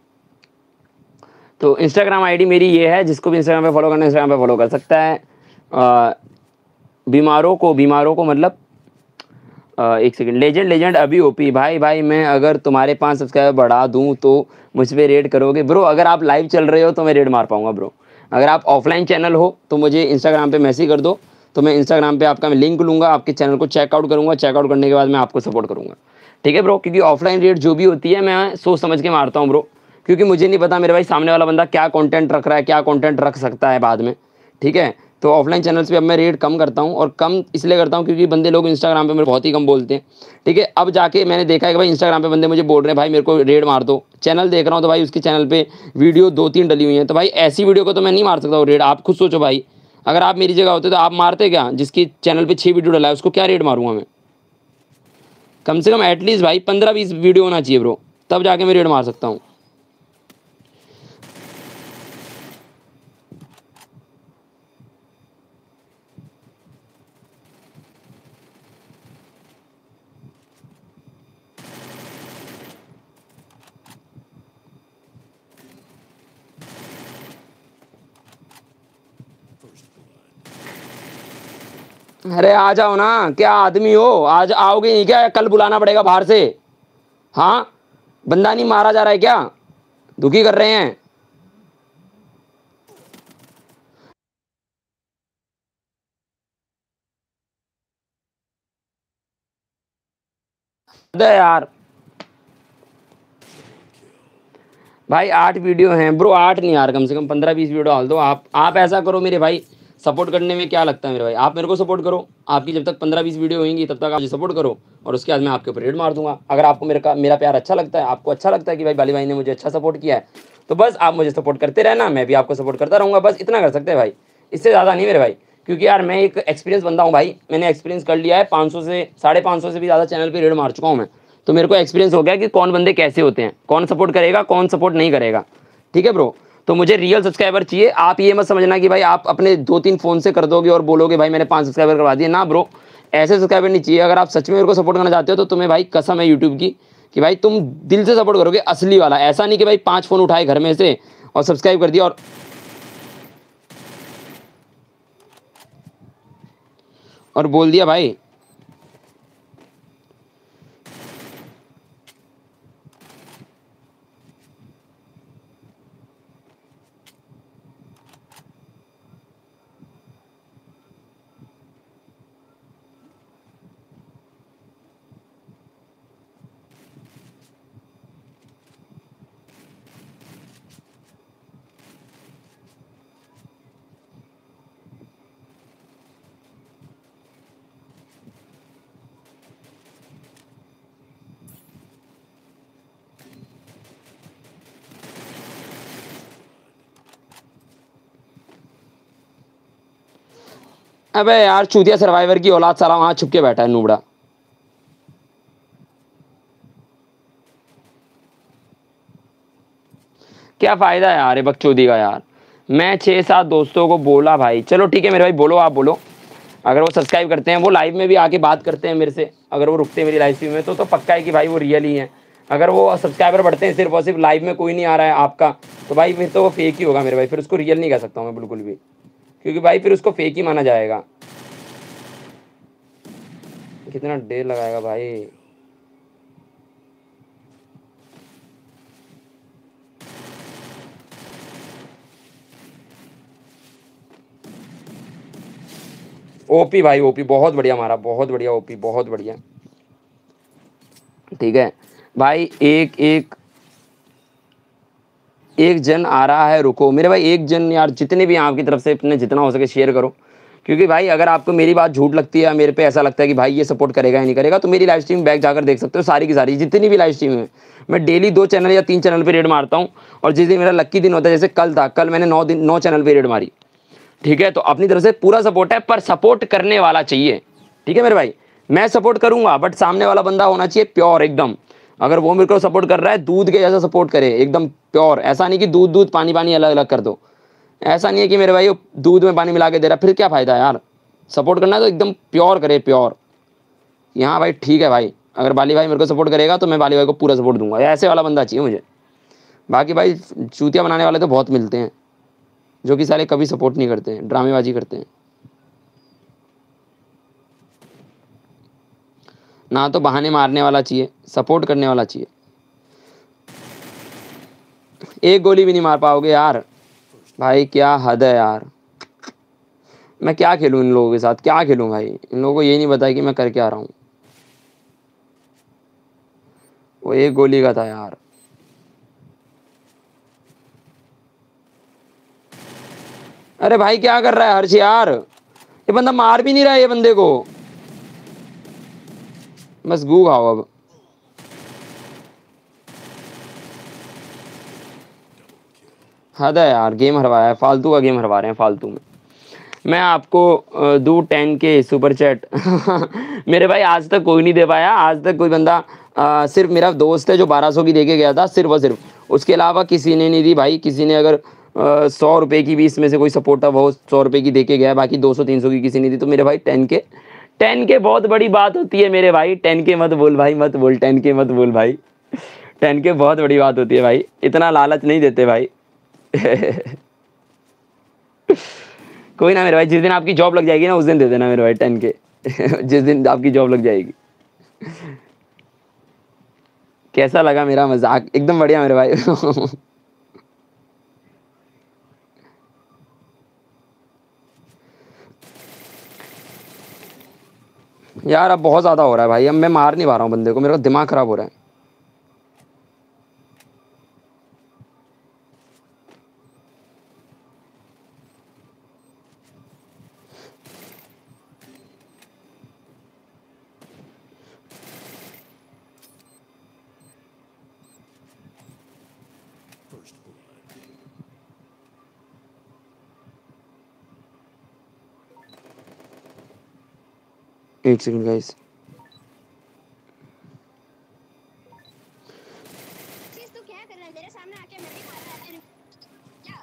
तो इंस्टाग्राम आईडी मेरी ये है, जिसको भी इंस्टाग्राम पे फॉलो करना है इंस्टाग्राम पे फॉलो कर सकता है। अ, बीमारों को बीमारों को मतलब अ, एक सेकंड, लेजेंड लेजेंड अभी ओपी भाई। भाई मैं अगर तुम्हारे पाँच सब्सक्राइबर बढ़ा दूं तो मुझ पे रेड करोगे ब्रो? अगर आप लाइव चल रहे हो तो मैं रेड मार पाऊंगा ब्रो। अगर आप ऑफलाइन चैनल हो तो मुझे इंस्टाग्राम पे मैसेज कर दो, तो मैं इंस्टाग्राम पे आपका मैं लिंक लूंगा, आपके चैनल को चेकआउट करूंगा, चेकआउट करने के बाद मैं आपको सपोर्ट करूंगा ठीक है ब्रो। क्योंकि ऑफलाइन रेड जो भी होती है मैं सोच समझ के मारता हूँ ब्रो। क्योंकि मुझे नहीं पता मेरे भाई सामने वाला बंदा क्या कंटेंट रख रहा है, क्या कंटेंट रख सकता है बाद में ठीक है। तो ऑफलाइन चैनल्स पे अब मैं रेट कम करता हूँ, और कम इसलिए करता हूँ क्योंकि बंदे लोग इंस्टाग्राम पे मेरे बहुत ही कम बोलते हैं ठीक है। अब जाके मैंने देखा है कि भाई इंस्टाग्राम पे बंदे मुझे बोल रहे हैं भाई मेरे को रेड मार दो। चैनल देख रहा हूँ तो भाई उसके चैनल पे वीडियो दो तीन डली हुई हैं, तो भाई ऐसी वीडियो को तो मैं नहीं मार सकता हूँ रेड। आप खुद सोचो भाई, अगर आप मेरी जगह होते तो आप मारते क्या? जिसकी चैनल पे छः वीडियो डला है उसको क्या रेड मारूंगा मैं? कम से कम एटलीस्ट भाई पंद्रह बीस वीडियो होना चाहिए ब्रो, तब जाके मैं रेड मार सकता हूँ। अरे आ जाओ ना, क्या आदमी हो, आज आओगे नहीं क्या? कल बुलाना पड़ेगा बाहर से? हाँ, बंदा नहीं मारा जा रहा है क्या? दुखी कर रहे हैं। अरे यार भाई आठ वीडियो हैं ब्रो, आठ नहीं यार, कम से कम पंद्रह बीस वीडियो डाल दो। आप आप ऐसा करो मेरे भाई, सपोर्ट करने में क्या लगता है मेरे भाई, आप मेरे को सपोर्ट करो। आपकी जब तक पंद्रह बीस वीडियो होंगी तब तक आप मुझे सपोर्ट करो, और उसके बाद मैं आपके ऊपर रेड मार दूंगा। अगर आपको मेरे का मेरा प्यार अच्छा लगता है, आपको अच्छा लगता है कि भाई बाली भाई ने मुझे अच्छा सपोर्ट किया है, तो बस आप मुझे सपोर्ट करते रहना, मैं भी आपको सपोर्ट करता रहूँगा। बस इतना कर सकते हैं भाई, इससे ज़्यादा नहीं मेरे भाई। क्योंकि यार मैं एक एक्सपीरियंस बंदा हूँ भाई, मैंने एक्सपीरियंस कर लिया है। पाँच सौ से साढ़े पाँच सौ से भी ज़्यादा चैनल पे रेड मार चुका हूँ मैं। तो मेरे को एक्सपीरियंस हो गया कि कौन बंदे कैसे होते हैं, कौन सपोर्ट करेगा कौन सपोर्ट नहीं करेगा ठीक है ब्रो। तो मुझे रियल सब्सक्राइबर चाहिए। आप ये मत समझना कि भाई आप अपने दो तीन फ़ोन से कर दोगे और बोलोगे भाई मैंने पाँच सब्सक्राइबर करवा दिए, ना ब्रो, ऐसे सब्सक्राइबर नहीं चाहिए। अगर आप सच में मेरे को सपोर्ट करना चाहते हो तो तुम्हें भाई कसम है यूट्यूब की कि भाई तुम दिल से सपोर्ट करोगे, असली वाला। ऐसा नहीं कि भाई पाँच फ़ोन उठाए घर में से और सब्सक्राइब कर दिया और और बोल दिया भाई। अबे यार चूतिया सर्वाइवर की औलाद साला वहां छुप के बैठा है नूबड़ा। क्या फायदा है यार ये बकचोदी का यार। मैं छः सात दोस्तों को बोला भाई, चलो ठीक है मेरे भाई, बोलो आप बोलो। अगर वो सब्सक्राइब करते हैं, वो लाइव में भी आके बात करते हैं मेरे से, अगर वो रुकते हैं मेरी लाइव स्ट्रीम में तो तो पक्का है कि भाई वो रियल ही है। अगर वो सब्सक्राइबर बढ़ते हैं सिर्फ और सिर्फ लाइव में कोई नहीं आ रहा है आपका, तो भाई फिर तो वो फेक ही होगा मेरे भाई, फिर उसको रियल नहीं कह सकता हूँ मैं बिल्कुल भी, क्योंकि भाई फिर उसको फेक ही माना जाएगा। कितना देर लगाएगा भाई। ओपी भाई ओपी बहुत बढ़िया मारा, बहुत बढ़िया ओपी, बहुत बढ़िया। ठीक है भाई, एक एक एक जन आ रहा है, रुको मेरे भाई, एक जन यार, जितने भी आपकी तरफ से अपने जितना हो सके शेयर करो, क्योंकि भाई अगर आपको मेरी बात झूठ लगती है या मेरे पे ऐसा लगता है कि भाई ये सपोर्ट करेगा या नहीं करेगा, तो मेरी लाइव स्ट्रीम बैक जाकर देख सकते हो, सारी की सारी जितनी भी लाइव स्ट्रीम है। मैं डेली दो चैनल या तीन चैनल पे रेड मारता हूँ, और जिस दिन मेरा लक्की दिन होता है, जैसे कल था, कल मैंने नौ दिन नौ चैनल पे रेड मारी। ठीक है, तो अपनी तरफ से पूरा सपोर्ट है, पर सपोर्ट करने वाला चाहिए। ठीक है मेरे भाई, मैं सपोर्ट करूंगा बट सामने वाला बंदा होना चाहिए प्योर एकदम। अगर वो मेरे को सपोर्ट कर रहा है, दूध के जैसा सपोर्ट करे एकदम प्योर, ऐसा नहीं कि दूध दूध पानी पानी अलग अलग कर दो। ऐसा नहीं है कि मेरे भाई वो दूध में पानी मिला के दे रहा, फिर क्या फायदा यार। सपोर्ट करना है तो एकदम प्योर करे, प्योर। यहाँ भाई ठीक है भाई, अगर बाली भाई मेरे को सपोर्ट करेगा तो मैं बाली भाई को पूरा सपोर्ट दूंगा, ऐसे वाला बंदा चाहिए मुझे। बाकी भाई चूतिया बनाने वाले तो बहुत मिलते हैं, जो कि सारे कभी सपोर्ट नहीं करते हैं, ड्रामेबाजी करते हैं। ना तो बहाने मारने वाला चाहिए, सपोर्ट करने वाला चाहिए। एक गोली भी नहीं मार पाओगे यार भाई, क्या हद है यार। मैं क्या खेलूं इन लोगों के साथ, क्या खेलूं भाई। इन लोगों को ये नहीं पता कि मैं करके आ रहा हूँ। वो एक गोली का था यार। अरे भाई क्या कर रहा है हर्ष यार, ये बंदा मार भी नहीं रहा है ये बंदे को। बस गू खाओ अब। हद है यार, गेम हरवाया है, फालतू का गेम हरवा रहे हैं फालतू में। मैं आपको दूँ टेन के सुपर चैट मेरे भाई आज तक कोई नहीं दे पाया, आज तक कोई बंदा, आ, सिर्फ मेरा दोस्त है जो बारह सौ की दे के गया था, सिर्फ और सिर्फ। उसके अलावा किसी ने नहीं दी भाई। किसी ने अगर सौ रुपये की भी इसमें से कोई सपोर्ट था, वो सौ रुपये की दे के गया, बाकी दो सौ तीन सौ की किसी ने दी। तो मेरे भाई टेन के टेन के बहुत बड़ी बात होती है मेरे भाई। टेन के मत बोल भाई, मत बोल, टेन के मत बोल भाई। टेन के बहुत बड़ी बात होती है भाई, इतना लालच नहीं देते भाई कोई ना मेरे भाई, जिस दिन आपकी जॉब लग जाएगी ना उस दिन दे देना मेरे भाई टेन के जिस दिन आपकी जॉब लग जाएगी। कैसा लगा मेरा मजाक? एकदम बढ़िया मेरे भाई यार अब बहुत ज़्यादा हो रहा है भाई, अब मैं मार नहीं पा रहा हूँ बंदे को, मेरा दिमाग ख़राब हो रहा है। एक सेकंड गाइस। चीज तू क्या कर रहा है? तेरे सामने आके मैं भी मार रहा है तेरे क्या?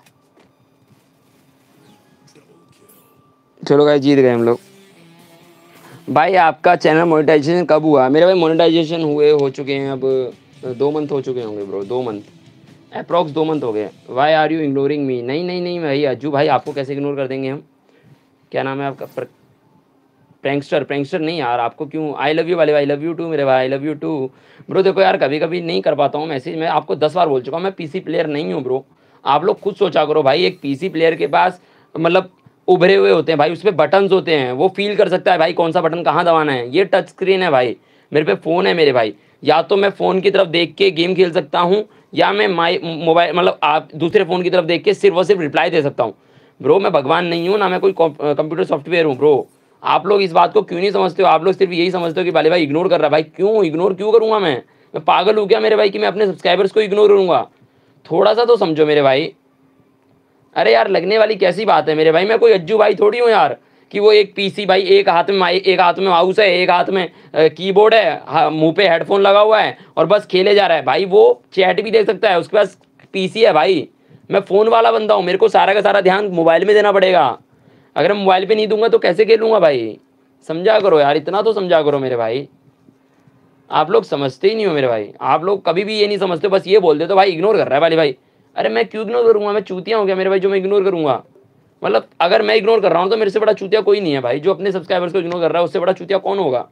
चलो गाइस जीत गए हम लोग। भाई आपका चैनल मोनेटाइजेशन कब हुआ? मेरे भाई मोनेटाइजेशन हुए हो चुके हैं अब दो मंथ हो चुके होंगे ब्रो, दो मंथ अप्रॉक्स दो मंथ हो गए। Why are you ignoring me? नहीं नहीं नहीं भाई अज्जू भाई, आपको कैसे इग्नोर कर देंगे हम? क्या नाम है आपका? पर... प्रैंकस्टर प्रैंकस्टर नहीं यार, आपको क्यों? आई लव यू वाले, आई लव यू टू मेरे भाई, I love you too bro. देखो यार कभी कभी नहीं कर पाता हूँ मैसेज, मैं आपको दस बार बोल चुका हूँ मैं पीसी प्लेयर नहीं हूँ ब्रो। आप लोग खुद सोचा करो भाई, एक पीसी प्लेयर के पास मतलब उभरे हुए होते हैं भाई, उस पर बटन्स होते हैं, वो फील कर सकता है भाई कौन सा बटन कहाँ दबाना है। ये टच स्क्रीन है भाई, मेरे पे फ़ोन है मेरे भाई, या तो मैं फ़ोन की तरफ देख के गेम खेल सकता हूँ, या मैं माई मोबाइल मतलब आप दूसरे फ़ोन की तरफ देख के सिर्फ और सिर्फ रिप्लाई दे सकता हूँ ब्रो। मैं भगवान नहीं हूँ ना, मैं कोई कंप्यूटर सॉफ्टवेयर हूँ ब्रो। आप लोग इस बात को क्यों नहीं समझते हो? आप लोग सिर्फ यही समझते हो कि बाले भाई इग्नोर कर रहा है। भाई क्यों इग्नोर क्यों करूँगा मैं? मैं पागल हूँ क्या मेरे भाई कि मैं अपने सब्सक्राइबर्स को इग्नोर करूँगा? थोड़ा सा तो समझो मेरे भाई। अरे यार लगने वाली कैसी बात है मेरे भाई, मैं कोई अज्जू भाई थोड़ी हूँ यार कि वो एक पीसी भाई, एक हाथ में माइ- एक हाथ में माउस है, एक हाथ में कीबोर्ड है, हाँ, मुंह पे हेडफोन लगा हुआ है और बस खेले जा रहा है भाई। वो चैट भी देख सकता है, उसके पास पीसी है भाई। मैं फोन वाला बंदा हूँ, मेरे को सारा का सारा ध्यान मोबाइल में देना पड़ेगा। अगर मैं मोबाइल पे नहीं दूंगा तो कैसे खेलूंगा भाई? समझा करो यार, इतना तो समझा करो मेरे भाई। आप लोग समझते ही नहीं हो मेरे भाई, आप लोग कभी भी ये नहीं समझते, बस ये बोल देते हो भाई इग्नोर कर रहा है वाली भाई। अरे मैं क्यों इग्नोर करूंगा? मैं चूतिया हो गया मेरे भाई जो मैं इग्नोर करूंगा? मतलब अगर मैं इग्नोर कर रहा हूँ तो मेरे से बड़ा चूतिया कोई नहीं है भाई। जो अपने सब्सक्राइबर्स को इग्नोर कर रहा है उससे बड़ा चूतिया कौन होगा?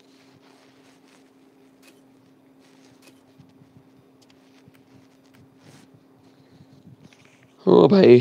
ओ भाई,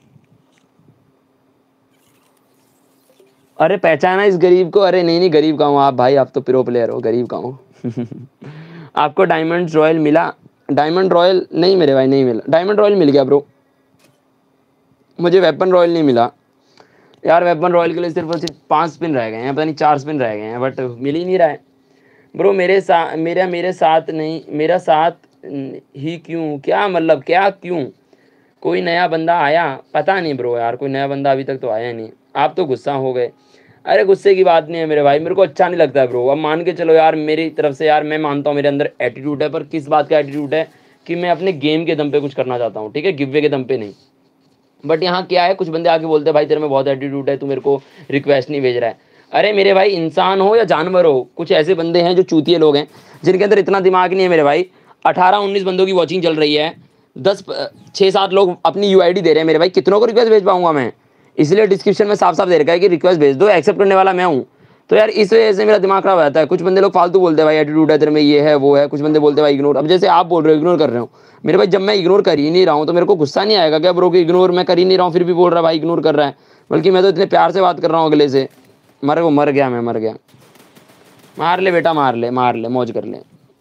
अरे पहचाना इस गरीब को? अरे नहीं नहीं, गरीब का हूँ आप भाई, आप तो प्रो प्लेयर हो, गरीब का हूँ। आपको डायमंड रॉयल मिला? डायमंड रॉयल नहीं मेरे भाई, नहीं मिला। डायमंड रॉयल मिल गया ब्रो, मुझे वेपन रॉयल नहीं मिला यार। वेपन रॉयल के लिए सिर्फ और सिर्फ पांच स्पिन रह गए हैं, पता नहीं चार स्पिन रह गए हैं, बट मिल ही नहीं रहा है ब्रो। मेरे साथ मेरा मेरे साथ नहीं, मेरा साथ न- ही क्यों? क्या मतलब क्या क्यों? कोई नया बंदा आया? पता नहीं ब्रो यार, कोई नया बंदा अभी तक तो आया नहीं। आप तो गुस्सा हो गए। अरे गुस्से की बात नहीं है मेरे भाई, मेरे को अच्छा नहीं लगता है ब्रो। अब मान के चलो यार, मेरी तरफ से यार, मैं मानता हूँ मेरे अंदर एटीट्यूड है, पर किस बात का एटीट्यूड है कि मैं अपने गेम के दम पे कुछ करना चाहता हूँ, ठीक है, गिवे के दम पे नहीं। बट यहाँ क्या है, कुछ बंदे आके बोलते हैं भाई तेरे में बहुत एटीट्यूड है, तू मेरे को रिक्वेस्ट नहीं भेज रहा है। अरे मेरे भाई, इंसान हो या जानवर हो, कुछ ऐसे बंदे हैं जो चूतिए लोग हैं जिनके अंदर इतना दिमाग नहीं है मेरे भाई। अठारह उन्नीस बंदों की वॉचिंग चल रही है, दस छः सात लोग अपनी यूआईडी दे रहे हैं मेरे भाई, कितनों को रिक्वेस्ट भेज पाऊंगा मैं? इसलिए डिस्क्रिप्शन में साफ साफ दे रखा है कि रिक्वेस्ट भेज दो, एक्सेप्ट करने वाला मैं हूँ। तो यार इस वजह से मेरा दिमाग खराब हो जाता है। कुछ बंदे लोग फालतू बोलते हैं भाई एटीट्यूड है तेरे में, ये है वो है। कुछ बंदे बोलते हैं भाई इग्नोर। अब जैसे आप बोल रहे हो इग्नोर कर रहे हो मेरे भाई, जब मैं इग्नोर कर ही नहीं रहा हूँ तो मेरे को गुस्सा नहीं आएगा क्या ब्रो? कि इग्नोर मैं कर ही नहीं रहा हूँ फिर भी बोल रहा है भाई इग्नोर कर रहा है। बल्कि मैं तो इतने प्यार से बात कर रहा हूँ अगले से। मर वो मर गया, मैं मर गया। मार ले बेटा, मार ले मार ले, मौज कर ले।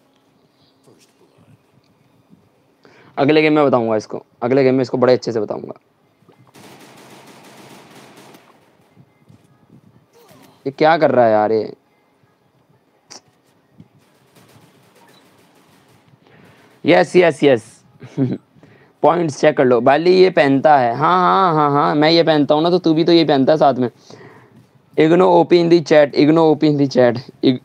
अगले गेम में बताऊंगा इसको, अगले गेम में इसको बड़े अच्छे से बताऊंगा। ये क्या कर रहा है यार ये? Yes yes yes. Points check कर लो। बाली ये पहनता है, हाँ हाँ हाँ हाँ, मैं ये पहनता हूँ ना, तो तू भी तो ये पहनता है साथ में। Ignore OP in the chat, ignore OP in the chat.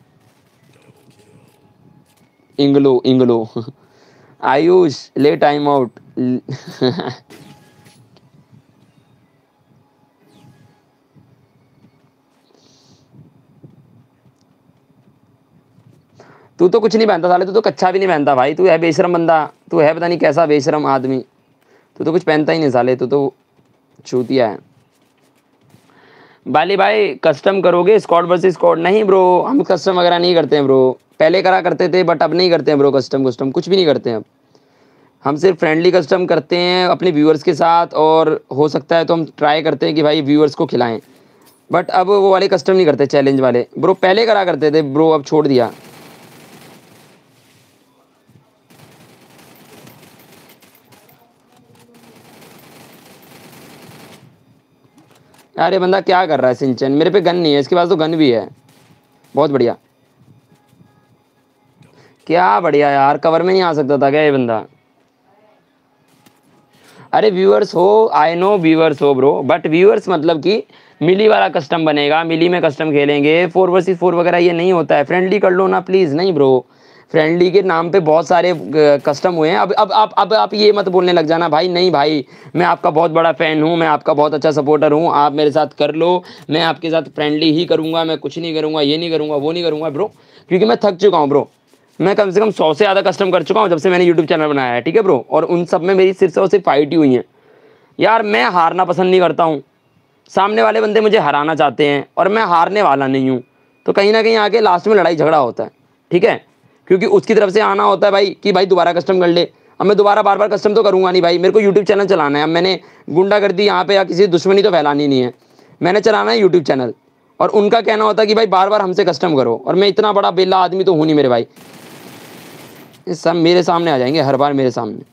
इंग्लो इंग्लो। आयुष ले टाइम आउट। तू तो कुछ नहीं पहनता साले, तू तो कच्चा भी नहीं पहनता भाई। तू है बेशरम बंदा, तू है पता नहीं कैसा बेशरम आदमी। तू तो कुछ पहनता ही नहीं साले, तू तो चूतिया है। बाली भाई कस्टम करोगे स्क्वाड वर्सेस स्क्वाड? नहीं ब्रो, हम कस्टम वगैरह नहीं करते हैं ब्रो। पहले करा करते थे बट अब नहीं करते हैं ब्रो। कस्टम कस्टम कुछ भी नहीं करते हैं अब। हम सिर्फ फ्रेंडली कस्टम करते हैं अपने व्यूअर्स के साथ, और हो सकता है तो हम ट्राई करते हैं कि भाई व्यूअर्स को खिलाएं। बट अब वो वाले कस्टम नहीं करते, चैलेंज वाले ब्रो। पहले करा करते थे ब्रो, अब छोड़ दिया। यार ये बंदा क्या कर रहा है सिंचन? मेरे पे गन नहीं है, इसके पास तो गन भी है। बहुत बढ़िया, क्या बढ़िया यार। कवर में नहीं आ सकता था क्या ये बंदा? अरे व्यूअर्स हो, आई नो व्यूअर्स हो ब्रो, बट व्यूअर्स मतलब कि मिली वाला कस्टम बनेगा, मिली में कस्टम खेलेंगे। फोर वर्सेस फोर वगैरह ये नहीं होता है। फ्रेंडली कर लो ना प्लीज़। नहीं ब्रो, फ्रेंडली के नाम पे बहुत सारे कस्टम हुए हैं। अब अब अब अब आप ये मत बोलने लग जाना भाई। नहीं भाई, मैं आपका बहुत बड़ा फ़ैन हूँ, मैं आपका बहुत अच्छा सपोर्टर हूँ। आप मेरे साथ कर लो, मैं आपके साथ फ्रेंडली ही करूँगा। मैं कुछ नहीं करूँगा, ये नहीं करूँगा, वो नहीं करूँगा ब्रो, क्योंकि मैं थक चुका हूँ ब्रो। मैं कम से कम सौ से ज़्यादा कस्टम कर चुका हूँ जब से मैंने यूट्यूब चैनल बनाया है, ठीक है ब्रो। और उन सब में मेरी सिर्फ और सिर्फ फाइट ही हुई है यार। मैं हारना पसंद नहीं करता हूँ। सामने वाले बंदे मुझे हराना चाहते हैं और मैं हारने वाला नहीं हूँ, तो कहीं ना कहीं आके लास्ट में लड़ाई झगड़ा होता है, ठीक है। क्योंकि उसकी तरफ से आना होता है भाई कि भाई दोबारा कस्टम कर ले। अब मैं दोबारा बार बार कस्टम तो करूँगा नहीं भाई, मेरे को यूट्यूब चैनल चलाना है। अब मैंने गुंडागर्दी यहाँ पे या किसी दुश्मनी तो फैलानी नहीं है, मैंने चलाना है यूट्यूब चैनल। और उनका कहना होता है कि भाई बार बार हमसे कस्टम करो, और मैं इतना बड़ा बेला आदमी तो हूँ नहीं मेरे भाई। ये सब मेरे सामने आ जाएंगे हर बार, मेरे सामने।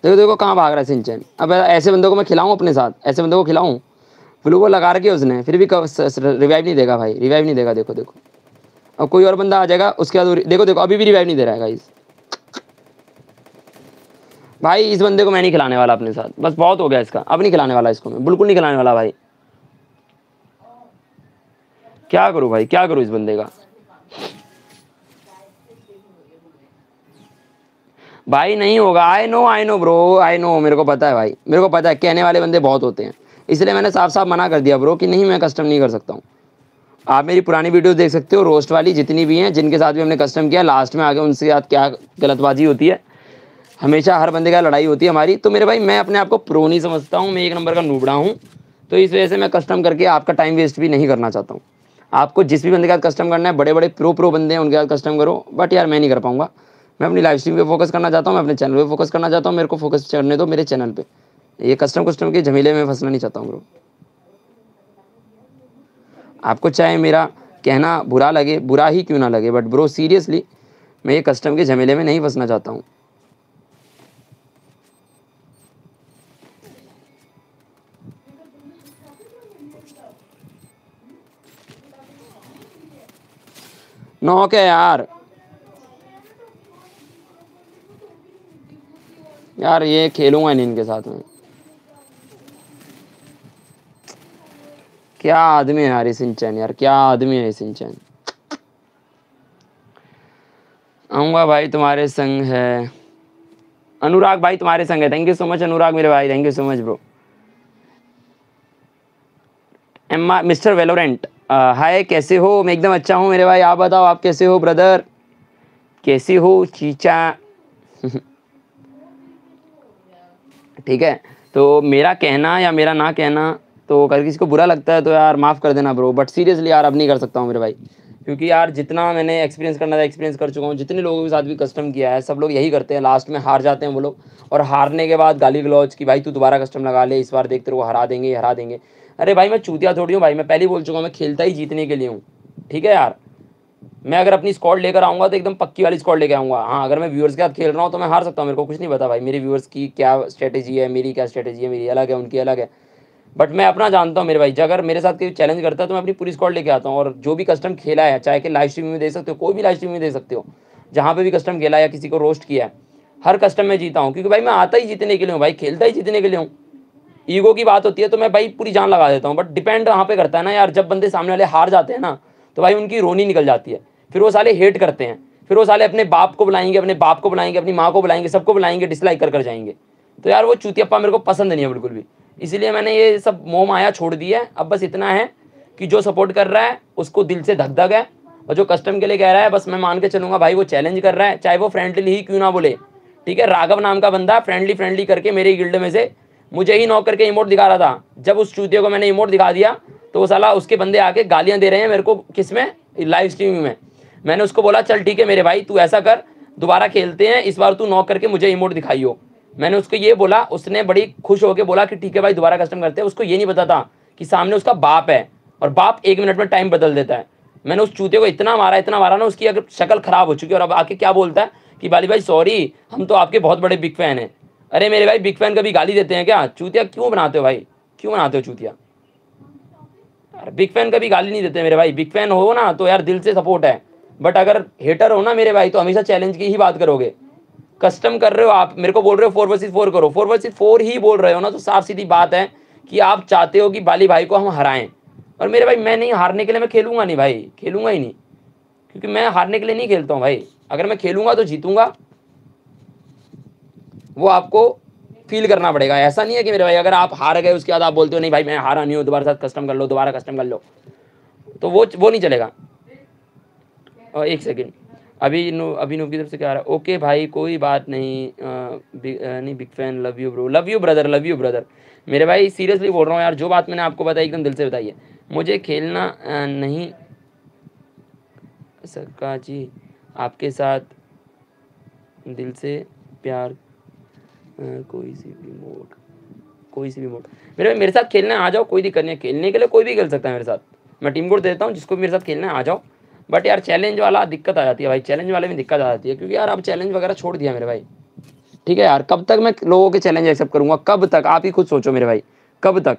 देखो देखो कहाँ भाग रहा है सिंचन। अब ऐसे बंदों को मैं खिलाऊं अपने साथ, ऐसे बंदों को खिलाऊं। फ्लू को लगा रखी है उसने, फिर भी रिवाइव नहीं देगा भाई, रिवाइव नहीं देगा। देखो देखो अब कोई और बंदा आ जाएगा उसके बाद, देखो देखो अभी भी रिवाइव नहीं दे रहा है गाइस। भाई इस बंदे को मैं नहीं खिलाने वाला अपने साथ, बस बहुत हो गया इसका, अब नहीं खिलाने वाला इसको, मैं बिल्कुल नहीं खिलाने वाला भाई। क्या करूं भाई, क्या करूं इस बंदे का। भाई नहीं होगा, I know I know bro, I know, मेरे को पता है भाई, मेरे को पता है कहने वाले बंदे बहुत होते हैं, इसलिए मैंने साफ साफ मना कर दिया ब्रो कि नहीं मैं कस्टम नहीं कर सकता हूँ। आप मेरी पुरानी वीडियो देख सकते हो, रोस्ट वाली जितनी भी हैं, जिनके साथ भी हमने कस्टम किया, लास्ट में आगे उनके साथ क्या गलतबाजी होती है, हमेशा हर बंदे का लड़ाई होती है हमारी। तो मेरे भाई मैं अपने आप को प्रो नहीं समझता हूँ, मैं एक नंबर का नूबड़ा हूँ, तो इस वजह से मैं कस्टम करके आपका टाइम वेस्ट भी नहीं करना चाहता हूँ। आपको जिस भी बंदे के साथ कस्टम करना है, बड़े बड़े प्रो प्रो बंदे हैं उनके साथ कस्टम करो, बट यार मैं नहीं कर पाऊंगा। मैं अपनी लाइव स्ट्रीम पे फोकस करना चाहता हूँ, मैं अपने चैनल पे फोकस करना चाहता हूँ, मेरे को फोकस करने दो मेरे चैनल पे, ये कस्टम कस्टम के झमेले में फंसना नहीं चाहता हूँ ब्रो। आपको चाहे मेरा कहना बुरा लगे, बुरा ही क्यों ना लगे, बट ब्रो सीरियसली मैं ये कस्टम के झमेले में नहीं फंसना चाहता हूँ। नॉक है यार, यार ये खेलूंगा नहीं इनके साथ में। क्या आदमी है यार ये सिंचन, यार क्या आदमी है ये सिंचन। आऊँगा भाई तुम्हारे संग है, अनुराग भाई तुम्हारे संग है, thank you so much Anurag मेरे भाई, thank you so much bro. M mister Valorant hi, कैसे हो? मैं एकदम अच्छा हूँ मेरे भाई, आप बताओ आप कैसे हो ब्रदर, कैसे हो चीचा? ठीक है, तो मेरा कहना या मेरा ना कहना, तो अगर किसी को बुरा लगता है तो यार माफ़ कर देना ब्रो, बट सीरियसली यार अब नहीं कर सकता हूँ मेरे भाई, क्योंकि यार जितना मैंने एक्सपीरियंस करना था एक्सपीरियंस कर चुका हूँ, जितने लोगों के साथ भी कस्टम किया है सब लोग यही करते हैं, लास्ट में हार जाते हैं वो लोग, और हारने के बाद गाली गलौज कि भाई तू दोबारा कस्टम लगा ले, इस बार देख तेरे को हरा देंगे हरा देंगे। अरे भाई मैं चूतिया थोड़ी हूँ भाई, मैं पहले ही बोल चुका हूँ मैं खेलता ही जीतने के लिए हूँ, ठीक है यार। मैं अगर अपनी स्क्वाड लेकर आऊँगा तो एकदम पक्की वाली स्क्वाड लेकर आऊँगा। हाँ अगर मैं व्यूअर्स के साथ खेल रहा हूँ तो मैं हार सकता हूँ, मेरे को कुछ नहीं पता भाई मेरे व्यूअर्स की क्या स्ट्रेटेजी है, मेरी क्या स्ट्रेटेजी है, मेरी अलग है उनकी अलग है, बट मैं अपना जानता हूँ मेरे भाई। अगर मेरे साथ कोई चैलेंज करता है तो मैं अपनी पूरी स्क्वाड लेके आता हूँ, और जो भी कस्टम खेला है, चाहे कि लाइव स्ट्रीम में देख सकते हो, कोई भी लाइव स्ट्रीम में देख सकते हो, जहाँ पे भी कस्टम खेला या किसी को रोस्ट किया है, हर कस्टम में जीता हूँ, क्योंकि भाई मैं आता ही जीतने के लिए हूँ भाई, खेलता ही जीतने के लिए हूँ। ईगो की बात होती है तो मैं भाई पूरी जान लगा देता हूँ, बट डिपेंड वहाँ पे करता है ना यार, जब बंदे सामने वाले हार जाते हैं ना तो भाई उनकी रोनी निकल जाती है, फिर वो साले हेट करते हैं, फिर वो साले अपने बाप को बुलाएंगे, अपने बाप को बुलाएंगे, अपनी माँ को बुलाएंगे, सबको बुलाएंगे, डिसलाइक कर कर जाएंगे। तो यार वो चूतियाप्पा मेरे को पसंद नहीं है बिल्कुल भी, इसीलिए मैंने ये सब मोह माया छोड़ दी है। अब बस इतना है कि जो सपोर्ट कर रहा है उसको दिल से धक धक है, और जो कस्टम के लिए कह रहा है बस मैं मान के चलूंगा भाई वो चैलेंज कर रहा है, चाहे वो फ्रेंडली ही क्यों ना बोले, ठीक है। राघव नाम का बंदा फ्रेंडली फ्रेंडली करके मेरे गिल्ड में से मुझे ही नॉक करके इमोट दिखा रहा था, जब उस चूतिया को मैंने इमोट दिखा दिया तो वो साला उसके बंदे आके गालियां दे रहे हैं मेरे को, किसमें, लाइव स्ट्रीमिंग में। मैंने उसको बोला चल ठीक है मेरे भाई तू ऐसा कर, दोबारा खेलते हैं, इस बार तू नॉक करके मुझे इमोट दिखाइयो। मैंने उसको ये बोला, उसने बड़ी खुश होकर बोला कि ठीक है भाई दोबारा कस्टम करते हैं। उसको ये नहीं पता था कि सामने उसका बाप है, और बाप एक मिनट में टाइम बदल देता है। मैंने उस चूते को इतना मारा इतना मारा ना, उसकी अगर शक्ल खराब हो चुकी है, और अब आके क्या बोलता है कि बाली भाई सॉरी हम तो आपके बहुत बड़े बिग फैन हैं। अरे मेरे भाई बिग फैन कभी गाली देते हैं क्या? चूतिया क्यों बनाते हो भाई, क्यों बनाते हो चूतिया? बिग फैन कभी गाली नहीं देते मेरे भाई, बिग फैन हो ना तो यार दिल से सपोर्ट है, बट अगर हेटर हो ना मेरे भाई तो हमेशा चैलेंज की ही बात करोगे। कस्टम कर रहे हो आप, मेरे को बोल रहे हो फोर वर्सेस फोर करो, फोर वर्सेस फोर ही बोल रहे हो ना, तो साफ सीधी बात है कि आप चाहते हो कि बाली भाई को हम हराएं। और मेरे भाई मैं नहीं हारने के लिए मैं खेलूंगा नहीं भाई, खेलूंगा ही नहीं, क्योंकि मैं हारने के लिए नहीं खेलता हूँ भाई। अगर मैं खेलूंगा तो जीतूंगा, वो आपको फील करना पड़ेगा। ऐसा नहीं है कि मेरे भाई अगर आप हार गए उसके बाद आप बोलते हो नहीं भाई मैं हारा नहीं हूँ, दोबारा साथ कस्टम कर लो, दोबारा कस्टम कर लो, तो वो वो नहीं चलेगा। और एक सेकेंड, अभी नो अभी नो की तरफ से क्या आ रहा है? ओके भाई कोई बात नहीं, आ, बि, आ, नहीं big fan, love you bro, love you brother, love you brother. मेरे भाई सीरियसली बोल रहा हूँ यार, जो बात मैंने आपको बताई एकदम दिल से बताइए। मुझे खेलना आ, नहीं सका जी, आपके साथ दिल से प्यार, आ, कोई सी भी मोड, कोई सी भी मोड मेरे भाई मेरे साथ खेलना आ जाओ, कोई दिक्कत नहीं है, खेलने के लिए कोई भी खेल सकता है मेरे साथ, मैं टीम कोड देता हूँ, जिसको भी मेरे साथ खेलना है आ जाओ। बट यार चैलेंज वाला दिक्कत आ जाती है भाई, चैलेंज वाले में दिक्कत आ जाती है, क्योंकि यार अब चैलेंज वगैरह छोड़ दिया मेरे भाई, ठीक है यार, कब तक मैं लोगों के चैलेंज एक्सेप्ट करूंगा, कब तक, आप ही खुद सोचो मेरे भाई, कब तक।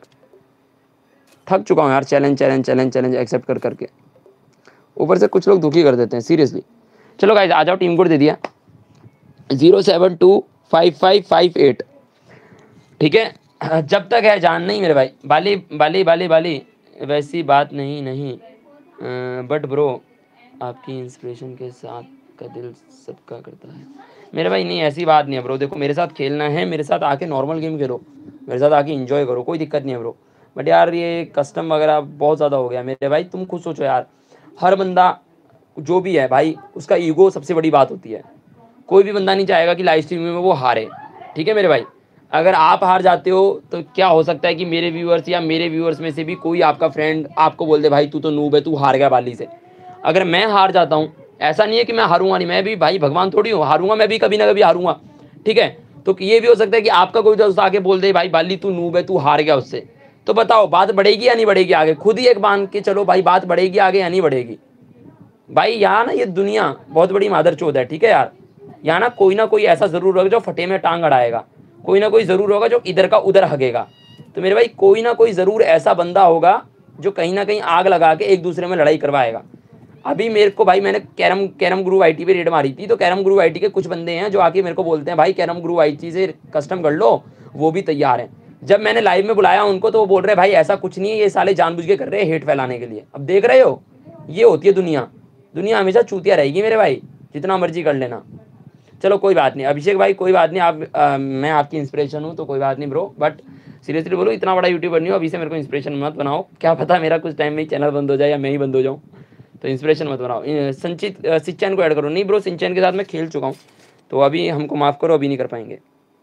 थक चुका हूँ यार challenge challenge challenge challenge accept कर करके, ऊपर से कुछ लोग दुखी कर देते हैं सीरियसली। चलो गाइस आ जाओ, टीम कोड दे दिया zero seven two five five five eight, ठीक है। जब तक है जान नहीं मेरे भाई, बाली बाली बाली बाली वैसी बात नहीं नहीं, बट ब्रो आपकी इंस्पिरेशन के साथ का दिल सबका करता है मेरे भाई। नहीं ऐसी बात नहीं है ब्रो, देखो मेरे साथ खेलना है, मेरे साथ आके नॉर्मल गेम खेलो, मेरे साथ आके एंजॉय करो, कोई दिक्कत नहीं है ब्रो। बट यार ये कस्टम वगैरह बहुत ज़्यादा हो गया मेरे भाई, तुम खुद सोचो यार, हर बंदा जो भी है भाई उसका ईगो सबसे बड़ी बात होती है। कोई भी बंदा नहीं चाहेगा कि लाइव स्ट्रीम में वो हारे, ठीक है मेरे भाई। अगर आप हार जाते हो तो क्या हो सकता है कि मेरे व्यूअर्स या मेरे व्यूअर्स में से भी कोई आपका फ्रेंड आपको बोल दे भाई तू तो नूब है, तू हार गया बाली से। अगर मैं हार जाता हूँ, ऐसा नहीं है कि मैं हारूंगा नहीं, मैं भी भाई भगवान थोड़ी हूँ, हारूंगा मैं भी कभी ना कभी हारूंगा, ठीक है। तो ये भी हो सकता है कि आपका कोई दोस्त आके बोल दे भाई बाली तू नूब है, तू हार गया उससे, तो बताओ बात बढ़ेगी या नहीं बढ़ेगी आगे, खुद ही एक बांध के चलो भाई, बात बढ़ेगी आगे या नहीं बढ़ेगी भाई। यहाँ ना ये दुनिया बहुत बड़ी मादर चौध है, ठीक है यार। यहाँ ना कोई ना कोई ऐसा जरूर होगा जो फटे में टांग अड़ाएगा, कोई ना कोई जरूर होगा जो इधर का उधर हगेगा। तो मेरे भाई कोई ना कोई जरूर ऐसा बंदा होगा जो कहीं ना कहीं आग लगा के एक दूसरे में लड़ाई करवाएगा। अभी मेरे को भाई, मैंने कैरम कैरम गुरु आईटी पे रेड मारी थी, तो कैरम गुरु आईटी के कुछ बंदे हैं जो आके मेरे को बोलते हैं भाई कैरम गुरु आईटी से कस्टम कर लो, वो भी तैयार हैं। जब मैंने लाइव में बुलाया उनको तो वो बोल रहे भाई ऐसा कुछ नहीं है, ये साले जानबूझ के कर रहे हैं हेट फैलाने के लिए। अब देख रहे हो, ये होती है दुनिया, दुनिया हमेशा चूतिया रहेगी मेरे भाई, जितना मर्जी कर लेना। चलो कोई बात नहीं अभिषेक भाई, कोई बात नहीं, आप आ, मैं आपकी इंस्पिरेशन हूँ तो कोई बात नहीं ब्रो, बट सीरियसली बोलो इतना बड़ा यूट्यूबर नहीं हो, अभी से मेरे को इंस्पिरेशन मत बनाओ, क्या पता मेरा कुछ टाइम में ही चैनल बंद हो जाए या मैं ही बंद हो जाऊँ, तो इंस्पिरेशन मत बनाओ। संचित सिंचन को ऐड करो, नहीं ब्रो सिंचन के साथ मैं खेल चुका हूँ, तो अभी हमको माफ़ करो, अभी नहीं कर पाएंगे।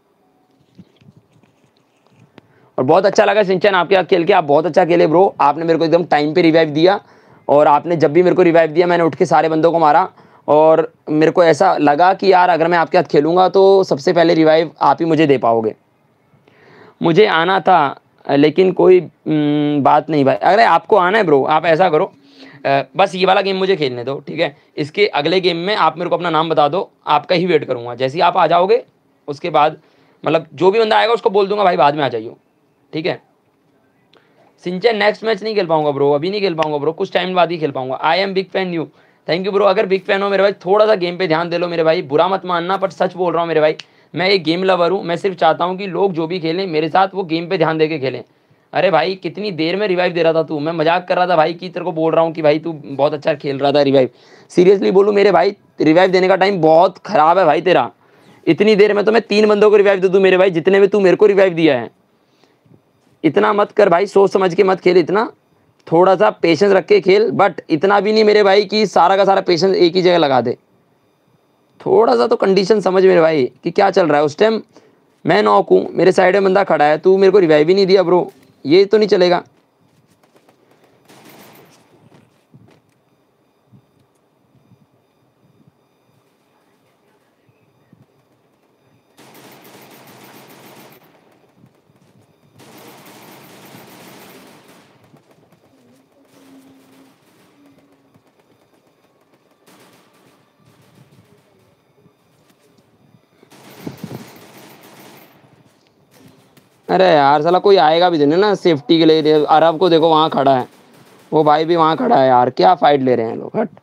और बहुत अच्छा लगा सिंचन आपके साथ खेल के, आप बहुत अच्छा खेले ब्रो, आपने मेरे को एकदम टाइम पे रिवाइव दिया, और आपने जब भी मेरे को रिवाइव दिया मैंने उठ के सारे बंदों को मारा, और मेरे को ऐसा लगा कि यार अगर मैं आपके साथ खेलूंगा तो सबसे पहले रिवाइव आप ही मुझे दे पाओगे। मुझे आना था लेकिन कोई न, बात नहीं भाई, अगर आपको आना है ब्रो आप ऐसा करो, आ, बस ये वाला गेम मुझे खेलने दो, ठीक है। इसके अगले गेम में आप मेरे को अपना नाम बता दो, आपका ही वेट करूँगा, जैसे ही आप आ जाओगे उसके बाद मतलब जो भी बंदा आएगा उसको बोल दूंगा भाई बाद में आ जाइए, ठीक है। सिंचन नेक्स्ट मैच नहीं खेल पाऊंगा ब्रो, अभी नहीं खेल पाऊंगा ब्रो, कुछ टाइम बाद ही खेल पाऊंगा। I am big fan you, thank you bro. अगर बिग फैन हो मेरे भाई थोड़ा सा गेम पे ध्यान दे लो मेरे भाई, बुरा मत मानना पर सच बोल रहा हूँ मेरे भाई, मैं एक गेम लवर हूँ, मैं सिर्फ चाहता हूँ कि लोग जो भी खेलें मेरे साथ वो गेम पे ध्यान दे के खेलें। अरे भाई कितनी देर में रिवाइव दे रहा था तू, मैं मजाक कर रहा था भाई कि तेरे को बोल रहा हूँ कि भाई तू बहुत अच्छा खेल रहा था रिवाइव, सीरियसली बोलूँ मेरे भाई रिवाइव देने का टाइम बहुत खराब है भाई तेरा, इतनी देर में तो मैं तीन बंदों को रिवाइव दे दूँ मेरे भाई जितने में तू मेरे को रिवाइव दिया है। इतना मत कर भाई, सोच समझ के मत खेल, इतना थोड़ा सा पेशेंस रख के खेल, बट इतना भी नहीं मेरे भाई कि सारा का सारा पेशेंस एक ही जगह लगा दे, थोड़ा सा तो कंडीशन समझ मेरे भाई कि क्या चल रहा है। उस टाइम मैं नॉक हूँ, मेरे साइड में बंदा खड़ा है, तू मेरे को रिवाइव ही नहीं दिया ब्रो, ये तो नहीं चलेगा। अरे यार साला कोई आएगा भी नहीं ना सेफ्टी के लिए, अरब को देखो वहाँ खड़ा है, वो भाई भी वहाँ खड़ा है यार, क्या फाइट ले रहे हैं लोग, हट।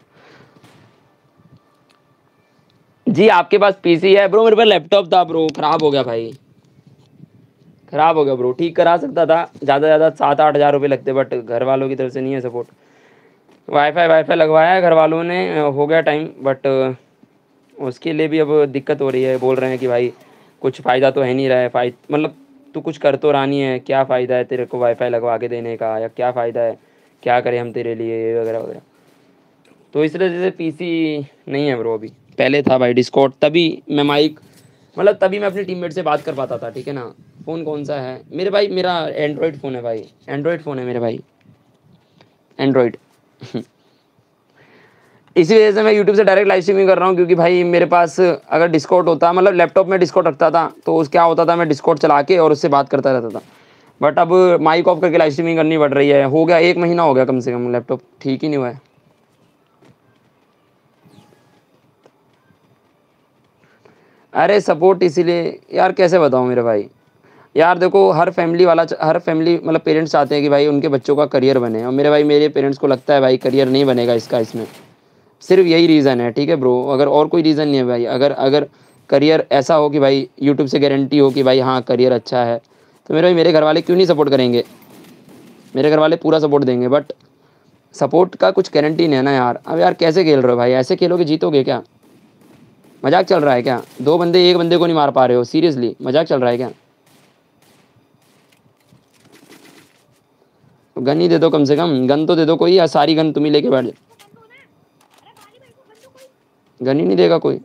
जी आपके पास पीसी है ब्रो, मेरे पास लैपटॉप था ब्रो, खराब हो गया भाई, खराब हो गया ब्रो, ठीक करा सकता था, ज़्यादा से ज़्यादा सात आठ हज़ार रुपये लगते, बट घर वालों की तरफ से नहीं है सपोर्ट। वाईफाई वाईफाई लगवाया है घर वालों ने, हो गया टाइम, बट उसके लिए भी अब दिक्कत हो रही है, बोल रहे हैं कि भाई कुछ फ़ायदा तो है नहीं रहा है, फायद मतलब तू कुछ कर तो रहा नहीं है, क्या फ़ायदा है तेरे को वाईफाई लगवा के देने का, या क्या फ़ायदा है, क्या करें हम तेरे लिए, ये वगैरह वगैरह। तो इस वजह से पीसी नहीं है ब्रो अभी, पहले था भाई डिस्कॉर्ड, तभी मैं माइक मतलब तभी मैं अपने टीममेट से बात कर पाता था, ठीक है ना। फ़ोन कौन सा है मेरे भाई, मेरा एंड्रॉयड फ़ोन है भाई, एंड्रॉयड फ़ोन है मेरे भाई, एंड्रॉयड। इसी वजह से मैं यूट्यूब से डायरेक्ट लाइव स्ट्रीमिंग कर रहा हूँ, क्योंकि भाई मेरे पास अगर डिस्कॉर्ड होता, मतलब लैपटॉप में डिस्कॉर्ड रखता था तो उस क्या होता था, मैं डिस्कॉर्ड चला के और उससे बात करता रहता था, बट अब माइक ऑफ करके लाइव स्ट्रीमिंग करनी पड़ रही है। हो गया एक महीना हो गया कम से कम, लैपटॉप ठीक ही नहीं हुआ है। अरे सपोर्ट इसीलिए यार, कैसे बताऊँ मेरे भाई। यार देखो, हर फैमिली वाला हर फैमिली मतलब पेरेंट्स चाहते हैं कि भाई उनके बच्चों का करियर बने, और मेरे भाई मेरे पेरेंट्स को लगता है भाई करियर नहीं बनेगा इसका इसमें। सिर्फ यही रीज़न है, ठीक है ब्रो, अगर और कोई रीज़न नहीं है भाई। अगर अगर करियर ऐसा हो कि भाई यूट्यूब से गारंटी हो कि भाई हाँ करियर अच्छा है, तो मेरे भाई मेरे घर वाले क्यों नहीं सपोर्ट करेंगे। मेरे घर वाले पूरा सपोर्ट देंगे, बट सपोर्ट का कुछ गारंटी नहीं है ना यार। अब यार कैसे खेल रहे हो भाई, ऐसे खेलोगे जीतोगे क्या? मजाक चल रहा है क्या? दो बंदे एक बंदे को नहीं मार पा रहे हो, सीरियसली मजाक चल रहा है क्या? गन ही दे दो कम से कम, गन तो दे दो कोई, या सारी गन तुम ही लेके बैठ जाओ। गन ही नहीं देगा कोई।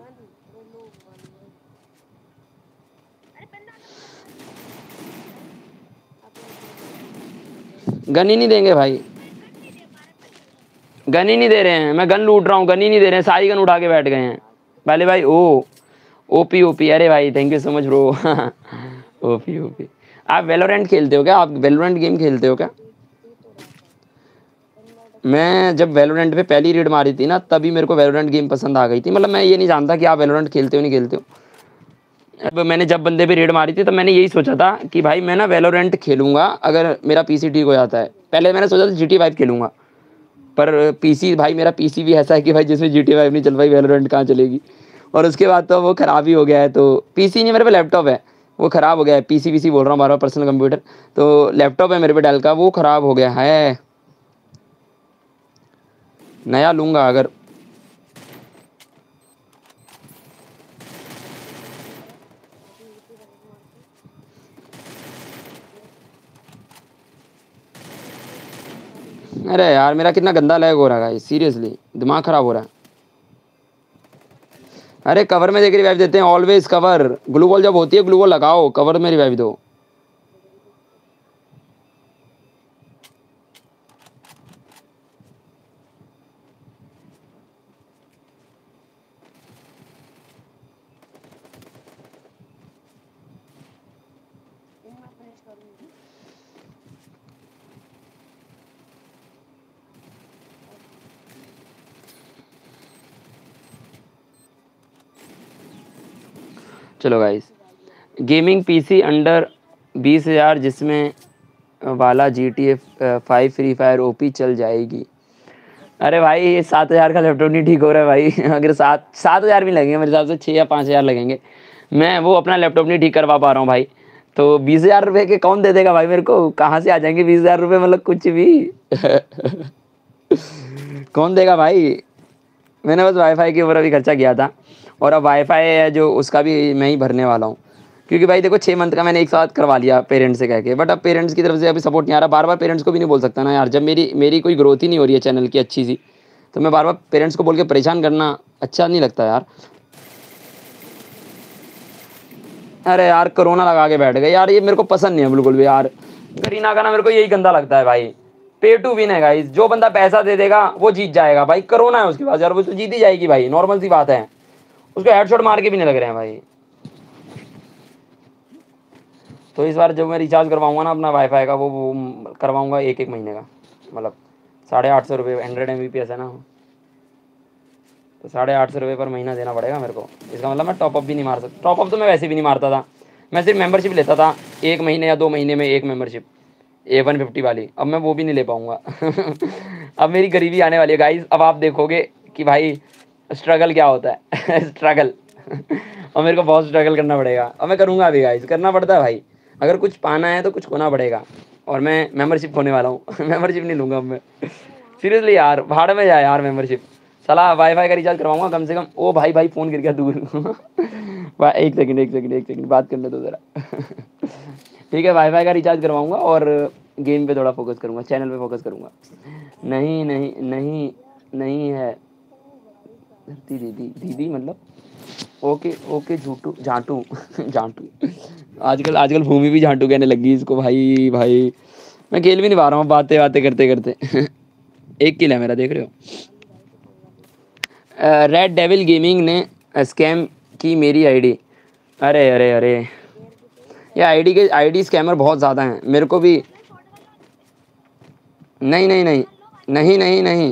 गन ही नहीं देंगे भाई, गन ही नहीं दे रहे हैं। मैं गन लूट रहा हूँ, गन ही नहीं दे रहे हैं, सारी गन उठा के बैठ गए हैं पहले भाई। ओ ओपी ओपी, अरे भाई thank you so much bro. OP OP. आप वेलोरेंट खेलते हो क्या? आप वेलोरेंट गेम खेलते हो क्या? मैं जब वेलोरेंट पे पहली रेड मारी थी ना, तभी मेरे को वेलोरेंट गेम पसंद आ गई थी। मतलब मैं ये नहीं जानता कि आप वेलोरेंट खेलते हो नहीं खेलते हो। अब मैंने जब बंदे पे रेड मारी थी, तो मैंने यही सोचा था कि भाई मैं ना वेलोरेंट खेलूंगा अगर मेरा पीसी ठीक हो जाता है। पहले मैंने सोचा था जी टी फाइव खेलूंगा, पर पीसी भाई मेरा पीसी भी ऐसा है कि भाई जिसमें जी टी फाइव नहीं चल पाई, वेलोरेंट कहाँ चलेगी। और उसके बाद तो वो ख़राब ही हो गया है। तो पीसी नहीं, मेरे पे लैपटॉप है, वो ख़राब हो गया है। पीसी पीसी बोल रहा हूँ बार बार, पर्सनल कंप्यूटर। तो लैपटॉप है मेरे पे डेल का, वो ख़राब हो गया है, नया लूँगा अगर। अरे यार मेरा कितना गंदा लैग हो रहा है, सीरियसली दिमाग ख़राब हो रहा है। अरे कवर में देख रिवाइव देते हैं, ऑलवेज कवर। ग्लू वॉल जब होती है, ग्लू वॉल लगाओ, कवर में रिवाइव दो। चलो गाइस, गेमिंग पीसी अंडर बीस हज़ार जिसमें वाला G T A five Free Fire OP चल जाएगी। अरे भाई ये सात हज़ार का लैपटॉप नहीं ठीक हो रहा है भाई। अगर सात सात हज़ार भी लगेंगे मेरे हिसाब से, छः या पाँच हज़ार लगेंगे। मैं वो अपना लैपटॉप नहीं ठीक करवा पा रहा हूँ भाई। तो बीस हज़ार रुपये के कौन दे देगा भाई मेरे को? कहाँ से आ जाएंगे बीस हज़ार रुपये, मतलब कुछ भी। कौन देगा भाई? मैंने बस वाईफाई के ऊपर अभी खर्चा किया था, और अब वाईफाई है जो उसका भी मैं ही भरने वाला हूँ। क्योंकि भाई देखो, छः मंथ का मैंने एक साथ करवा लिया पेरेंट्स से कह के, बट अब पेरेंट्स की तरफ से अभी सपोर्ट नहीं आ रहा। बार बार पेरेंट्स को भी नहीं बोल सकता ना यार, जब मेरी मेरी कोई ग्रोथ ही नहीं हो रही है चैनल की अच्छी सी, तो मैं बार बार पेरेंट्स को बोल के परेशान करना अच्छा नहीं लगता यार। अरे यार कोरोना लगा के बैठ गए यार, ये मेरे को पसंद नहीं है बिल्कुल भी यार। करीना का ना मेरे को यही गंदा लगता है भाई। पे टू विन है गाइस, जो बंदा पैसा दे देगा वो जीत जाएगा भाई। कोरोना है उसके पास यार, वो तो जीत ही जाएगी भाई, नॉर्मल सी बात है। उसको हेडशॉट मार के भी नहीं लग रहे हैं भाई। तो इस बार जब मैं रिचार्ज करवाऊंगा ना अपना वाईफाई का, वो, वो करवाऊंगा एक एक महीने का, मतलब साढ़े आठ सौ रुपये, hundred M B P S है ना, तो साढ़े आठ सौ रुपये पर महीना देना पड़ेगा मेरे को। इसका मतलब मैं टॉपअप भी नहीं मार सकता। टॉपअप तो मैं वैसे भी नहीं मारता था, मैं सिर्फ मेंबरशिप लेता था, एक महीने या दो महीने में एक मेंबरशिप, ए वन फिफ्टी वाली। अब मैं वो भी नहीं ले पाऊँगा। अब मेरी गरीबी आने वाली है गाइस, अब आप देखोगे कि भाई स्ट्रगल क्या होता है। स्ट्रगल। और मेरे को बहुत स्ट्रगल करना पड़ेगा, और मैं करूँगा अभी गाइस, करना पड़ता है भाई। अगर कुछ पाना है तो कुछ खोना पड़ेगा, और मैं मेंबरशिप खोने वाला हूँ। मेंबरशिप नहीं लूँगा अब मैं, सीरियसली यार, भाड़ में जाए यार मेंबरशिप। साला वाईफाई का रिचार्ज करवाऊंगा कम से कम। ओ भाई भाई फ़ोन गिर गया दूर। भाई एक सेकंड एक सेकंड एक सेकंड बात करने दो ज़रा। ठीक है, वाईफाई का रिचार्ज करवाऊंगा और गेम पे थोड़ा फोकस करूंगा, चैनल पे फोकस करूंगा। नहीं नहीं नहीं नहीं है धरती दीदी, दीदी मतलब ओके ओके, झूठू झांटू। झांटू। आजकल आजकल भूमि भी झांटू कहने लगी इसको भाई। भाई मैं खेल भी नहीं पा रहा हूँ बातें बातें करते करते। एक किल है मेरा, देख रहे हो। रेड डेविल गेमिंग ने स्कैम की मेरी आईडी। अरे अरे अरे, ये आईडी के आईडी स्कैमर बहुत ज़्यादा हैं, मेरे को भी। नहीं नहीं नहीं नहीं नहीं नहीं,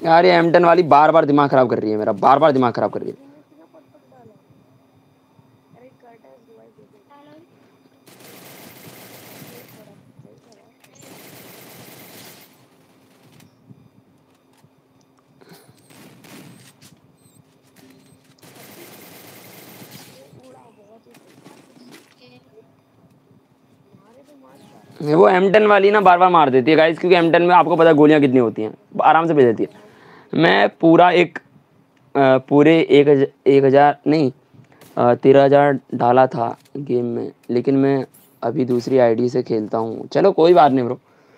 यार ये एम टेन वाली बार बार दिमाग खराब कर रही है मेरा, बार बार दिमाग खराब कर रही है। दिमित्री का पट पट डालो। अरे कर्टस दुआई दे दे। डालो। ये थोड़ा सही करा। ये उड़ा बहुत ही सही। मारे तो मार पा वो एम टेन वाली ना बार बार मार देती है गाइस, क्योंकि एम टेन में आपको पता है गोलियां कितनी होती हैं, आराम से भेज देती है। मैं पूरा एक अ, पूरे एक हज- एक हज़ार नहीं तेरह हज़ार डाला था गेम में, लेकिन मैं अभी दूसरी आईडी से खेलता हूँ। चलो कोई बात नहीं ब्रो।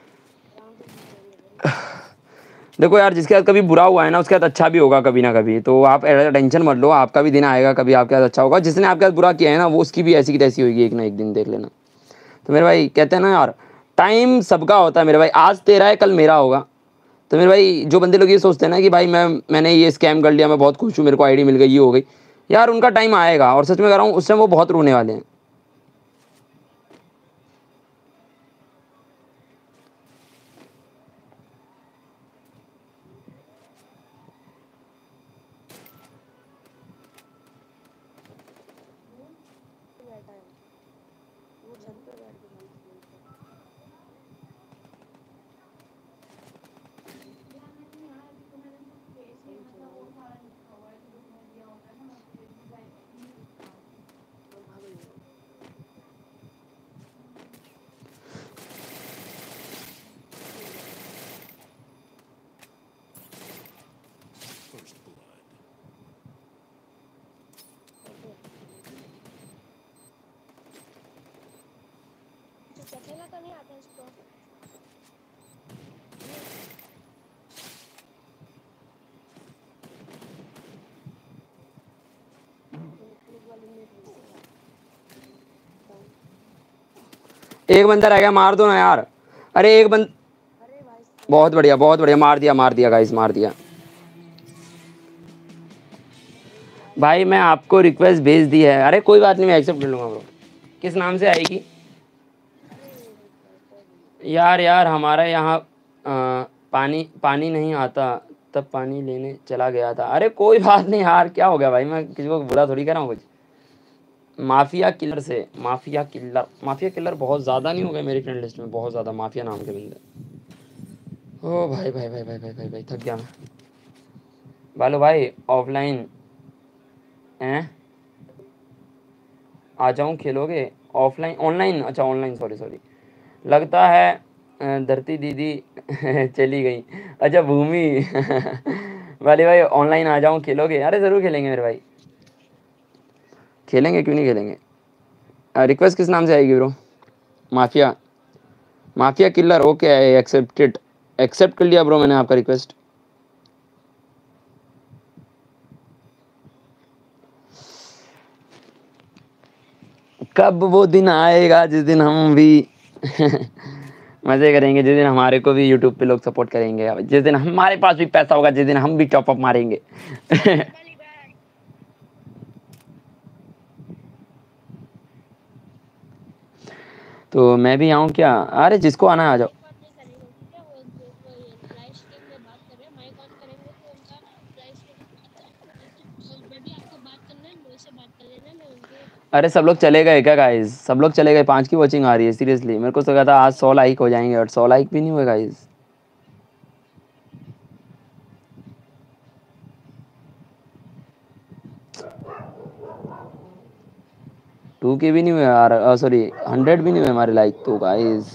देखो यार, जिसके साथ कभी बुरा हुआ है ना उसके साथ अच्छा भी होगा कभी ना कभी, तो आप ऐसा टेंशन मत लो, आपका भी दिन आएगा कभी आपके साथ अच्छा होगा। जिसने आपके साथ बुरा किया है ना वो उसकी भी ऐसी की तैसी होगी एक ना एक दिन, देख लेना। तो मेरे भाई कहते हैं ना यार, टाइम सबका होता है मेरे भाई, आज तेरा है कल मेरा होगा। तो मेरे भाई जो बंदे लोग ये सोचते हैं ना कि भाई मैं मैंने ये स्कैम कर लिया, मैं बहुत खुश हूँ, मेरे को आईडी मिल गई, ये हो गई, यार उनका टाइम आएगा, और सच में कह रहा हूँ उस टाइम वो बहुत रोने वाले हैं। बैठा है। वो छत पे बैठ के मैच खेलता है। तो भाग लिया। जो चखेगा तो नहीं आता इसको। क्लिक वाली में एक बंदा रह गया, मार दो ना यार। अरे एक बंद अरे भाई बहुत बढ़िया बहुत बढ़िया, मार दिया मार दिया गाइस, मार दिया। भाई मैं आपको रिक्वेस्ट भेज दी है। अरे कोई बात नहीं, मैं एक्सेप्ट कर लूँगा ब्रो। किस नाम से आएगी? यार यार हमारा यहाँ अ, पानी पानी नहीं आता, तब पानी लेने चला गया था। अरे कोई बात नहीं यार, क्या हो गया भाई, मैं किसी को बुरा थोड़ी कर रहा हूँ कुछ। माफिया किलर से, माफिया किलर, माफिया किलर बहुत ज़्यादा नहीं हो गए मेरी फ्रेंड लिस्ट में, बहुत ज़्यादा माफिया नाम के बंदे। ओ भाई भाई भाई भाई भाई भाई भाई थक गया मैं। बालो भाई ऑफलाइन हैं, आ जाऊँ खेलोगे? ऑफलाइन ऑनलाइन, अच्छा ऑनलाइन, सॉरी सॉरी। लगता है अ, धरती दीदी चली गई। अच्छा भूमि वाले भाई ऑनलाइन आ जाऊँ खेलोगे? अरे ज़रूर खेलेंगे मेरे भाई, खेलेंगे क्यों नहीं खेलेंगे। रिक्वेस्ट किस नाम से आएगी bro? Mafia, mafia killer, okay accepted, accept कर लिया ब्रो मैंने आपका रिक्वेस्ट। कब वो दिन आएगा जिस दिन हम भी मजे करेंगे, जिस दिन हमारे को भी यूट्यूब पे लोग सपोर्ट करेंगे, जिस दिन हमारे पास भी पैसा होगा, जिस दिन हम भी टॉप अप मारेंगे तो मैं भी आऊँ क्या? अरे जिसको आना है आ जाओ। बात नहीं करेंगे ठीक है। वो वो लाइव स्ट्रीम में बात कर रहे हैं, माइक ऑन करेंगे तो उनका लाइव स्ट्रीम मैं भी आपको बात करना है, मेरे से बात कर लेना, मैं उनके अरे सब लोग चले गए क्या गाइस? सब लोग चले गए, पाँच की वॉचिंग आ रही है सीरियसली। मेरे को तो लगा था आज सौ लाइक हो जाएंगे, और सौ लाइक भी नहीं हुए गाइस। टू के भी नहीं हुए यार, सॉरी हंड्रेड भी नहीं हुए हमारे लाइक तो गाइस।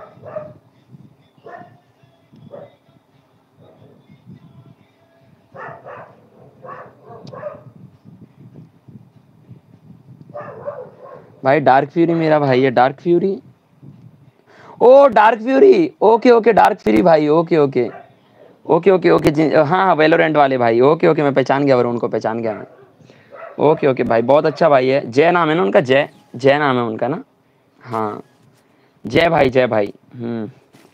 भाई डार्क फ्यूरी मेरा भाई है, dark fury. Oh dark fury, okay okay dark fury भाई, okay okay okay okay okay जी, हाँ हाँ वेलोरेंट वाले भाई, ओके ओके मैं पहचान गया, और उनको पहचान गया मैं। ओके ओके भाई, बहुत अच्छा भाई है, जय नाम है ना उनका, जय, जय नाम है उनका ना। हाँ जय भाई, जय भाई। हम्म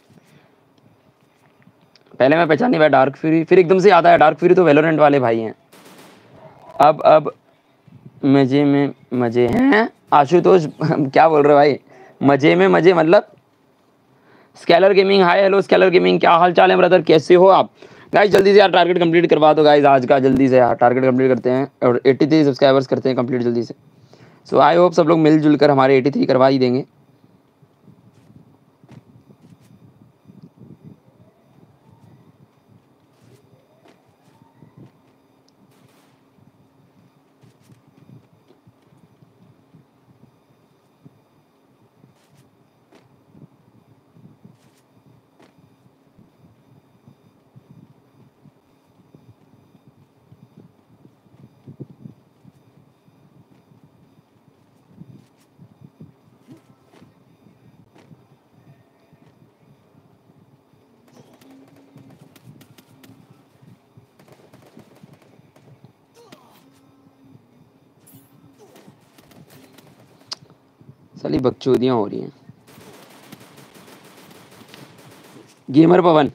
पहले मैं पहचान नहीं पाया डार्क फ्यूरी, फिर एकदम से याद आया डार्क फ्यूरी तो वेलोरेंट वाले भाई हैं। अब अब मजे में मजे हैं आशुतोष क्या बोल रहे हो भाई? मजे में मजे मतलब? Scaler gaming, hi hello scaler gaming, क्या हाल चाल है ब्रदर, कैसे हो आप? गाइस जल्दी से यार टारगेट कंप्लीट करवा दो गाइस आज का, जल्दी से यार टारगेट कंप्लीट करते हैं और तिरासी सब्सक्राइबर्स करते हैं कंप्लीट जल्दी से। सो आई होप सब लोग मिलजुल कर हमारे तिरासी करवा ही देंगे। साली बकचोदियाँ हो रही हैं। गेमर पवन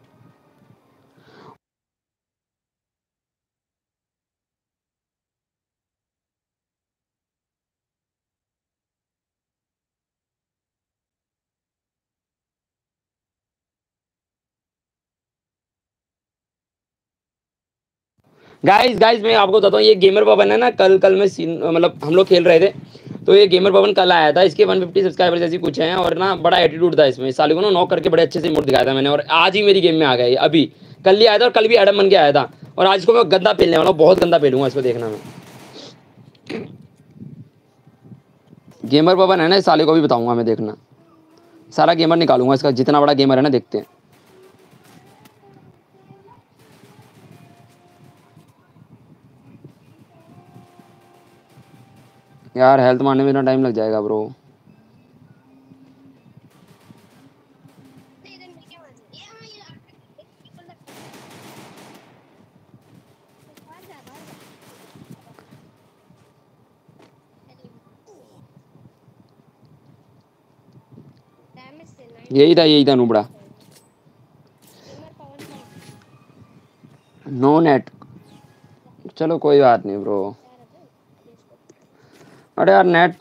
गाइस गाइस मैं आपको बताता हूँ, ये गेमर पवन है ना, कल कल में सीन मतलब हम लोग खेल रहे थे तो ये गेमर पवन कल आया था, इसके एक सौ पचास सब्सक्राइबर जैसी कुछ हैं और ना बड़ा एटीट्यूड था इसमें, साले को ना नॉक करके बड़े अच्छे से इमोट दिखाया था मैंने और आज ही मेरी गेम में आ गया ये, अभी कल ही आया था और कल भी एडम बन के आया था और आज इसको मैं गंदा पेलने वाला हूँ, बहुत गंदा पेलूंगा इसको, देखना मैं। गेमर पवन है ना, इस साले को भी बताऊंगा मैं, देखना सारा गेमर निकालूंगा इसका, जितना बड़ा गेमर है ना, देखते हैं। यार हेल्थ मारने में इतना टाइम लग जाएगा ब्रो। इधर मिलके मार ये हाँ ये एक बंदा बाहर जा बाहर डैमेज से नाइन यही था यही था नुबड़ा। गेमर पवन का नो नेट, चलो कोई बात नहीं ब्रो। यार अबे इसको अरे यार नेट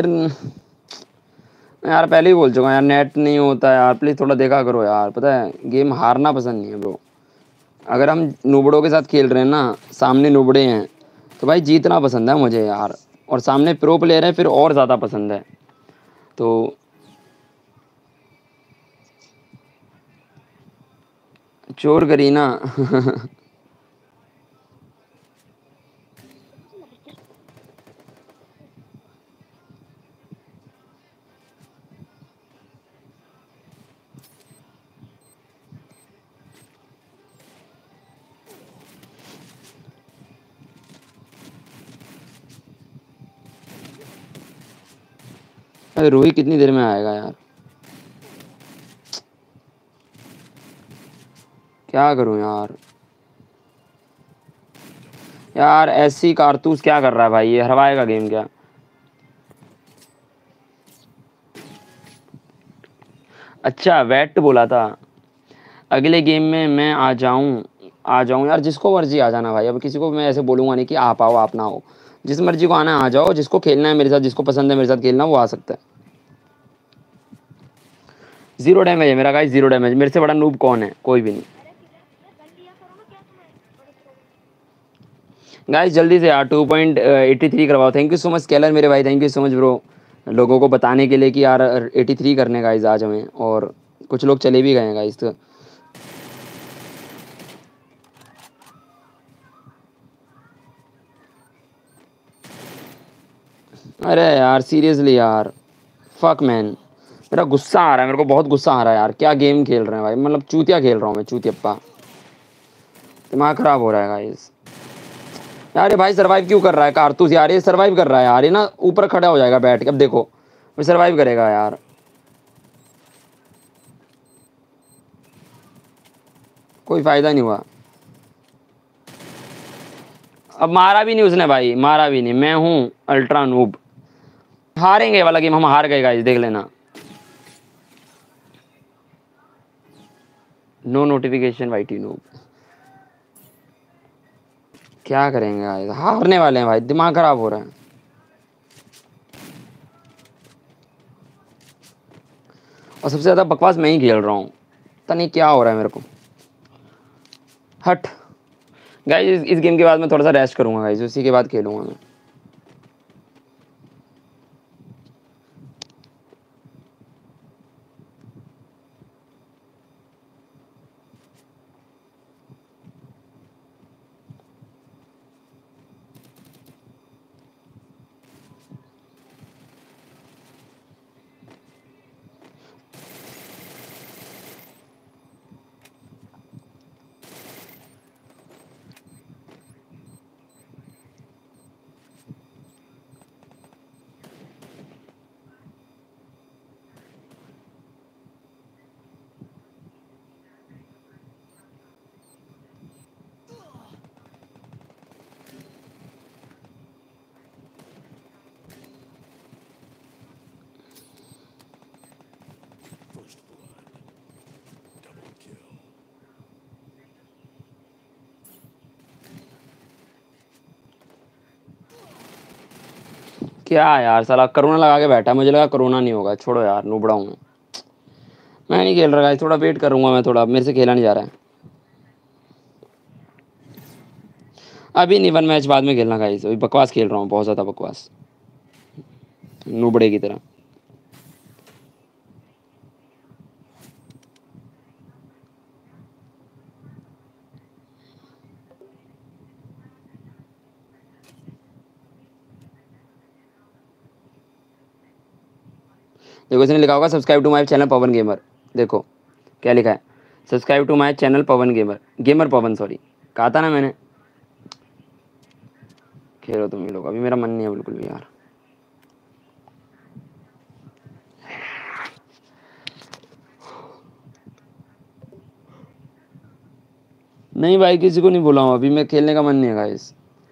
यार पहले ही बोल चुका हूँ यार, नेट नहीं होता यार, प्लीज़ थोड़ा देखा करो यार, पता है गेम हारना पसंद नहीं है ब्रो। अगर हम नुबड़ों के साथ खेल रहे हैं ना, सामने नुबड़े हैं तो भाई जीतना पसंद है मुझे यार, और सामने प्रो प्लेयर है फिर और ज़्यादा पसंद है। तो चोर करीना अरे रूही कितनी देर में आएगा यार, क्या करूं यार। यार ऐसी कारतूस क्या कर रहा है भाई, ये हरवाएगा गेम क्या। अच्छा वेट बोला था, अगले गेम में मैं आ जाऊं, आ जाऊं यार, जिसको मर्जी आ जाना भाई, अब किसी को मैं ऐसे बोलूंगा नहीं कि आप आओ आप ना हो, जिस मर्जी को आना है आ जाओ, जिसको खेलना है मेरे साथ, जिसको पसंद है मेरे साथ खेलना वो आ सकता है। जीरो डैमेज है मेरा गाइस, जीरो डैमेज, मेरे से बड़ा नूब कौन है, कोई भी नहीं। अरे किधर अरे कर लिया करो ना क्या तुम्हें बड़े प्रो गाइस जल्दी से यार टू पॉइंट एटी थ्री करवाओ। Thank you so much scaler मेरे भाई, thank you so much bro, लोगों को बताने के लिए कि यार एटी थ्री करने गाइस आज हमें, और कुछ लोग चले भी गए हैं गाइस। तो अरे यार सीरियसली यार, फक मैन, मेरा गुस्सा आ रहा है, मेरे को बहुत गुस्सा आ रहा है यार, क्या गेम खेल रहे हैं भाई, मतलब चूतिया खेल रहा हूँ मैं, चूतियप्पा, दिमाग खराब हो रहा है गाइस। यार ये भाई सरवाइव क्यों कर रहा है कारतूस यार, ये सरवाइव कर रहा है यार, ये ना ऊपर खड़ा हो जाएगा बैठ के, अब देखो ये सरवाइव करेगा यार, कोई फायदा नहीं हुआ। अब मारा भी नहीं उसने भाई, मारा भी नहीं, मैं हूँ अल्ट्रा नूब। हारेंगे ये वाला गेम, हम हार गए गाइस, देख लेना। नो नोटिफिकेशन वाईटी नूब, क्या करेंगे गाइस, हारने वाले हैं भाई, दिमाग खराब हो रहा है। और सबसे ज़्यादा बकवास मैं ही खेल रहा हूँ, पता नहीं क्या हो रहा है मेरे को। हट गाइस, इस, इस गेम के बाद मैं थोड़ा सा रेस्ट करूंगा गाइस, उसी के बाद खेलूंगा मैं। क्या यार, साला कोरोना लगा के बैठा, मुझे लगा कोरोना नहीं होगा। छोड़ो यार, नूबड़ा हूँ मैं मैं नहीं खेल रहा गाइस, थोड़ा वेट करूंगा मैं, थोड़ा मेरे से खेला नहीं जा रहा है अभी नहीं। वन मैच बाद में खेलना गाइस, अभी बकवास खेल रहा हूँ, बहुत ज़्यादा बकवास, नूबड़े की तरह। देखो इसने लिखा होगा subscribe to my channel Pawan gamer. देखो क्या लिखा है, subscribe to my channel Pawan gamer, gamer Pawan sorry, कहा था ना मैंने। खेलो तुम ही लोग, अभी मेरा मन नहीं है बिल्कुल भी यार। नहीं भाई, किसी को नहीं बोला हूँ अभी, मैं खेलने का मन नहीं है गाइस,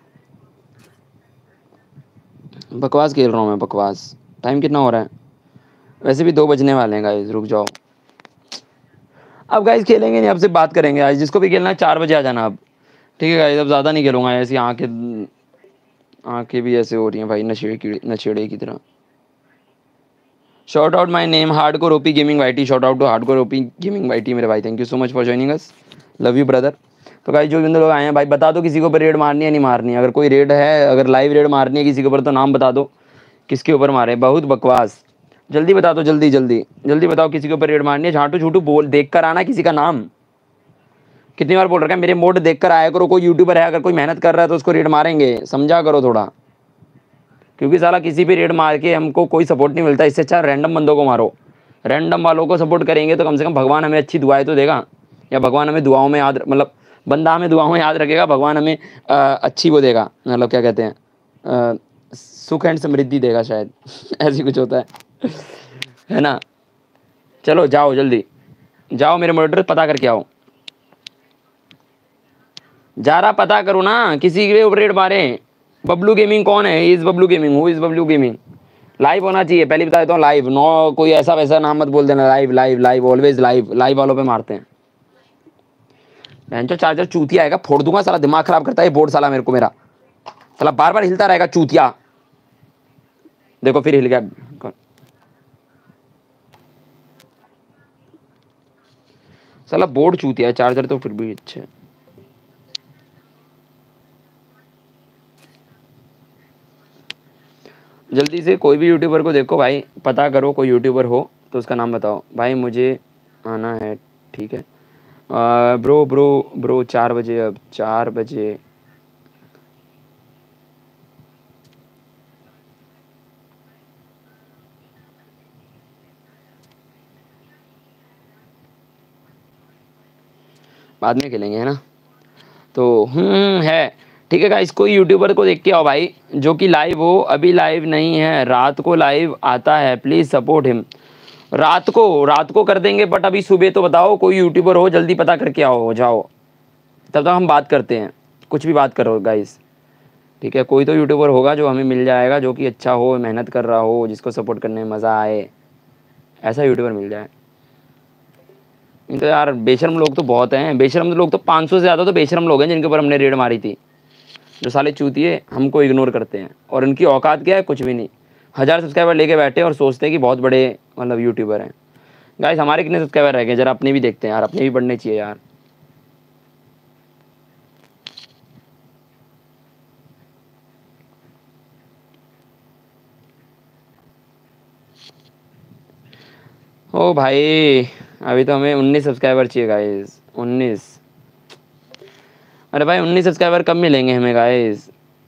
बकवास खेल रहा हूँ मैं, बकवास। टाइम कितना हो रहा है, वैसे भी दो बजने वाले हैं गाइस, रुक जाओ। अब गाइस खेलेंगे नहीं, अब से बात करेंगे आज, जिसको भी खेलना है चार बजे आ जाना अब, ठीक है गाइस। अब ज़्यादा नहीं खेलूंगा, ऐसी आंखें आंखें भी ऐसे हो रही हैं भाई, नशेड़े की नशेड़े की तरह। Shout out my name hardcore OP gaming YT, shout out to hardcore OP gaming YT मेरे भाई, thank you so much for joining us, love you brother. तो गाइस जो बंदे लोग आए हैं भाई, बता दो किसी के ऊपर रेड मारनी है नहीं मारनी है, अगर कोई रेड है, अगर लाइव रेड मारनी है किसी के ऊपर तो नाम बता दो, किसके ऊपर मारे। बहुत बकवास, जल्दी बता दो, जल्दी जल्दी जल्दी बताओ किसी के ऊपर रेड मारनी है। झाटू झूठू बोल, देख कर आना किसी का नाम, कितनी बार बोल रखा है मेरे मोड देख कर आया करो। कोई यूट्यूबर है अगर कोई मेहनत कर रहा है तो उसको रेड मारेंगे, समझा करो थोड़ा, क्योंकि साला किसी भी रेड मार के हमको कोई सपोर्ट नहीं मिलता, इससे अच्छा रैंडम बंदों को मारो। रैंडम वालों को सपोर्ट करेंगे तो कम से कम भगवान हमें अच्छी दुआएं तो देगा, या भगवान हमें दुआओं में याद, मतलब बंदा हमें दुआओं में याद रखेगा, भगवान हमें आ, अच्छी वो देगा, मतलब क्या कहते हैं, आ, सुख एंड समृद्धि देगा शायद ऐसी कुछ होता है है ना। चलो जाओ जल्दी जाओ, मेरे मॉनिटर पता करके आओ, जा रहा पता करो ना किसी के ऊपर रेड मारे। बबलू गेमिंग कौन है, is Bablu gaming, who is Bablu gaming. Live होना चाहिए, पहले बता देता हूँ, लाइव, नो कोई ऐसा वैसा नाम मत बोल देना, live live live always live, live वालों पे मारते हैं। बेंचो चार्जर चूतिया आएगा, फोड़ दूंगा साला, दिमाग खराब करता है बोर्ड साला मेरे को, मेरा साला बार बार हिलता रहेगा चूतिया। देखो फिर हिल गया साला, बोर्ड चूतिया है, चार्जर तो फिर भी अच्छे है। जल्दी से कोई भी यूट्यूबर को देखो भाई, पता करो कोई यूट्यूबर हो तो उसका नाम बताओ भाई, मुझे आना है, ठीक है। आ, ब्रो ब्रो ब्रो चार बजे, अब चार बजे बाद में खेलेंगे, है ना। तो हम्म है, ठीक है गाइस, कोई यूट्यूबर को देख के आओ भाई जो कि लाइव हो, अभी लाइव नहीं है, रात को लाइव आता है, प्लीज़ सपोर्ट हिम। रात को रात को कर देंगे, बट अभी सुबह तो बताओ कोई यूट्यूबर हो, जल्दी पता करके आओ, जाओ, तब तक हम बात करते हैं, कुछ भी बात करो गाइस, ठीक है। कोई तो यूट्यूबर होगा जो हमें मिल जाएगा, जो कि अच्छा हो, मेहनत कर रहा हो, जिसको सपोर्ट करने में मज़ा आए, ऐसा यूट्यूबर मिल जाए। नहीं तो यार बेशरम लोग तो बहुत हैं, बेशरम लोग तो पाँच सौ से ज़्यादा तो बेशरम लोग हैं जिनके ऊपर हमने रेड मारी थी, जो साले चूतिए हमको इग्नोर करते हैं, और इनकी औकात क्या है, कुछ भी नहीं। हज़ार सब्सक्राइबर लेके बैठे और सोचते हैं कि बहुत बड़े मतलब यूट्यूबर हैं। गाइस हमारे कितने सब्सक्राइबर रह गए जरा अपने भी देखते हैं यार, अपने भी बढ़ने चाहिए यार। ओ भाई, अभी तो हमें उन्नीस सब्सक्राइबर चाहिए गाइस, उन्नीस। अरे भाई उन्नीस सब्सक्राइबर कब मिलेंगे हमें गाइस?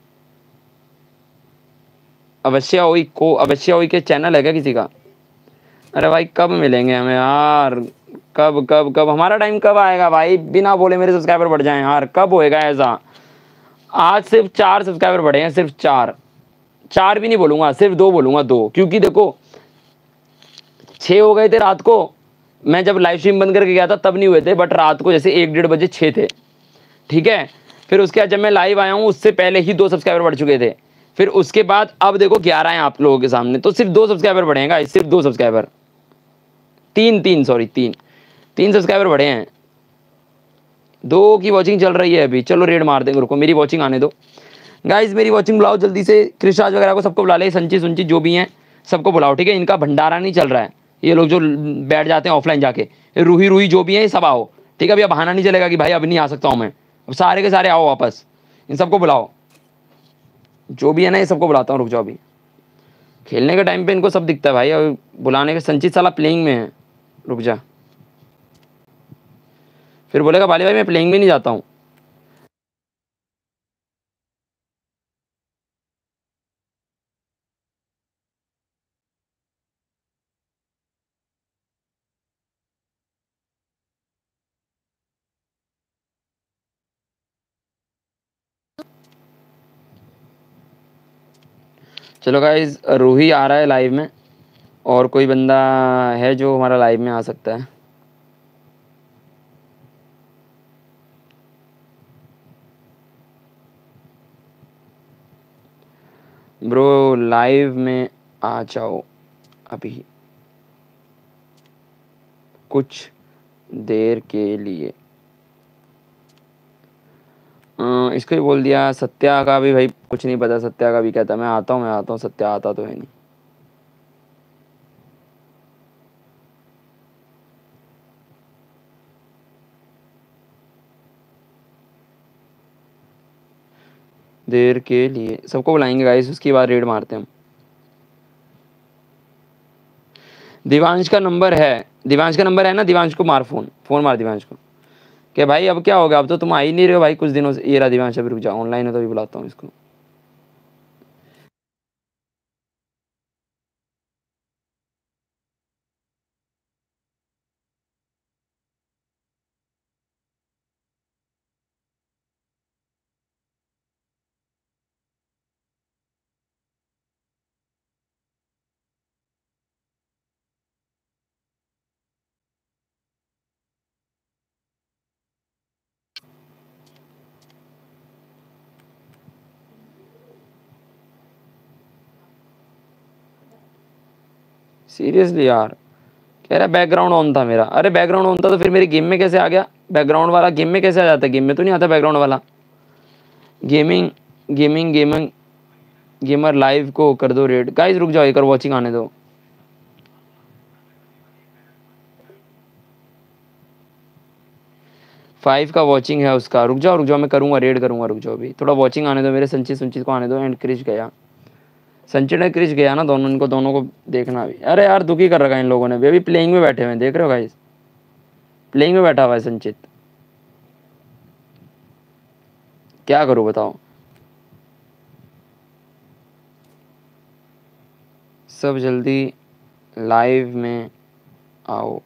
अवश्य ओई को अवश्य ओई के चैनल है क्या किसी का? अरे भाई कब मिलेंगे हमें यार? कब कब कब हमारा टाइम कब आएगा भाई? बिना बोले मेरे सब्सक्राइबर बढ़ जाएं यार, कब होएगा ऐसा? आज सिर्फ चार सब्सक्राइबर बढ़े हैं, सिर्फ चार। चार भी नहीं बोलूंगा, सिर्फ दो बोलूंगा, दो, क्योंकि देखो छः हो गए थे रात को। मैं जब लाइव स्ट्रीम बंद करके गया था तब नहीं हुए थे, बट रात को जैसे एक डेढ़ बजे छः थे, ठीक है। फिर उसके बाद जब मैं लाइव आया हूँ उससे पहले ही दो सब्सक्राइबर बढ़ चुके थे। फिर उसके बाद अब देखो ग्यारह हैं आप लोगों के सामने, तो सिर्फ दो सब्सक्राइबर बढ़ेगा, सिर्फ दो सब्सक्राइबर। तीन तीन सॉरी तीन तीन सब्सक्राइबर बढ़े हैं। दो की वॉचिंग चल रही है अभी, चलो रेड मार देंगे, रुको मेरी वॉचिंग आने दो गाइज, मेरी वॉचिंग बुलाओ जल्दी से। क्रिशाज वगैरह को सबको बुला ले, संची सुंची जो भी हैं सबको बुलाओ, ठीक है। इनका भंडारा नहीं चल रहा है, ये लोग जो बैठ जाते हैं ऑफलाइन जाके, ये रूही रूही जो भी है ये सब आओ, ठीक है। अभी अब बहाना नहीं चलेगा कि भाई अब नहीं आ सकता हूँ मैं, अब सारे के सारे आओ वापस, इन सबको बुलाओ जो भी है ना, ये सबको बुलाता हूँ, रुक जाओ अभी। खेलने के टाइम पे इनको सब दिखता है भाई, अब बुलाने के, संचित साला प्लेइंग में है, रुक जा। फिर बोलेगा बाली भाई मैं प्लेइंग में नहीं जाता हूँ। चलो गाइज, रूही आ रहा है लाइव में, और कोई बंदा है जो हमारा लाइव में आ सकता है? ब्रो लाइव में आ जाओ अभी, कुछ देर के लिए। अ, इसको ही बोल दिया। सत्या का भी भाई कुछ नहीं पता, सत्या का भी कहता मैं आता हूँ मैं आता हूँ, सत्या आता तो है नहीं। देर के लिए सबको बुलाएंगे गाइस, उसके बाद रेड मारते हैं हम। दिवांश का नंबर है, दिवांश का नंबर है ना, दिवांश को मार, फोन फोन मार दिवांश को। क्या भाई अब क्या होगा, अब तो तुम आ ही नहीं रहे हो भाई कुछ दिनों से। ये रहा दिवांश, अभी रुक जाओ, ऑनलाइन है तो अभी बुलाता हूँ इसको। सीरियसली यार, कह रहा बैकग्राउंड ऑन था मेरा। अरे बैकग्राउंड ऑन था तो फिर मेरी गेम में कैसे आ गया? बैकग्राउंड वाला गेम में कैसे आ जाता है? गेम में तो नहीं आता बैकग्राउंड वाला। Gaming gaming gaming gamer live को कर दो रेड। गाइस रुक जाओ, एक और वॉचिंग आने दो। फाइव का वॉचिंग है उसका, रुक जाओ रुक जाओ, मैं करूँगा रेड करूँगा, रुक जाओ अभी थोड़ा वॉचिंग आने दो मेरे। संचित संचित को आने दो, एंड क्रिश गया, संचित एंड क्रिश गया ना, दोनों, इनको दोनों को देखना अभी। अरे यार दुखी कर रखा है इन लोगों ने भी, अभी प्लेइंग में बैठे हुए हैं, देख रहे हो गाइस, प्लेइंग में बैठा हुआ है संचित। क्या करूँ बताओ? सब जल्दी लाइव में आओ।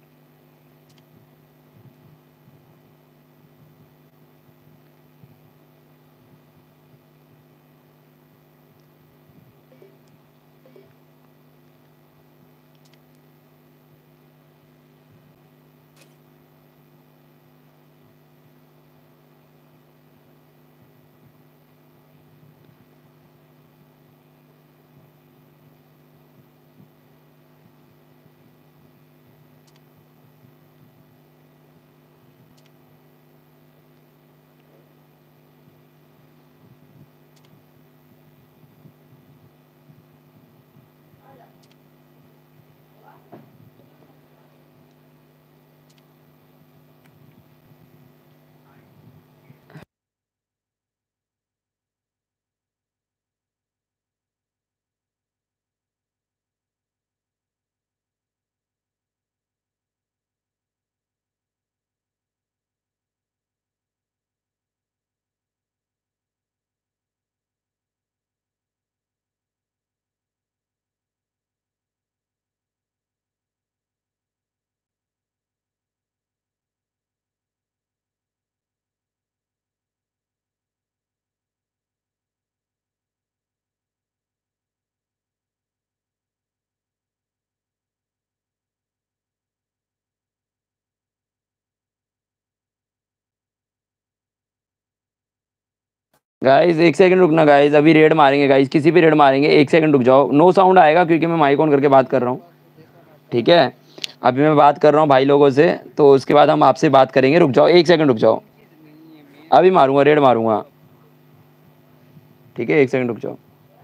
गाइस एक सेकंड रुकना गाइस, अभी रेड मारेंगे गाइस, किसी भी रेड मारेंगे, एक सेकंड रुक जाओ। नो साउंड आएगा क्योंकि मैं माइक ऑन करके बात कर रहा हूँ, ठीक है। अभी मैं बात कर रहा हूँ भाई लोगों से, तो उसके बाद हम आपसे बात करेंगे। रुक जाओ एक सेकंड रुक जाओ, अभी मारूंगा, रेड मारूंगा, ठीक है, एक सेकंड रुक जाओ।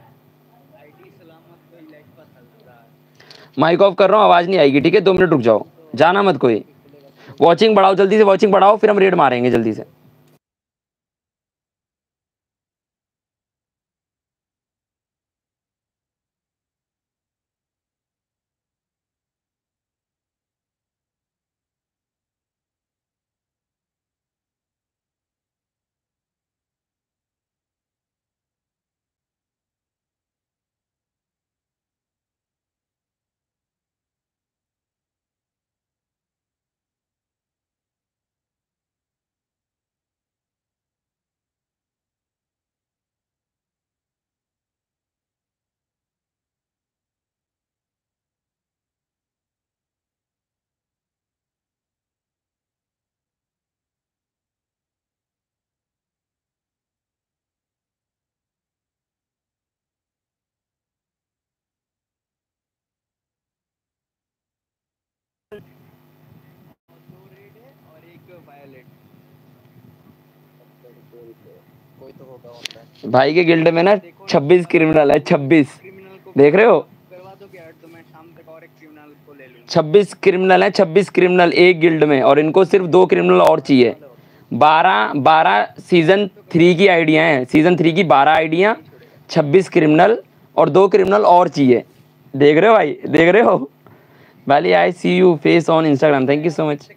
माइक ऑफ कर रहा हूँ, आवाज़ नहीं आएगी, ठीक है, दो मिनट रुक जाओ, जाना मत कोई। वॉचिंग बढ़ाओ जल्दी से, वॉचिंग बढ़ाओ, फिर हम रेड मारेंगे जल्दी से। भाई के गिल्ड में ना छब्बीस क्रिमिनल है, छब्बीस, देख रहे हो, छब्बीस क्रिमिनल है, छब्बीस क्रिमिनल एक गिल्ड में, और इनको सिर्फ दो क्रिमिनल और चाहिए। बारह बारह सीजन थ्री की आइडिया हैं, सीजन थ्री की बारह आइडिया, छब्बीस क्रिमिनल और दो क्रिमिनल और चाहिए। देख रहे हो भाई, देख रहे हो भाई, I see you face on Instagram, thank you so much.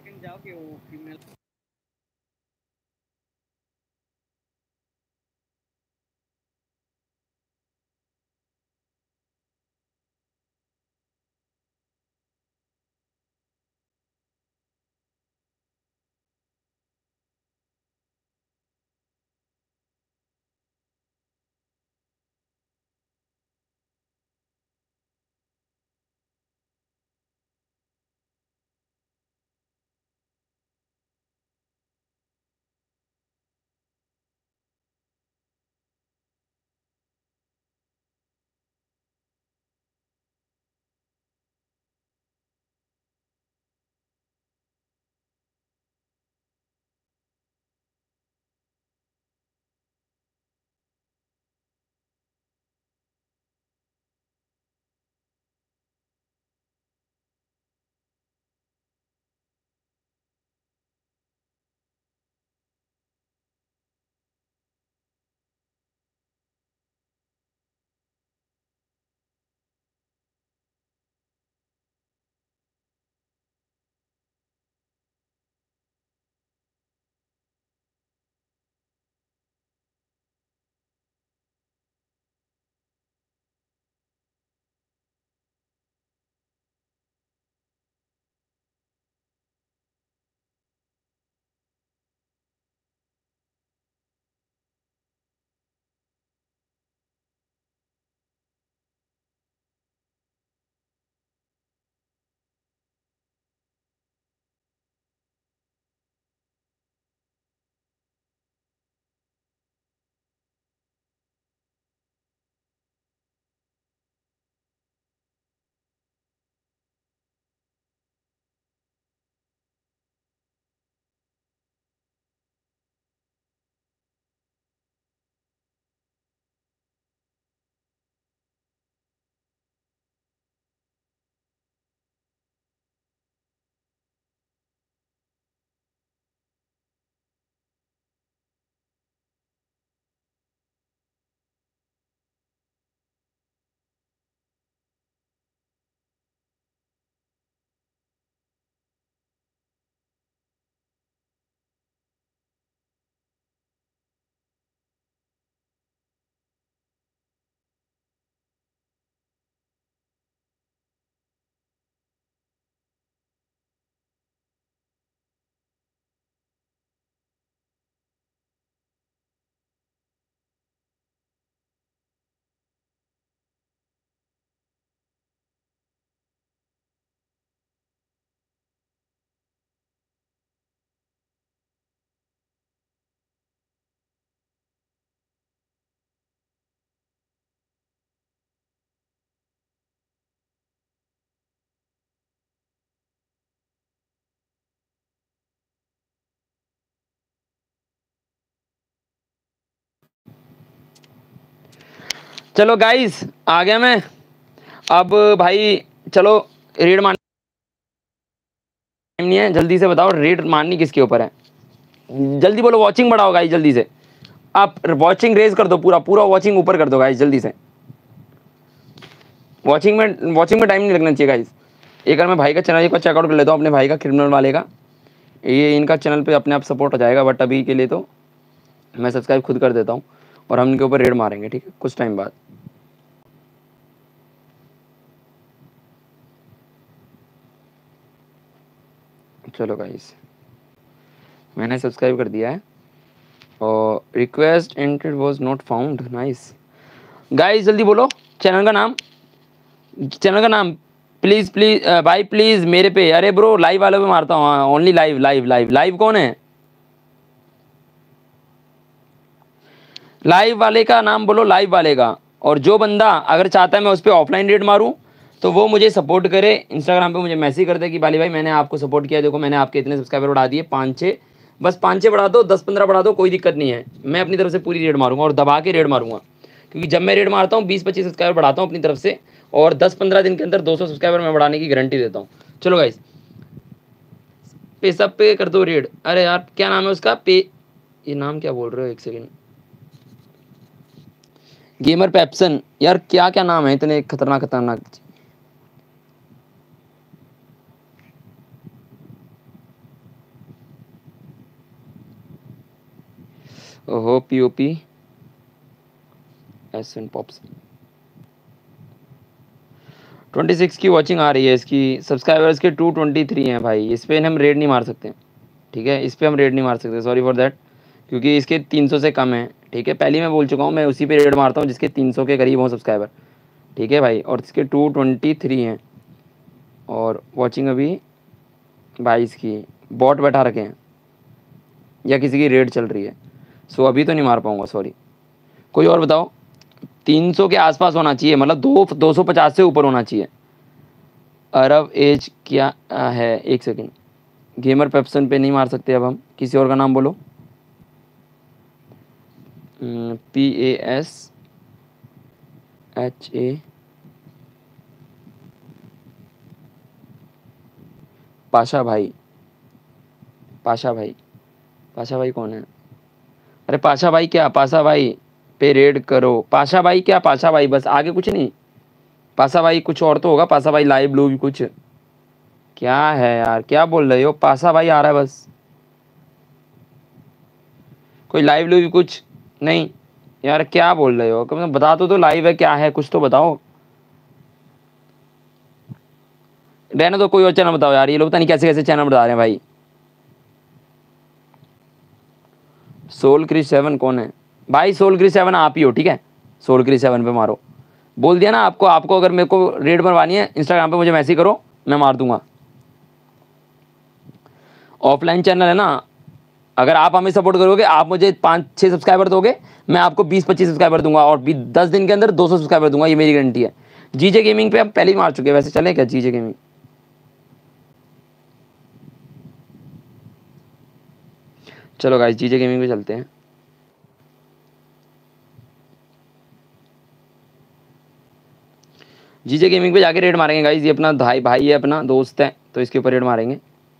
चलो गाइस आ गया मैं। अब भाई चलो रेड मारने टाइम नहीं है, जल्दी से बताओ रेड मारनी किसके ऊपर है। जल्दी बोलो, वॉचिंग बढ़ाओ गाइस जल्दी से। आप वॉचिंग रेज कर दो, पूरा पूरा वॉचिंग ऊपर कर दो गाइस जल्दी से। वॉचिंग में वॉचिंग में टाइम नहीं लगना चाहिए गाइस। एक बार मैं भाई का चैनल एक बार चेकआउट कर लेता हूँ, अपने भाई का क्रिमिनल वाले का। ये इनका चैनल पे अपने आप सपोर्ट हो जाएगा, बट अभी के लिए तो मैं सब्सक्राइब खुद कर देता हूँ और हम इनके ऊपर रेड मारेंगे, ठीक है, कुछ टाइम बाद। चलो गाइस मैंने सब्सक्राइब कर दिया है और request entered was not found. Nice guys, जल्दी बोलो चैनल का नाम, चैनल का नाम प्लीज प्लीज भाई प्लीज मेरे पे। अरे ब्रो लाइव वालों पे मारता हूँ, हाँ only live live live live. कौन है लाइव वाले का नाम बोलो, लाइव वाले का। और जो बंदा अगर चाहता है मैं उस पर ऑफलाइन रेड मारूं तो वो मुझे सपोर्ट करे, इंस्टाग्राम पे मुझे मैसेज कर दे कि बाली भाई मैंने आपको सपोर्ट किया, देखो मैंने आपके इतने सब्सक्राइबर बढ़ा दिए, पाँच छः, बस पाँच छः बढ़ा दो, दस पंद्रह बढ़ा दो, कोई दिक्कत नहीं है। मैं अपनी तरफ से पूरी रेड मारूंगा और दबा के रेड मारूंगा, क्योंकि जब मैं रेड मारता हूँ बीस पच्चीस सब्सक्राइबर बढ़ाता हूँ अपनी तरफ से, और दस पंद्रह दिन के अंदर दो सौ सब्सक्राइबर मैं बढ़ाने की गारंटी देता हूँ। चलो गाइस पे सब पे कर दो रेड। अरे यार क्या नाम है उसका, पे ये नाम क्या बोल रहे हो, एक सेकेंड। गेमर पेप्सन, यार क्या क्या नाम है इतने खतरनाक खतरनाक। ओहो POP S and pops. Twenty six की वॉचिंग आ रही है, इसकी सब्सक्राइबर्स के टू ट्वेंटी थ्री हैं भाई। इस पे हम रेड नहीं मार सकते, ठीक है, इस पे हम रेड नहीं मार सकते, सॉरी फॉर दैट, क्योंकि इसके तीन सौ से कम है, ठीक है। पहले मैं बोल चुका हूँ, मैं उसी पे रेड मारता हूँ जिसके तीन सौ के करीब हों सब्सक्राइबर, ठीक है भाई। और इसके टू ट्वेंटी थ्री हैं और वॉचिंग अभी बाईस की। बॉट बैठा रखे हैं या किसी की रेड चल रही है, सो अभी तो नहीं मार पाऊंगा, सॉरी। कोई और बताओ। तीन सौ के आसपास होना चाहिए, मतलब दो दो सौ पचास से ऊपर होना चाहिए। अरब एज क्या है, एक सेकेंड। गेमर पेप्सन पे नहीं मार सकते, अब हम किसी और का नाम बोलो। P A S H A Pasha भाई, पाशा भाई, पाशा भाई कौन है। अरे पाशा भाई क्या, पाशा भाई पे रेड करो। पाशा भाई क्या, पाशा भाई बस, आगे कुछ नहीं। पाशा भाई कुछ और तो होगा, पाशा भाई लाइव ब्लू भी कुछ। क्या है यार, क्या बोल रहे हो, पाशा भाई आ रहा है बस, कोई लाइव ब्लू भी कुछ नहीं। यार क्या बोल रहे हो, कम बता दो तो लाइव है क्या है, कुछ तो बताओ। रहने दो, कोई और चैनल बताओ यार, ये लोग पता नहीं कैसे कैसे चैनल बता रहे हैं भाई। सोल क्री सेवन कौन है भाई, सोल क्री सेवन आप ही हो, ठीक है। सोल क्री सेवन पे मारो, बोल दिया ना आपको। आपको अगर मेरे को रेड मरवानी है इंस्टाग्राम पे मुझे मैसेज करो, मैं मार दूंगा। ऑफलाइन चैनल है ना, अगर आप हमें सपोर्ट करोगे, आप मुझे पाँच छः सब्सक्राइबर दोगे, मैं आपको बीस पच्चीस सब्सक्राइबर दूंगा और दस दिन के अंदर दो सौ सब्सक्राइबर दूंगा, ये मेरी गारंटी है। जीजे गेमिंग पे आप पहले ही मार चुके हैं, वैसे चले क्या जीजे गेमिंग। चलो गाइस जीजे गेमिंग पे चलते हैं। जीजे गेमिंग पे जाके रेड मारेंगे गाइस, ये अपना भाई भाई है, अपना दोस्त है, तो इसके ऊपर रेड मारेंगे।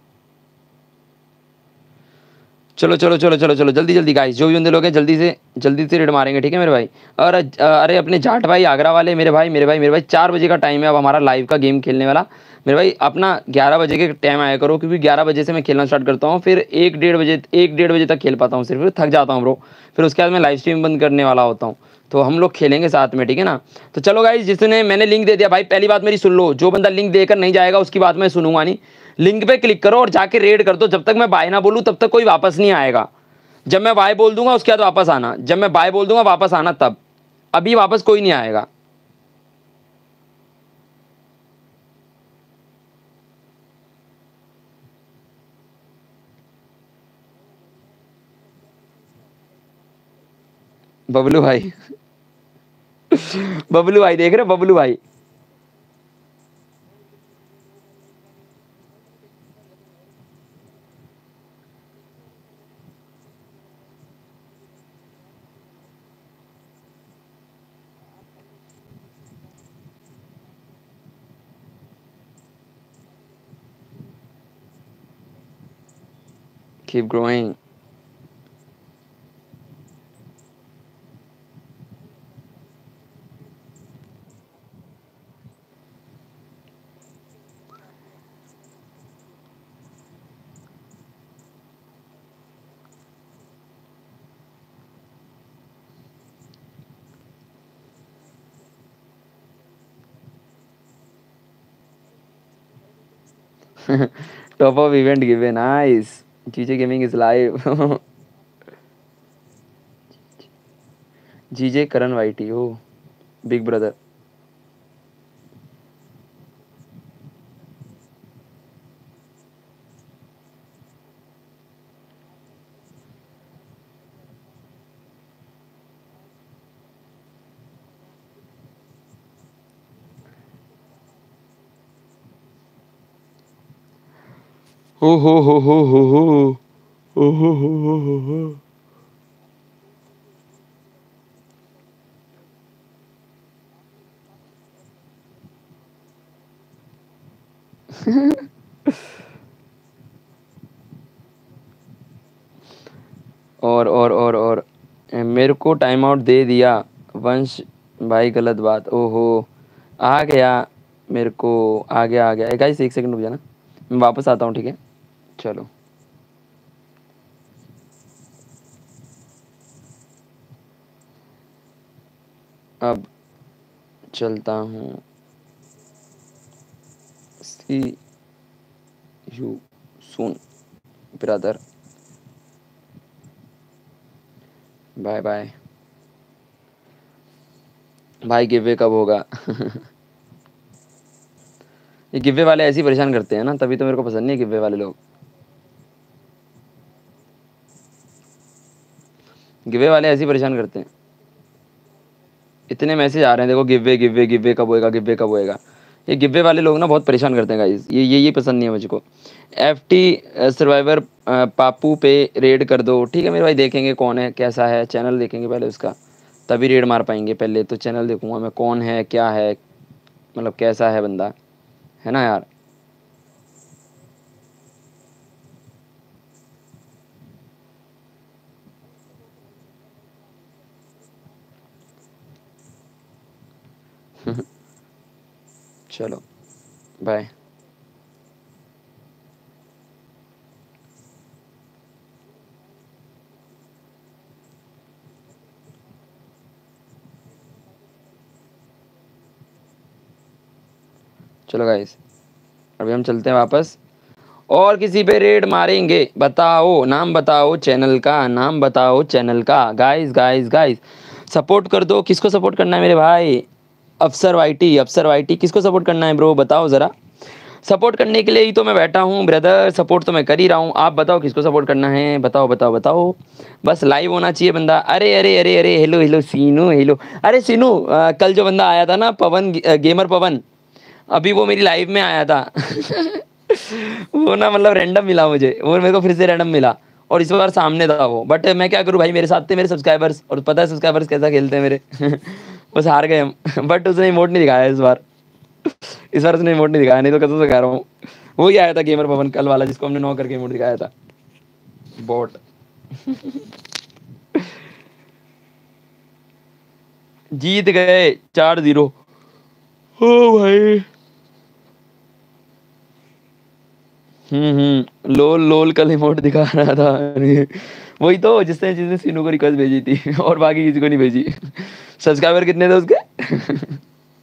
चलो चलो चलो चलो चलो जल्दी जल्दी गाइस, जो भी बंदे लोग हैं जल्दी से जल्दी से रेड मारेंगे, ठीक है मेरे भाई। और अ, अरे अपने जाट भाई आगरा वाले, मेरे भाई मेरे भाई मेरे भाई चार बजे का टाइम है अब हमारा लाइव का गेम खेलने वाला। मेरे भाई अपना ग्यारह बजे के टाइम आया करो, क्योंकि ग्यारह बजे से मैं खेलना स्टार्ट करता हूँ, फिर एक डेढ़ बजे एक डेढ़ बजे तक खेल पाता हूँ सिर्फ, फिर थक जाता हूँ ब्रो। फिर उसके बाद मैं लाइव स्ट्रीम बंद करने वाला होता हूँ, तो हम लोग खेलेंगे साथ में, ठीक है ना। तो चलो गाइस, जिसने मैंने लिंक दे दिया भाई, पहली बात मेरी सुन लो, जो बंदा लिंक देकर नहीं जाएगा उसकी बात मैं सुनूंगा नहीं। लिंक पे क्लिक करो और जाके रेड कर दो, जब तक मैं बाय ना बोलूँ तब तक कोई वापस नहीं आएगा। जब मैं बाय बोल दूंगा उसके बाद वापस आना, जब मैं बाय बोल दूंगा वापस आना तब, अभी वापस कोई नहीं आएगा। बबलू भाई बबलू भाई देख रहे हो, बबलू भाई। Keep growing. Top of event given. Nice. G J Gaming is live. G J Karan Whitey. Oh, big brother. हो हो हो हो हो हो हो हो हो हो हो हो। और और और और मेरे को टाइम आउट दे दिया वंश भाई, गलत बात। ओहो, आ गया मेरे को, आ गया आ गया गाइस, एक सेकंड रुक जाना, मैं वापस आता हूँ, ठीक है। चलो अब चलता हूँ। See you soon brother, bye bye भाई। गिवे कब होगा? ये गिवे वाले ऐसे ही परेशान करते हैं ना, तभी तो मेरे को पसंद नहीं है गिवे वाले लोग। गिवे वाले ऐसे ही परेशान करते हैं। इतने मैसेज आ रहे हैं देखो, गिवे गिवे गिवे कब होएगा, गिवे कब होएगा। ये गिवे वाले लोग ना बहुत परेशान करते हैं गाइस, ये ये ये पसंद नहीं है मुझको। एफ टी सर्वाइवर पापू पे रेड कर दो, ठीक है मेरे भाई। देखेंगे कौन है, कैसा है, चैनल देखेंगे पहले उसका, तभी रेड मार पाएंगे। पहले तो चैनल देखूंगा मैं, कौन है, क्या है, मतलब कैसा है बंदा, है ना यार। चलो बाय। चलो गाइस, अभी हम चलते हैं वापस, और किसी पे रेड मारेंगे। बताओ नाम, बताओ चैनल का नाम, बताओ चैनल का। गाइस गाइस गाइस, सपोर्ट कर दो। किसको सपोर्ट करना है मेरे भाई? अफसर वाईटी, अफसर वाईटी, किसको सपोर्ट करना है ब्रो, बताओ ज़रा। सपोर्ट करने के लिए ही तो मैं बैठा हूँ ब्रदर, सपोर्ट तो मैं कर ही रहा हूँ। आप बताओ किसको सपोर्ट करना है, बताओ बताओ बताओ। बस लाइव होना चाहिए बंदा। अरे अरे अरे अरे, हेलो हेलो सीनू, हेलो। अरे सीनू, अ, कल जो बंदा आया था ना, पवन, अ, गेमर पवन, अभी वो मेरी लाइव में आया था। वो ना मतलब रैंडम मिला मुझे, वो मेरे को फिर से रैंडम मिला, और इस बार सामने था वो। बट मैं क्या करूँ भाई, मेरे साथ थे मेरे सब्सक्राइबर्स, और पता है सब्सक्राइबर्स कैसा खेलते हैं मेरे। बस हार गए हम। बट उसने इमोट नहीं दिखाया इस बार। इस बार उसने इमोट नहीं दिखाया, नहीं तो कसम से कह रहा हूँ। वो ही आया था गेमर पवन कल वाला, जिसको हमने नौ करके इमोट दिखाया था। बॉट। जीत गए चार जीरो। ओ भाई। हम्म हम्म लोल लोल कल इमोट दिखा रहा था। वही तो, जिसने जिसने सीनू को रिक्वेस्ट भेजी थी, और बाकी किसी को नहीं भेजी। सब्सक्राइबर कितने थे उसके?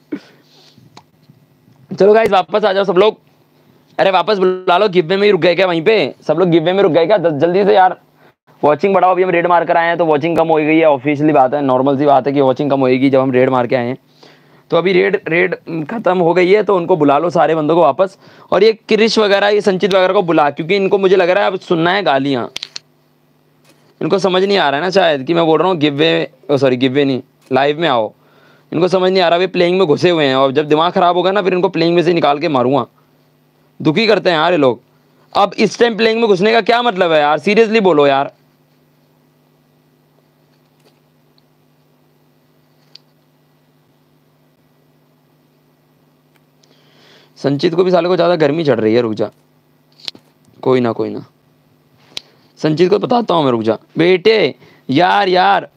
चलो गाइस, वापस आ जाओ सब लोग। अरे वापस बुला लो, गिव वे में ही रुक गए क्या वहीं पे? सब लोग गिव वे में रुक गए क्या? द- जल्दी से यार, वॉचिंग बढ़ाओ। अभी हम रेड मार कर आए हैं तो वॉचिंग कम हो गई है, ऑफिशियली बात है, नॉर्मल सी बात है कि वॉचिंग कम होएगी जब हम रेड मार के आए हैं। तो अभी रेड रेड खत्म हो गई है, तो उनको बुला लो सारे बंदों को वापस। और ये क्रिश वगैरह, ये संचित वगैरह को बुला, क्योंकि इनको मुझे लग रहा है अब सुनना है गालियाँ। इनको समझ नहीं आ रहा है ना शायद, कि मैं बोल रहा हूँ giveaway, sorry giveaway नहीं, लाइव में आओ। इनको समझ नहीं आ रहा, वे प्लेइंग में घुसे हुए हैं, और जब दिमाग खराब होगा ना, फिर इनको प्लेइंग में से निकाल के मारूंगा। दुखी करते हैं यार ये लोग। अब इस टाइम प्लेइंग में घुसने का क्या मतलब है यार, सीरियसली बोलो यार। संचित को भी साले को ज़्यादा गर्मी चढ़ रही है, रुक जा, कोई ना कोई ना। संचित को बताता हूँ मैं, रुक जा बेटे। यार यार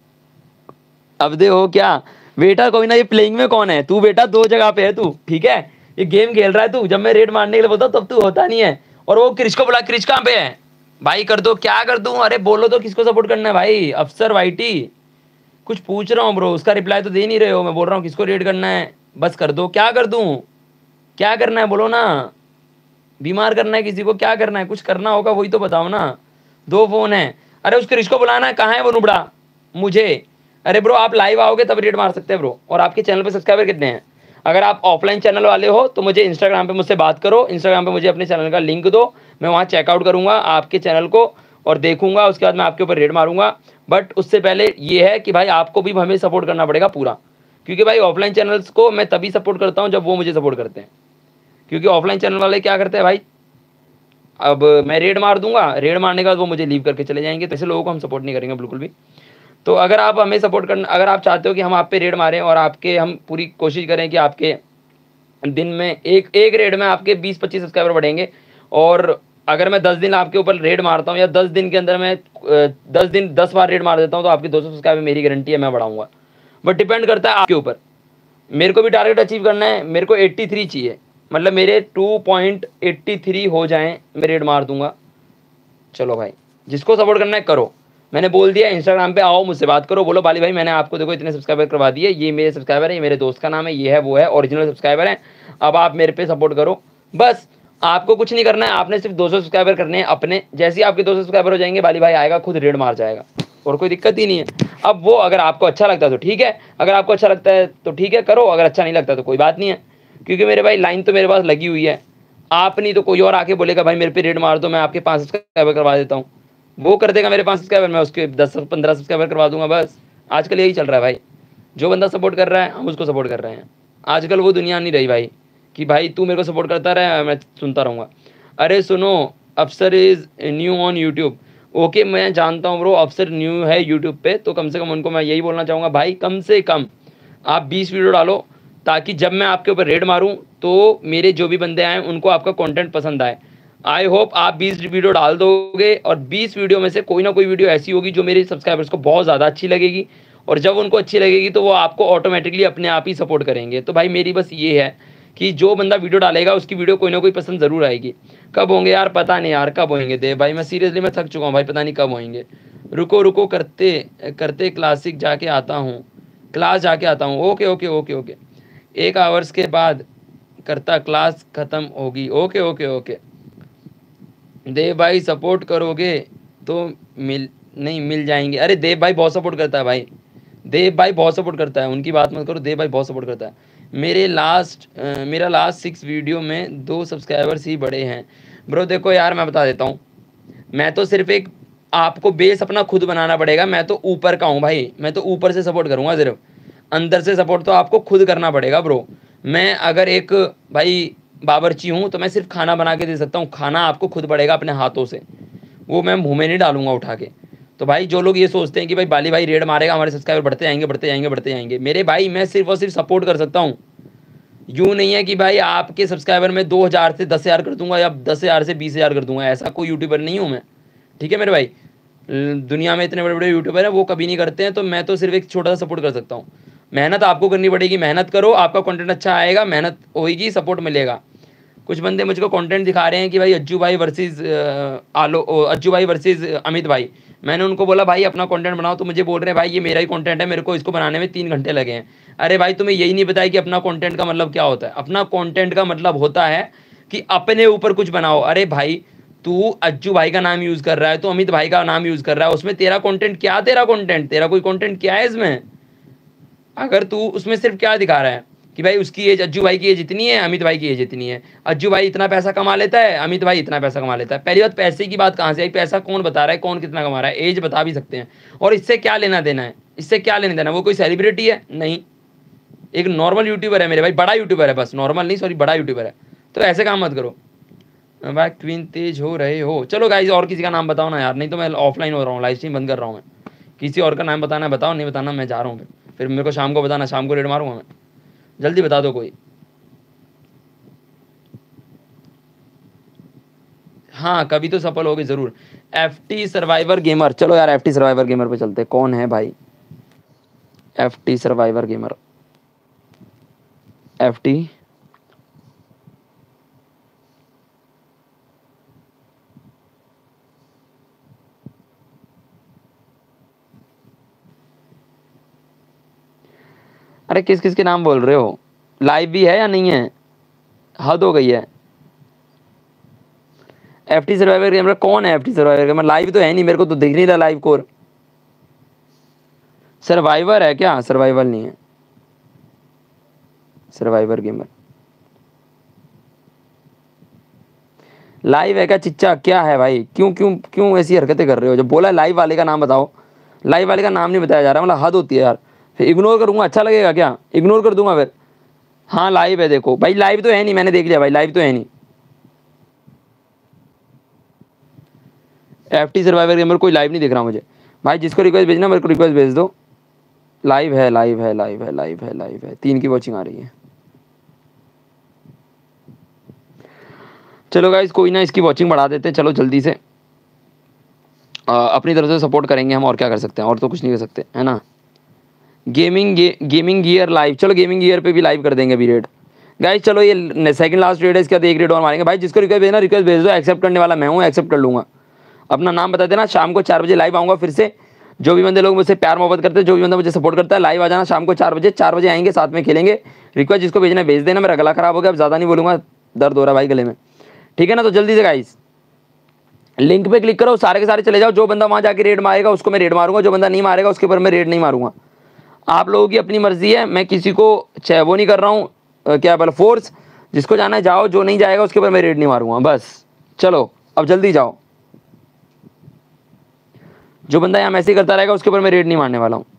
अब दे हो क्या बेटा, कोई ना, ये प्लेइंग में कौन है तू बेटा, दो जगह पे है तू, ठीक है, ये गेम खेल रहा है तू, जब मैं रेड मारने के लिए बोलता हूं, तब तू होता नहीं है। और वो क्रिश को बुला, क्रिश कहाँ पे है भाई, कर दो, क्या कर दूं, अरे बोलो तो किसको सपोर्ट करना है भाई, अफसर वाईटी, कुछ पूछ रहा हूँ ब्रो, उसका रिप्लाई तो दे नहीं रहे हो, मैं बोल रहा हूँ किसको रेड करना है, बस कर दो, क्या कर दूं, क्या करना है बोलो ना, बीमार करना है किसी को, क्या करना है, कुछ करना होगा वही तो बताओ ना, दो फोन है, अरे उस क्रिश को बुलाना है, कहाँ है वो नुबड़ा मुझे, अरे ब्रो आप लाइव आओगे तब रेड मार सकते हैं ब्रो। और आपके चैनल पे सब्सक्राइबर कितने हैं, अगर आप ऑफलाइन चैनल वाले हो तो मुझे इंस्टाग्राम पे मुझसे बात करो, इंस्टाग्राम पे मुझे अपने चैनल का लिंक दो, मैं वहाँ चेकआउट करूँगा आपके चैनल को और देखूंगा, उसके बाद मैं आपके ऊपर रेड मारूंगा। बट उससे पहले ये है कि भाई आपको भी हमें सपोर्ट करना पड़ेगा पूरा, क्योंकि भाई ऑफलाइन चैनल्स को मैं तभी सपोर्ट करता हूँ जब वो मुझे सपोर्ट करते हैं, क्योंकि ऑफलाइन चैनल वाले क्या करते हैं भाई, अब मैं रेड मार दूंगा, रेड मारने के बाद वो मुझे लीव करके चले जाएंगे, तो ऐसे लोगों को हम सपोर्ट नहीं करेंगे बिल्कुल भी। तो अगर आप हमें सपोर्ट करना, अगर आप चाहते हो कि हम आप पे रेड मारें और आपके हम पूरी कोशिश करें कि आपके दिन में एक एक रेड में आपके बीस पच्चीस सब्सक्राइबर बढ़ेंगे, और अगर मैं दस दिन आपके ऊपर रेड मारता हूँ या दस दिन के अंदर मैं दस दिन दस बार रेड मार देता हूँ, तो आपके दो सौ सब्सक्राइबर मेरी गारंटी है मैं बढ़ाऊंगा। बट डिपेंड करता है आपके ऊपर, मेरे को भी टारगेट अचीव करना है, मेरे को तिरासी चाहिए, मतलब मेरे टू पॉइंट एट्टी थ्री हो जाएं, मैं रेड मार दूंगा। चलो भाई जिसको सपोर्ट करना है करो, मैंने बोल दिया इंस्टाग्राम पे आओ मुझसे बात करो, बोलो बाली भाई मैंने आपको देखो इतने सब्सक्राइबर करवा दिए, ये मेरे सब्सक्राइबर है, ये मेरे दोस्त का नाम है, ये है वो है, ओरिजिनल सब्सक्राइबर है, अब आप मेरे पे सपोर्ट करो। बस आपको कुछ नहीं करना है, आपने सिर्फ दो सौ सब्सक्राइबर करने हैं अपने, जैसे ही आपके दो सौ सब्सक्राइबर हो जाएंगे बाली भाई आएगा खुद रेड मार जाएगा, और कोई दिक्कत ही नहीं है। अब वो अगर आपको अच्छा लगता है तो ठीक है, अगर आपको अच्छा लगता है तो ठीक है करो, अगर अच्छा नहीं लगता तो कोई बात नहीं है, क्योंकि मेरे भाई लाइन तो मेरे पास लगी हुई है, आप नहीं तो कोई और आके बोलेगा भाई मेरे पे रेड मार दो, मैं आपके पाँच सब्सक्राइबर करवा देता हूँ, वो कर देगा मेरे पाँच सब्सक्राइबर, मैं उसके दस पंद्रह सब्सक्राइबर करवा दूंगा। बस आजकल यही चल रहा है भाई, जो बंदा सपोर्ट कर रहा है हम उसको सपोर्ट कर रहे हैं, आजकल वो दुनिया नहीं रही भाई कि भाई तू मेरे को सपोर्ट करता रहे मैं सुनता रहूँगा। अरे सुनो, Afsar is new on YouTube, okay मैं जानता हूँ ब्रो, अफसर न्यू है यूट्यूब पे, तो कम से कम उनको मैं यही बोलना चाहूँगा भाई कम से कम आप बीस वीडियो डालो, ताकि जब मैं आपके ऊपर रेड मारूं तो मेरे जो भी बंदे आए उनको आपका कंटेंट पसंद आए। आई होप आप बीस वीडियो डाल दोगे, और बीस वीडियो में से कोई ना कोई वीडियो ऐसी होगी जो मेरे सब्सक्राइबर्स को बहुत ज़्यादा अच्छी लगेगी, और जब उनको अच्छी लगेगी तो वो आपको ऑटोमेटिकली अपने आप ही सपोर्ट करेंगे। तो भाई मेरी बस ये है कि जो बंदा वीडियो डालेगा उसकी वीडियो कोई ना कोई पसंद ज़रूर आएगी। कब होंगे यार पता नहीं यार, कब होंगे देव भाई, मैं सीरियसली मैं थक चुका हूँ भाई, पता नहीं कब होंगे। रुको रुको करते करते क्लासिक जाके आता हूँ, क्लास जाके आता हूँ, ओके ओके ओके ओके, एक आवर्स के बाद करता, क्लास ख़त्म होगी, ओके ओके ओके। देव भाई सपोर्ट करोगे तो मिल नहीं मिल जाएंगे, अरे देव भाई बहुत सपोर्ट करता है भाई, देव भाई बहुत सपोर्ट करता है, उनकी बात मत करो, देव भाई बहुत सपोर्ट करता है। मेरे लास्ट आ, मेरा लास्ट सिक्स वीडियो में दो सब्सक्राइबर्स ही बड़े हैं। ब्रो देखो यार मैं बता देता हूँ, मैं तो सिर्फ एक, आपको बेस अपना खुद बनाना पड़ेगा, मैं तो ऊपर का हूँ भाई, मैं तो ऊपर से सपोर्ट करूँगा, सिर्फ अंदर से सपोर्ट तो आपको खुद करना पड़ेगा ब्रो। मैं अगर एक भाई बावर्ची हूँ तो मैं सिर्फ खाना बना के दे सकता हूँ, खाना आपको खुद पड़ेगा अपने हाथों से, वो मैं मुँह में नहीं डालूंगा उठा के। तो भाई जो लोग ये सोचते हैं कि भाई बाली भाई रेड मारेगा हमारे सब्सक्राइबर बढ़ते जाएंगे बढ़ते जाएंगे बढ़ते जाएंगे, मेरे भाई मैं सिर्फ और सिर्फ सपोर्ट कर सकता हूँ। यूँ नहीं है कि भाई आपके सब्सक्राइबर में दो हज़ार से दस हज़ार कर दूंगा या दस हज़ार से बीस हज़ार कर दूंगा, ऐसा कोई यूट्यूबर नहीं हूँ मैं, ठीक है मेरे भाई। दुनिया में इतने बड़े बड़े यूट्यूबर हैं वो कभी नहीं करते हैं, तो मैं तो सिर्फ एक छोटा सा सपोर्ट कर सकता हूँ। मेहनत आपको करनी पड़ेगी, मेहनत करो, आपका कंटेंट अच्छा आएगा, मेहनत होगी सपोर्ट मिलेगा। कुछ बंदे मुझको कंटेंट दिखा रहे हैं कि भाई अज्जू भाई वर्सेस आलो अज्जू भाई वर्सेस अमित भाई, मैंने उनको बोला भाई अपना कंटेंट बनाओ, तो मुझे बोल रहे हैं भाई ये मेरा ही कंटेंट है, मेरे को इसको बनाने में तीन घंटे लगे हैं। अरे भाई तुम्हें यही नहीं बताया कि अपना कंटेंट का मतलब क्या होता है। अपना कंटेंट का मतलब होता है कि अपने ऊपर कुछ बनाओ। अरे भाई तू अज्जू भाई का नाम यूज़ कर रहा है, तो अमित भाई का नाम यूज़ कर रहा है, उसमें तेरा कंटेंट क्या, तेरा कंटेंट तेरा कोई कंटेंट क्या है इसमें? अगर तू उसमें सिर्फ क्या दिखा रहा है कि भाई उसकी एज, अज्जू भाई की एज इतनी है, अमित भाई की एज इतनी है, अज्जू भाई इतना पैसा कमा लेता है, अमित भाई इतना पैसा कमा लेता है। पहली बात पैसे की बात कहाँ से आई, पैसा कौन बता रहा है, कौन कितना कमा रहा है, एज बता भी सकते हैं। और इससे क्या लेना देना है, इससे क्या लेना देना, वो कोई सेलिब्रिटी है नहीं, एक नॉर्मल यूट्यूबर है मेरे भाई, बड़ा यूट्यूबर है, बस नॉर्मल नहीं सॉरी बड़ा यूट्यूबर है। तो ऐसे काम मत करो भाई, ट्विन तेज हो रहे हो। चलो गाइस और किसी का नाम बताओ ना यार, नहीं तो मैं ऑफलाइन हो रहा हूँ, लाइव स्ट्रीम बंद कर रहा हूँ मैं। किसी और का नाम बताना है बताओ, नहीं बताना मैं जा रहा हूँ, फिर फिर मेरे को शाम को बताना, शाम को रेड मारूंगा मैं, जल्दी बता दो कोई। हाँ कभी तो सफल होगी जरूर। एफ टी सर्वाइवर गेमर, चलो यार एफ टी सर्वाइवर गेमर पे चलते हैं। कौन है भाई F T survivor gamer? F T अरे किस किस के नाम बोल रहे हो? लाइव भी है या नहीं है? हद हो गई है। एफ टी सर्वाइवर गेमर कौन है? F T survivor gamer live तो है नहीं, मेरे को तो दिख नहीं रहा लाइव कोर। सर्वाइवर है क्या? सर्वाइवल नहीं है, सर्वाइवर गेमर लाइव है क्या? चिच्चा क्या है भाई? क्यों क्यों क्यों ऐसी हरकतें कर रहे हो? जब बोला लाइव वाले का नाम बताओ, लाइव वाले का नाम नहीं बताया जा रहा, मतलब हद होती है यार। फिर इग्नोर करूंगा अच्छा लगेगा क्या? इग्नोर कर दूंगा फिर। हाँ लाइव है, देखो भाई लाइव तो है नहीं, मैंने देख लिया भाई लाइव तो है नहीं। एफ टी सर्वाइवर गेमर कोई लाइव नहीं दिख रहा मुझे भाई। जिसको रिक्वेस्ट भेजना मेरे को रिक्वेस्ट भेज दो। लाइव है लाइव है लाइव है लाइव है लाइव है, तीन की वॉचिंग आ रही है। चलो गाइस कोई ना, इसकी वॉचिंग बढ़ा देते हैं चलो जल्दी से। आ, अपनी तरफ से सपोर्ट करेंगे हम, और क्या कर सकते हैं, और तो कुछ नहीं कर सकते है ना। गेमिंग गे, गेमिंग गियर लाइव, चलो गेमिंग गियर पे भी लाइव कर देंगे अभी रेड। गाइस चलो ये सेकंड लास्ट रेड है, इसके बाद एक रेड और मारेंगे भाई। जिसको रिक्वेस्ट भेजना रिक्वेस्ट भेज दो, एक्सेप्ट करने वाला मैं हूँ, एक्सेप्ट कर लूंगा। अपना नाम बता देना, शाम को चार बजे लाइव आऊँगा फिर से। जो भी बंदे लोग मुझसे प्यार मोहब्बत करते हैं, जो भी बंदा मुझे सपोर्ट करता है, लाइव आ जाना शाम को चार बजे। चार बजे आएंगे, साथ में खेलेंगे। रिक्वेस्ट जिसको भेजना है भेज देना। मेरा गला खराब हो गया, अब ज़्यादा नहीं बोलूँगा, दर्द हो रहा है भाई गले में, ठीक है ना। तो जल्दी से गाइस लिंक पे क्लिक करो, सारे के सारे चले जाओ। जो बंदा वहाँ जाके रेड मारेगा उसको मैं रेड मारूंगा, जो बंदा नहीं मारेगा उसके ऊपर मैं रेड नहीं मारूंगा। आप लोगों की अपनी मर्जी है, मैं किसी को चाहे वो नहीं कर रहा हूँ, अ, क्या बोला फोर्स। जिसको जाना है जाओ, जो नहीं जाएगा उसके ऊपर मैं रेड नहीं मारूंगा बस। चलो अब जल्दी जाओ। जो बंदा यहाँ मैसेज करता रहेगा उसके ऊपर मैं रेड नहीं मारने वाला हूँ।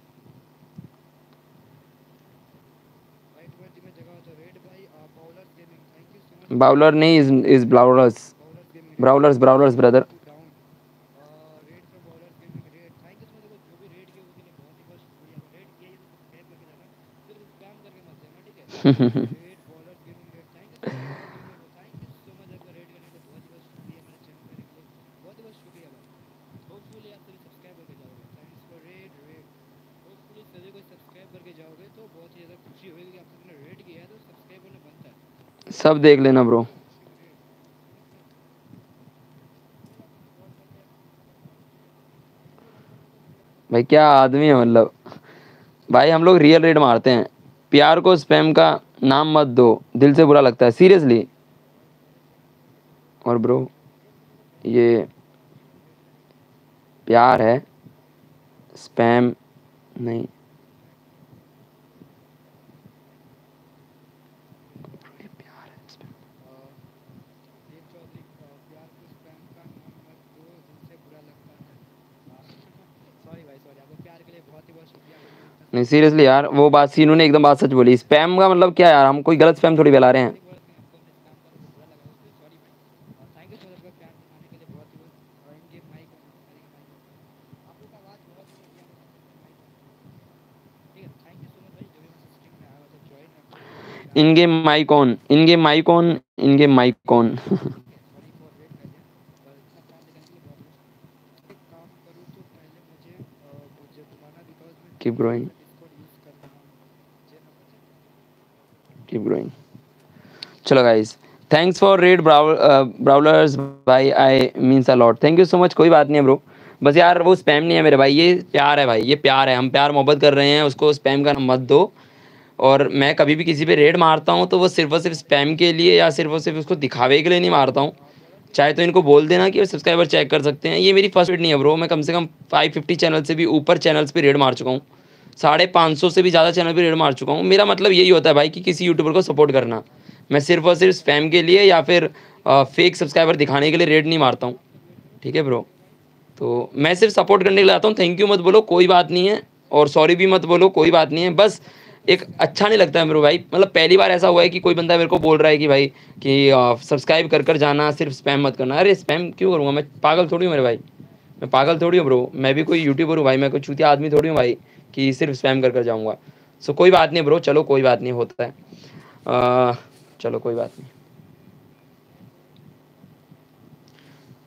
राइट वर्दी में जगह तो रेड भाई bowler gaming thank you so much. Bowler नहीं, is is brawlers, bowler gaming brawlers brawlers brother. Two down raid पे bowler gaming raid thank you so much. जो भी रेड किया उसके लिए बहुत ही बहुत शुक्रिया। रेड किया ये तो सब्सक्राइब करके जाना, फिर स्पैम करके मत देना, ठीक है। Raid bowler gaming raid thank you so much. Thank you so much आपका रेड करने के लिए, बहुत ही बहुत शुक्रिया। मेरे चैनल करने के लिए बहुत ही बहुत शुक्रिया भाई। होपफुली आप सभी सब्सक्राइब करके जाओगे, thanks for raid raid. Hopefully सभी को सब्सक्राइब करके जाओगे तो बहुत ही ज़्यादा खुशी होगी कि आप सबने रेड किया है, तो सब्सक्राइब करना बनता है। सब देख लेना ब्रो। भाई क्या आदमी है मतलब। भाई हम लोग रियल रेड मारते हैं, प्यार को स्पैम का नाम मत दो, दिल से बुरा लगता है सीरियसली। और ब्रो ये प्यार है, स्पैम नहीं। ये प्यार है, spam। देव चौधरी प्यार को स्पैम का नाम मत दो, दिल से बुरा लगता है। सॉरी भाई सॉरी, आपको प्यार के लिए बहुत ही बहुत शुक्रिया। नहीं सीरियसली यार, वो बात सीनू ने एकदम बात सच बोली। स्पैम का मतलब क्या यार, हम कोई गलत स्पैम थोड़ी फैला रहे हैं। थैंक यू सो मच प्यार दिखाने के लिए, बहुत ही बहुत। और इनके माइक आपको का आवाज़ बहुत ही बढ़िया है, ठीक है। थैंक यू सो मच भाई, जो भी मैं स्ट्रीम में आया हुआ था ज्वाइन आपको। In game mic on, in game mic on, in game mic on. Sorry for wait कर दिया, पर इतना प्यार दिखाने के लिए बहुत बहुत। एक काम करूँ तो पहले मुझे अ, मुझे बुलाना, बिकॉज मैं कीप ग्रोइंग, डिस्कॉर्ड यूज़ कर रहा हूँ। मुझे ना मुझे कीप ग्रोइंग। चलो guys thanks for raid brawlers भाई, I means a lot, thank you so much. कोई बात नहीं है ब्रो, बस यार वो स्पैम नहीं है मेरे भाई, ये प्यार है भाई, ये प्यार है। हम प्यार मोहब्बत कर रहे हैं, उसको स्पैम का नाम मत दो। और मैं कभी भी किसी पे रेड मारता हूँ तो वो सिर्फ और सिर्फ स्पैम के लिए या सिर्फ और सिर्फ उसको दिखावे के लिए नहीं मारता हूँ। चाहे तो इनको बोल देना कि वो सब्सक्राइबर चेक कर सकते हैं। ये मेरी फर्स्ट रेड नहीं है ब्रो, मैं कम से कम फाइव फिफ्टी चैनल से भी ऊपर चैनल्स पे रेड मार चुका हूँ। साढ़े पाँच सौ से भी ज़्यादा चैनल पे रेड मार चुका हूँ। मेरा मतलब यही होता है भाई कि किसी यूट्यूबर को सपोर्ट करना। मैं सिर्फ और सिर्फ स्पैम के लिए या फिर फेक सब्सक्राइबर दिखाने के लिए रेड नहीं मारता हूँ, ठीक है ब्रो। तो मैं सिर्फ सपोर्ट करने के लिए आता हूँ। थैंक यू मत बोलो, कोई बात नहीं है, और सॉरी भी मत बोलो, कोई बात नहीं है। बस एक अच्छा नहीं लगता है मेरे भाई, मतलब पहली बार ऐसा हुआ है कि कोई बंदा मेरे को बोल रहा है कि भाई कि सब्सक्राइब कर कर जाना, सिर्फ स्पैम मत करना। अरे स्पैम क्यों करूँगा, मैं पागल थोड़ी हूँ मेरे भाई, मैं पागल थोड़ी हूँ ब्रो। मैं भी कोई यूट्यूबर हूँ भाई, मैं कोई चूतिया आदमी थोड़ी हूँ भाई कि सिर्फ स्पैम कर कर जाऊँगा। सो कोई बात नहीं ब्रो, चलो कोई बात नहीं, होता है। आ, चलो कोई बात नहीं।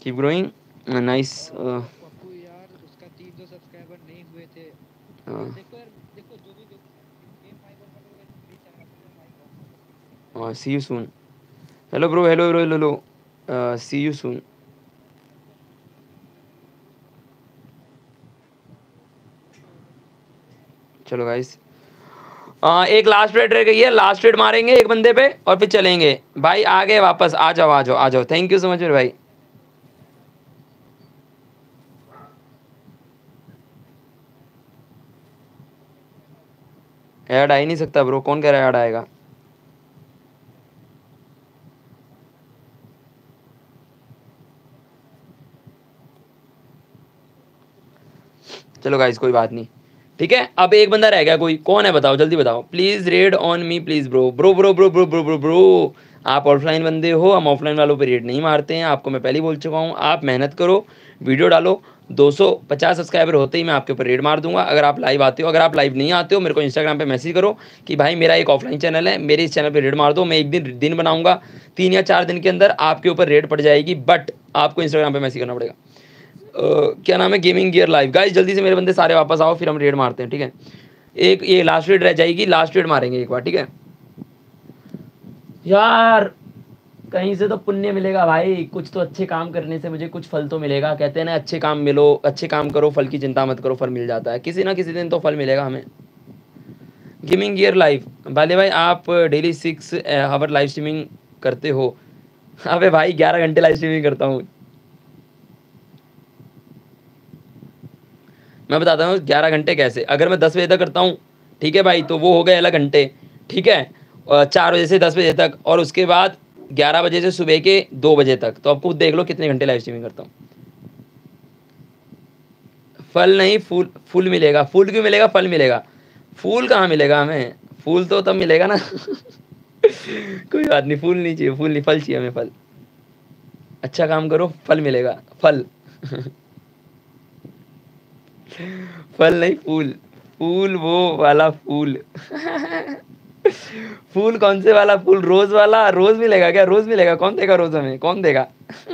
Keep growing, nice. और पप्पू यार उसका तीन सौ सब्सक्राइबर नहीं हुए थे। देखो यार, देखो जो भी गेम फाइव ऑन करोगे प्लीज चैनल पे लाइक ऑन करो। See you soon. Hello bro, hello hello hello, see you soon. चलो गाइस, हाँ एक लास्ट रेड रह गई है, लास्ट रेड मारेंगे एक बंदे पे और फिर चलेंगे। भाई आ गए वापस, आ जाओ आ जाओ आ जाओ, थैंक यू सो मच मेरे भाई। ऐड आ ही नहीं सकता ब्रो, कौन कह रहा है ऐड आएगा? चलो गाइस कोई बात नहीं, ठीक है। अब एक बंदा रह गया, कोई कौन है बताओ, जल्दी बताओ। Please raid on me please bro, bro bro bro bro bro bro bro. आप ऑफलाइन बंदे हो, हम ऑफलाइन वालों पे रेड नहीं मारते हैं, आपको मैं पहले ही बोल चुका हूँ। आप मेहनत करो, वीडियो डालो, दो सौ पचास सब्सक्राइबर होते ही मैं आपके ऊपर रेड मार दूंगा। अगर आप लाइव आते हो, अगर आप लाइव नहीं आते हो मेरे को इंस्टाग्राम पे मैसेज करो कि भाई मेरा एक ऑफलाइन चैनल है, मेरे इस चैनल पे रेड मार दो। मैं एक दिन दिन बनाऊंगा, तीन या चार दिन के अंदर आपके ऊपर रेड पड़ जाएगी, बट आपको इंस्टाग्राम पे मैसेज करना पड़ेगा। अ, क्या नाम है, गेमिंग गियर लाइव। गाइस जल्दी से मेरे बंदे सारे वापस आओ, फिर हम रेड मारते हैं, ठीक है। एक ये लास्ट रेड रह जाएगी, लास्ट रेड मारेंगे एक बार, ठीक है यार। कहीं से तो पुण्य मिलेगा भाई, कुछ तो अच्छे काम करने से मुझे कुछ फल तो मिलेगा। कहते हैं ना अच्छे काम मिलो, अच्छे काम करो, फल की चिंता मत करो, फल मिल जाता है किसी ना किसी दिन तो फल मिलेगा हमें। गेमिंग गियर लाइव, बाले भाई आप daily six hour live streaming करते हो? अबे भाई ग्यारह घंटे लाइव स्ट्रीमिंग करता हूँ मैं, बताता हूँ ग्यारह घंटे कैसे। अगर मैं दस बजे तक करता हूँ, ठीक है भाई, तो वो हो गए अलग घंटे, ठीक है। और चार बजे से दस बजे तक, और उसके बाद ग्यारह बजे से सुबह के दो बजे तक, तो आप खुद देख लो कितने घंटे लाइव स्ट्रीमिंग करता हूँ। फल नहीं फूल, फूल मिलेगा। फूल क्यों मिलेगा, फल मिलेगा। फूल कहाँ मिलेगा हमें, फूल तो तब मिलेगा ना कोई बात नहीं, फूल नहीं चाहिए, फूल नहीं, फल चाहिए हमें, फल। अच्छा काम करो, फल मिलेगा, फल फल नहीं फूल, फूल वो वाला फूल फूल कौन से वाला फूल, रोज वाला? रोज मिलेगा क्या, रोज मिलेगा? कौन देगा रोज हमें, कौन देगा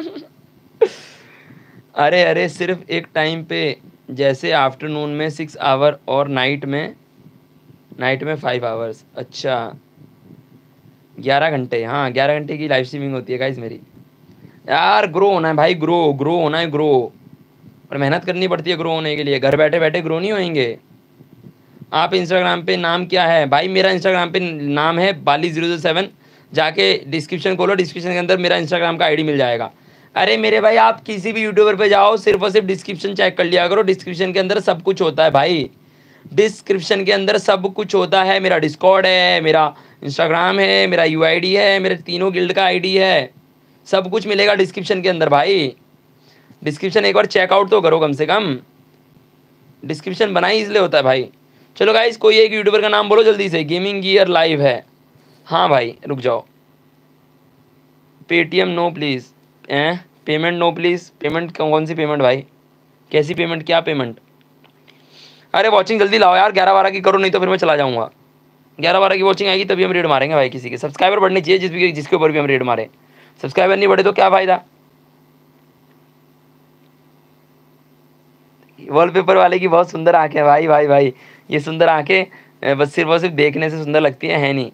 अरे अरे सिर्फ एक टाइम पे, जैसे आफ्टरनून में सिक्स आवर और नाइट में नाइट में फाइव आवर्स। अच्छा ग्यारह घंटे, हाँ ग्यारह घंटे की लाइव स्ट्रीमिंग होती है गाइस मेरी। यार ग्रो होना है भाई, ग्रो ग्रो होना है, ग्रो, और मेहनत करनी पड़ती है ग्रो होने के लिए। घर बैठे बैठे ग्रो नहीं होएंगे। आप इंस्टाग्राम पे नाम क्या है भाई? मेरा इंस्टाग्राम पे नाम है बाली जीरो जीरो सेवन। जाके डिस्क्रिप्शन खोलो, डिस्क्रिप्शन के अंदर मेरा इंस्टाग्राम का आईडी मिल जाएगा। अरे मेरे भाई आप किसी भी यूट्यूबर पे जाओ, सिर्फ और सिर्फ डिस्क्रिप्शन चेक कर लिया करो, डिस्क्रिप्शन के अंदर सब कुछ होता है भाई। डिस्क्रिप्शन के अंदर सब कुछ होता है। मेरा डिस्कॉर्ड है, मेरा इंस्टाग्राम है, मेरा यू आई डी है, मेरे तीनों गिल्ड का आई डी है, सब कुछ मिलेगा डिस्क्रिप्शन के अंदर भाई। डिस्क्रिप्शन एक बार चेकआउट तो करो कम से कम, डिस्क्रिप्शन बना ही इसलिए होता है भाई। चलो गाइस कोई एक यूट्यूबर का नाम बोलो जल्दी से। गेमिंग गियर लाइव है, हाँ भाई रुक जाओ। पेटीएम नो प्लीज़, हैं पेमेंट नो प्लीज़। पेमेंट कौन सी पेमेंट भाई, कैसी पेमेंट, क्या पेमेंट? अरे वॉचिंग जल्दी लाओ यार, ग्यारह बारह की करो, नहीं तो फिर मैं चला जाऊँगा। ग्यारह बारह की वॉचिंग आएगी तभी हम रेड मारेंगे भाई। किसी के सब्सक्राइबर बढ़ने चाहिए, जिस भी जिसके ऊपर भी हम रेड मारे। सब्सक्राइबर नहीं बढ़े तो क्या फ़ायदा। वॉलपेपर वाले की बहुत सुंदर आंखें भाई, भाई भाई ये सुंदर आंखें बस सिर्फ और सिर्फ देखने से सुंदर लगती है, है नहीं।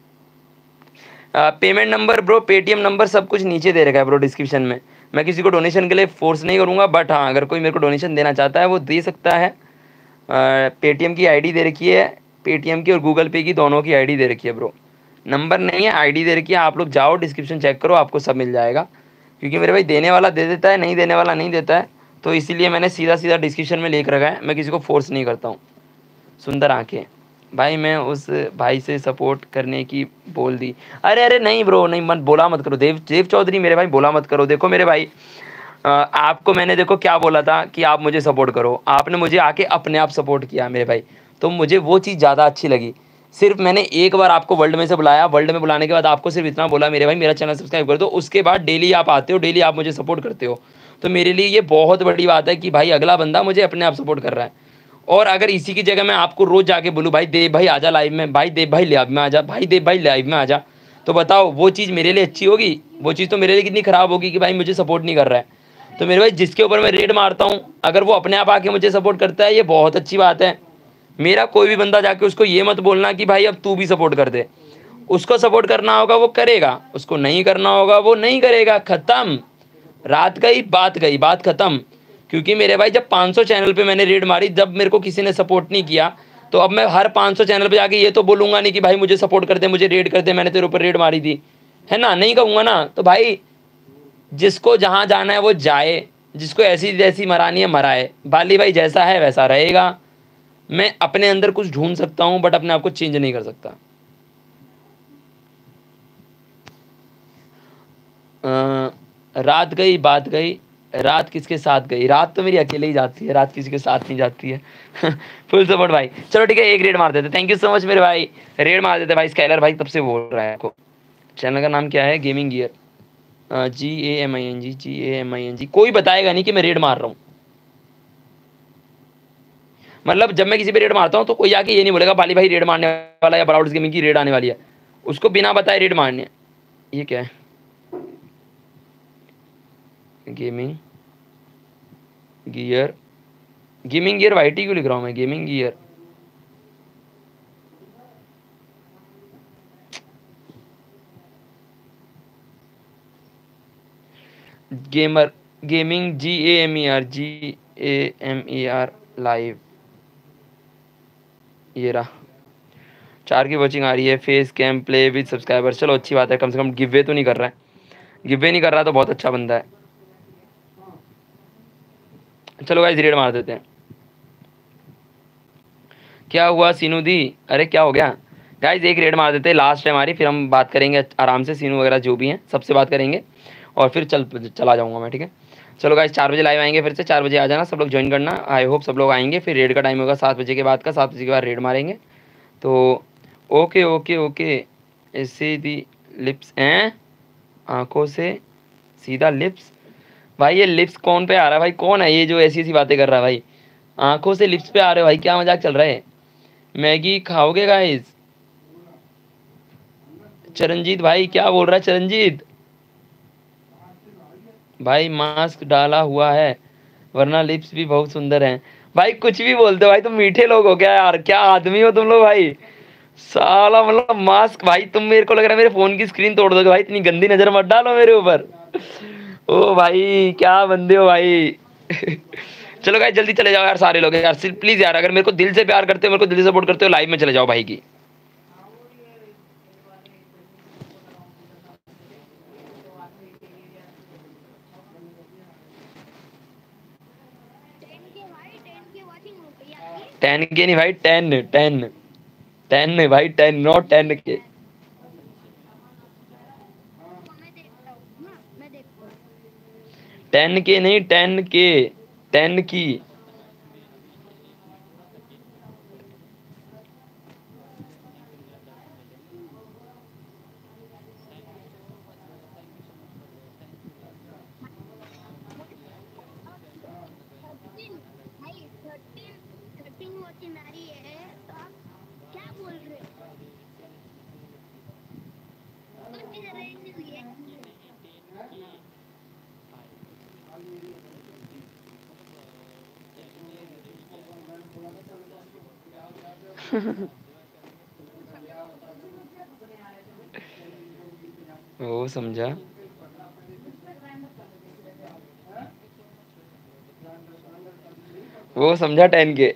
Payment number bro, Paytm number सब कुछ नीचे दे रखा है ब्रो डिस्क्रिप्शन में। मैं किसी को डोनेशन के लिए फोर्स नहीं करूँगा, बट हाँ अगर कोई मेरे को डोनेशन देना चाहता है वो दे सकता है। पेटीएम की आईडी दे रखी है, पेटीएम की और गूगल पे की दोनों की आईडी दे रखी है ब्रो। नंबर नहीं है, आईडी दे रखी है। आप लोग जाओ डिस्क्रिप्शन चेक करो, आपको सब मिल जाएगा। क्योंकि मेरे भाई देने वाला दे देता है, नहीं देने वाला नहीं देता है, तो इसीलिए मैंने सीधा सीधा डिस्क्रिप्शन में लिख रखा है। मैं किसी को फोर्स नहीं करता हूँ। सुंदर आंखें भाई, मैं उस भाई से सपोर्ट करने की बोल दी। अरे अरे नहीं ब्रो, नहीं मत बोला मत करो। देव देव चौधरी मेरे भाई बोला मत करो। देखो मेरे भाई आ, आपको मैंने देखो क्या बोला था कि आप मुझे सपोर्ट करो, आपने मुझे आके अपने आप सपोर्ट किया मेरे भाई, तो मुझे वो चीज़ ज़्यादा अच्छी लगी। सिर्फ मैंने एक बार आपको वर्ल्ड में से बुलाया, वर्ल्ड में बुलाने के बाद आपको सिर्फ इतना बोला मेरे भाई मेरा चैनल सब्सक्राइब कर दो। उसके बाद डेली आप आते हो, डेली आप मुझे सपोर्ट करते हो, तो मेरे लिए ये बहुत बड़ी बात है कि भाई अगला बंदा मुझे अपने आप सपोर्ट कर रहा है। और अगर इसी की जगह मैं आपको रोज़ जाके बोलूँ भाई देव भाई आजा लाइव में, भाई देव भाई लाइव में आजा, भाई देव भाई लाइव में आजा, तो बताओ वो चीज़ मेरे लिए अच्छी होगी? वो चीज़ तो मेरे लिए कितनी ख़राब होगी कि भाई मुझे सपोर्ट नहीं कर रहा है। तो मेरे भाई जिसके ऊपर मैं रेड मारता हूँ अगर वो अपने आप आके मुझे सपोर्ट करता है ये बहुत अच्छी बात है। मेरा कोई भी बंदा जाके उसको ये मत बोलना कि भाई अब तू भी सपोर्ट कर दे। उसको सपोर्ट करना होगा वो करेगा, उसको नहीं करना होगा वो नहीं करेगा, खत्म। रात गई बात गई, बात खत्म। क्योंकि मेरे भाई जब पाँच सौ चैनल पे मैंने रेड मारी, जब मेरे को किसी ने सपोर्ट नहीं किया, तो अब मैं हर पाँच सौ चैनल पे जाके ये तो बोलूंगा नहीं कि भाई मुझे सपोर्ट कर दे, मुझे रेड कर दे, मैंने तेरे ऊपर रेड मारी थी, है ना, नहीं कहूंगा ना। तो भाई जिसको जहां जाना है वो जाए, जिसको ऐसी जैसी मरानी है मराए। बाली भाई जैसा है वैसा रहेगा। मैं अपने अंदर कुछ ढूंढ सकता हूं बट अपने आप को चेंज नहीं कर सकता। अ, रात गई बात गई, रात किसके साथ गई? रात तो मेरी अकेले ही जाती है, रात किसी के साथ नहीं जाती है। फुल सपोर्ट भाई। चलो ठीक है, एक रेड मार देते। थैंक यू सो मच मेरे भाई, रेड मार देते भाई। स्काइलर भाई तब से बोल रहा है आपको। चैनल का नाम क्या है? Gaming gear, G A M I N G, G A M I N G. कोई बताएगा नहीं कि मैं रेड मार रहा हूँ। मतलब जब मैं किसी पे रेड मारता हूँ तो कोई आके ये नहीं बोलेगा बाली भाई रेड मारने वाला है या ब्राउड्स गेमिंग की रेड आने वाली है। उसको बिना बताए रेड मारने। ये क्या है? Gaming gear, gaming gear white ही क्यों लिख रहा हूँ मैं? Gaming gear, gamer, gaming, G A M E R, G A M E R live. ये रहा, चार की वॉचिंग आ रही है। Face cam play with subscriber, चलो अच्छी बात है, कम से कम गिवे तो नहीं कर रहा है। गिवे नहीं कर रहा तो बहुत अच्छा बंदा है। चलो गाइस रेड मार देते हैं। क्या हुआ सीनू दी? अरे क्या हो गया गाइस? एक रेड मार देते हैं, लास्ट है हमारी, फिर हम बात करेंगे आराम से। सीनू वगैरह जो भी हैं सबसे बात करेंगे और फिर चल चला जाऊंगा मैं, ठीक है। चलो गाइस चार बजे लाइव आएंगे, फिर से चार बजे आ जाना, सब लोग ज्वाइन करना। आई होप सब लोग आएंगे। फिर रेड का टाइम होगा सात बजे के बाद का, सात बजे के बाद रेड मारेंगे। तो ओके ओके ओके। ऐसे दी लिप्स हैं, आंखों से सीधा लिप्स। भाई ये लिप्स कौन पे आ रहा है भाई? कौन है ये जो ऐसी ऐसी बातें कर रहा है भाई? आंखों से लिप्स पे आ रहे हो भाई, क्या मजाक चल रहा है? मैगी खाओगे गाइस? चरणजीत भाई क्या बोल रहा है चरणजीत भाई? मास्क डाला हुआ है वरना लिप्स भी बहुत सुंदर हैं। भाई कुछ भी बोलते हो भाई, तुम मीठे लोग हो क्या यार? क्या आदमी हो तुम लोग भाई? साला मतलब मास्क भाई, तुम मेरे को लग रहा है मेरे फोन की स्क्रीन तोड़ दोगे भाई, इतनी गंदी नजर मत डालो मेरे ऊपर। ओ भाई क्या बंदे हो भाई। चलो भाई जल्दी चले जाओ यार सारे लोग यार, प्लीज यार, अगर मेरे को दिल से प्यार करते हो, मेरे को दिल से सपोर्ट करते हो, लाइव में चले जाओ भाई की। टेन के भाई, टेन के वॉचिंग हो गई आपकी? टेन के नहीं भाई, टेन टेन टेन भाई, टेन नॉट टेन के। तो मैं देखता हूँ ना, मैं देखता हूँ। टेन के नहीं, टेन के, टेन की। थर्टीन भाई, थर्टीन थर्टीन वॉचिंग आ रही है तो आप क्या बोल रहे हो? कौन सी रेंज हुई है? वो समझा। वो समझा ten K.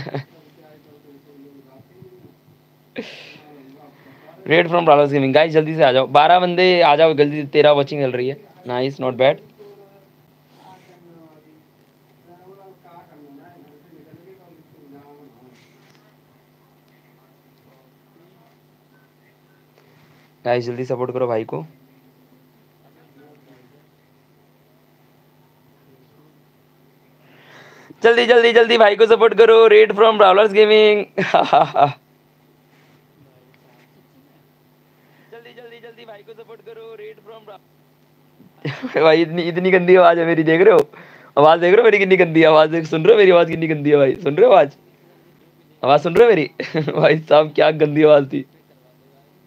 Raid from browsers gaming. Guys जल्दी से आ जाओ, बारह बंदे आ जाओ जल्दी, तेरह वॉचिंग चल रही है। Nice, not bad. गाइस जल्दी सपोर्ट करो भाई को। जल्दी जल्दी जल्दी भाई को सपोर्ट करो। Raid from browsers gaming. जल्दी जल्दी जल्दी भाई को सपोर्ट करो। रेड फ्रॉम भाई, इतनी इतनी गंदी आवाज है मेरी, देख रहे हो? आवाज देख रहे हो मेरी कितनी गंदी आवाज है? सुन रहे हो मेरी आवाज कितनी गंदी है भाई? सुन रहे हो आवाज? आवाज सुन रहे हो मेरी? भाई साहब क्या गंदी आवाज थी,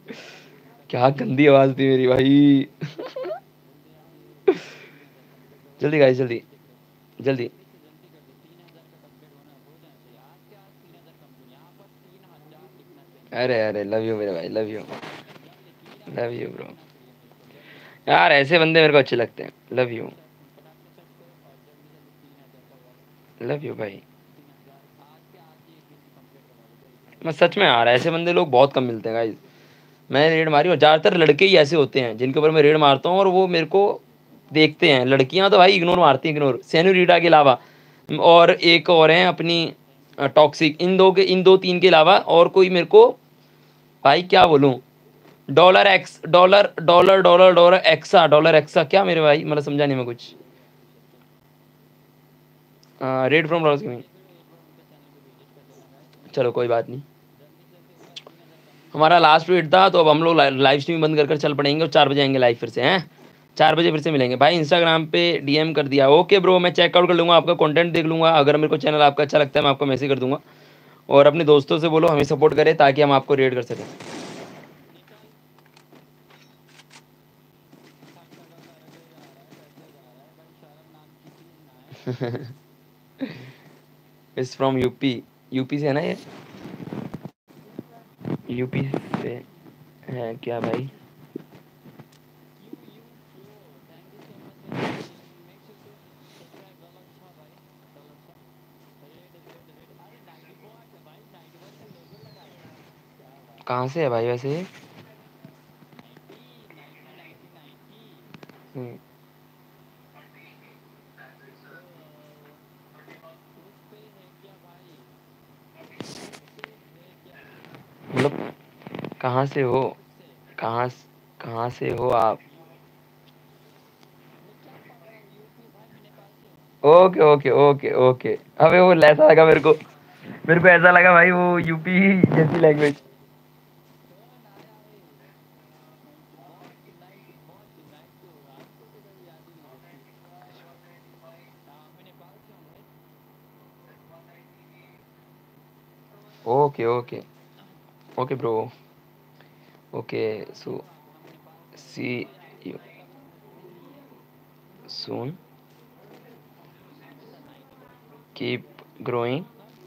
क्या गंदी आवाज थी मेरी भाई। जल्दी गाइस, जल्दी जल्दी। अरे अरे, लव यू मेरे भाई, love you, love you bro. यार ऐसे बंदे मेरे को अच्छे लगते हैं। लव यू, लव यू भाई। मैं सच में यार, ऐसे बंदे लोग बहुत कम मिलते हैं गाइस। मैं रेड मारी और ज़्यादातर लड़के ही ऐसे होते हैं जिनके ऊपर मैं रेड मारता हूँ और वो मेरे को देखते हैं। लड़कियां तो भाई इग्नोर मारती हैं, इग्नोर। सेन्यूरिटा के अलावा और एक और हैं अपनी टॉक्सिक, इन दो के, इन दो तीन के अलावा और कोई मेरे को भाई क्या बोलूं। Dollar x, dollar dollar dollar dollar एक्सा, डॉलर एक्सा क्या मेरे भाई, मतलब समझा नहीं मैं कुछ। Raid from dollar gaming. चलो कोई बात नहीं। हमारा लास्ट वेट था, तो अब हम लोग लाइव स्ट्रीम बंद कर कर चल पड़ेंगे और चार बजे आएंगे लाइव फिर से हैं। चार बजे फिर से मिलेंगे भाई। इंस्टाग्राम पे डीएम कर दिया, ओके ब्रो, मैं चेकआउट कर लूँगा, आपका कंटेंट देख लूँगा। अगर मेरे को चैनल आपका अच्छा लगता है मैं आपको मैसेज कर दूंगा। और अपने दोस्तों से बोलो हमें सपोर्ट करें ताकि हम आपको रेड कर सकें। इस फ्रॉम यूपी। यूपी से है ना ये? यूपी से है क्या भाई? कहाँ से है भाई वैसे ये? हम्म, मतलब कहाँ से हो? कहाँ कहाँ से हो आप? Okay okay okay okay. अबे वो ऐसा लगा मेरे को, मेरे को ऐसा लगा भाई वो यूपी जैसी language. Okay okay okay bro. Okay, so see you soon, keep growing.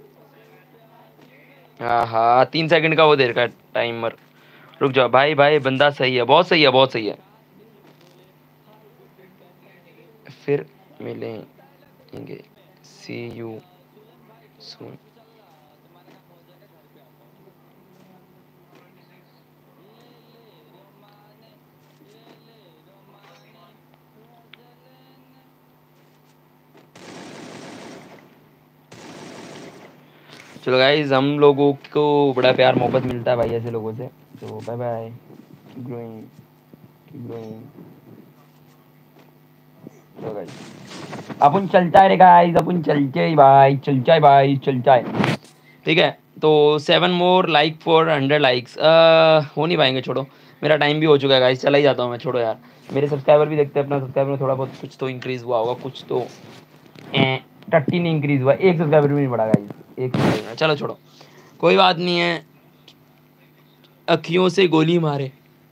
हाँ हाँ, तीन सेकंड का वो देर का टाइमर। रुक जाओ भाई, भाई बंदा सही है, बहुत सही है, बहुत सही है। फिर मिलेंगे, सी यू सून। चलो गाइज, हम लोगों को बड़ा प्यार मोहब्बत मिलता है भाई ऐसे लोगों से। तो bye bye, keep growing, keep growing. चलो गाइज, अपन चलता है रे गाइज, अपन चलते ही भाई, चलता है भाई, चलता है। ठीक है, तो seven more like for hundred likes हो नहीं पाएंगे, छोड़ो। मेरा टाइम भी हो चुका है गाइज, चला ही जाता हूँ मैं, छोड़ो यार। मेरे सब्सक्राइबर भी देखते हैं, अपना सब्सक्राइबर में थोड़ा बहुत कुछ तो इंक्रीज हुआ होगा, कुछ तो टट्टी नहीं इंक्रीज हुआ, एक सब्सक्राइबर भी नहीं बढ़ा गाइज, एक subscriber। चलो छोड़ो, कोई बात नहीं है। अखियों से गोली मारे।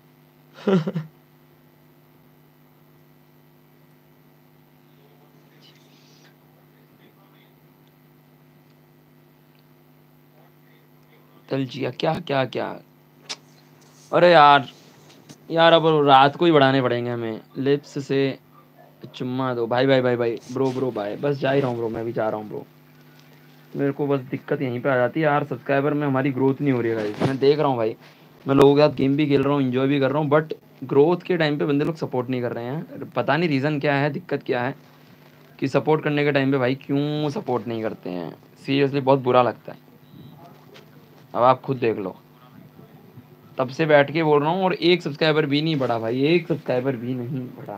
तल जिया क्या क्या क्या। अरे यार, यार अब रात को ही बढ़ाने पड़ेंगे हमें। लिप्स से चुम्मा दो भाई, भाई भाई भाई, ब्रो ब्रो भाई, बस जा ही रहा हूँ ब्रो, मैं भी जा रहा हूँ ब्रो। मेरे को बस दिक्कत यहीं पे आ जाती है यार, सब्सक्राइबर में हमारी ग्रोथ नहीं हो रही है गाइस। मैं देख रहा हूँ भाई, मैं लोगों के साथ गेम भी खेल रहा हूँ, इंजॉय भी कर रहा हूँ, बट ग्रोथ के टाइम पे बंदे लोग सपोर्ट नहीं कर रहे हैं। पता नहीं रीज़न क्या है, दिक्कत क्या है कि सपोर्ट करने के टाइम पे भाई क्यों सपोर्ट नहीं करते हैं। सीरियसली बहुत बुरा लगता है। अब आप खुद देख लो, तब से बैठ के बोल रहा हूँ और एक सब्सक्राइबर भी नहीं बढ़ा भाई, एक सब्सक्राइबर भी नहीं बढ़ा।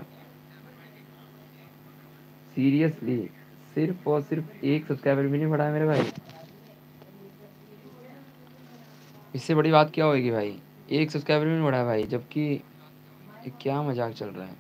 सीरियसली, सिर्फ और सिर्फ एक सब्सक्राइबर भी नहीं बढ़ा है मेरे भाई। इससे बड़ी बात क्या होगी भाई, एक सब्सक्राइबर भी नहीं बढ़ा है भाई, जबकि ये क्या मजाक चल रहा है।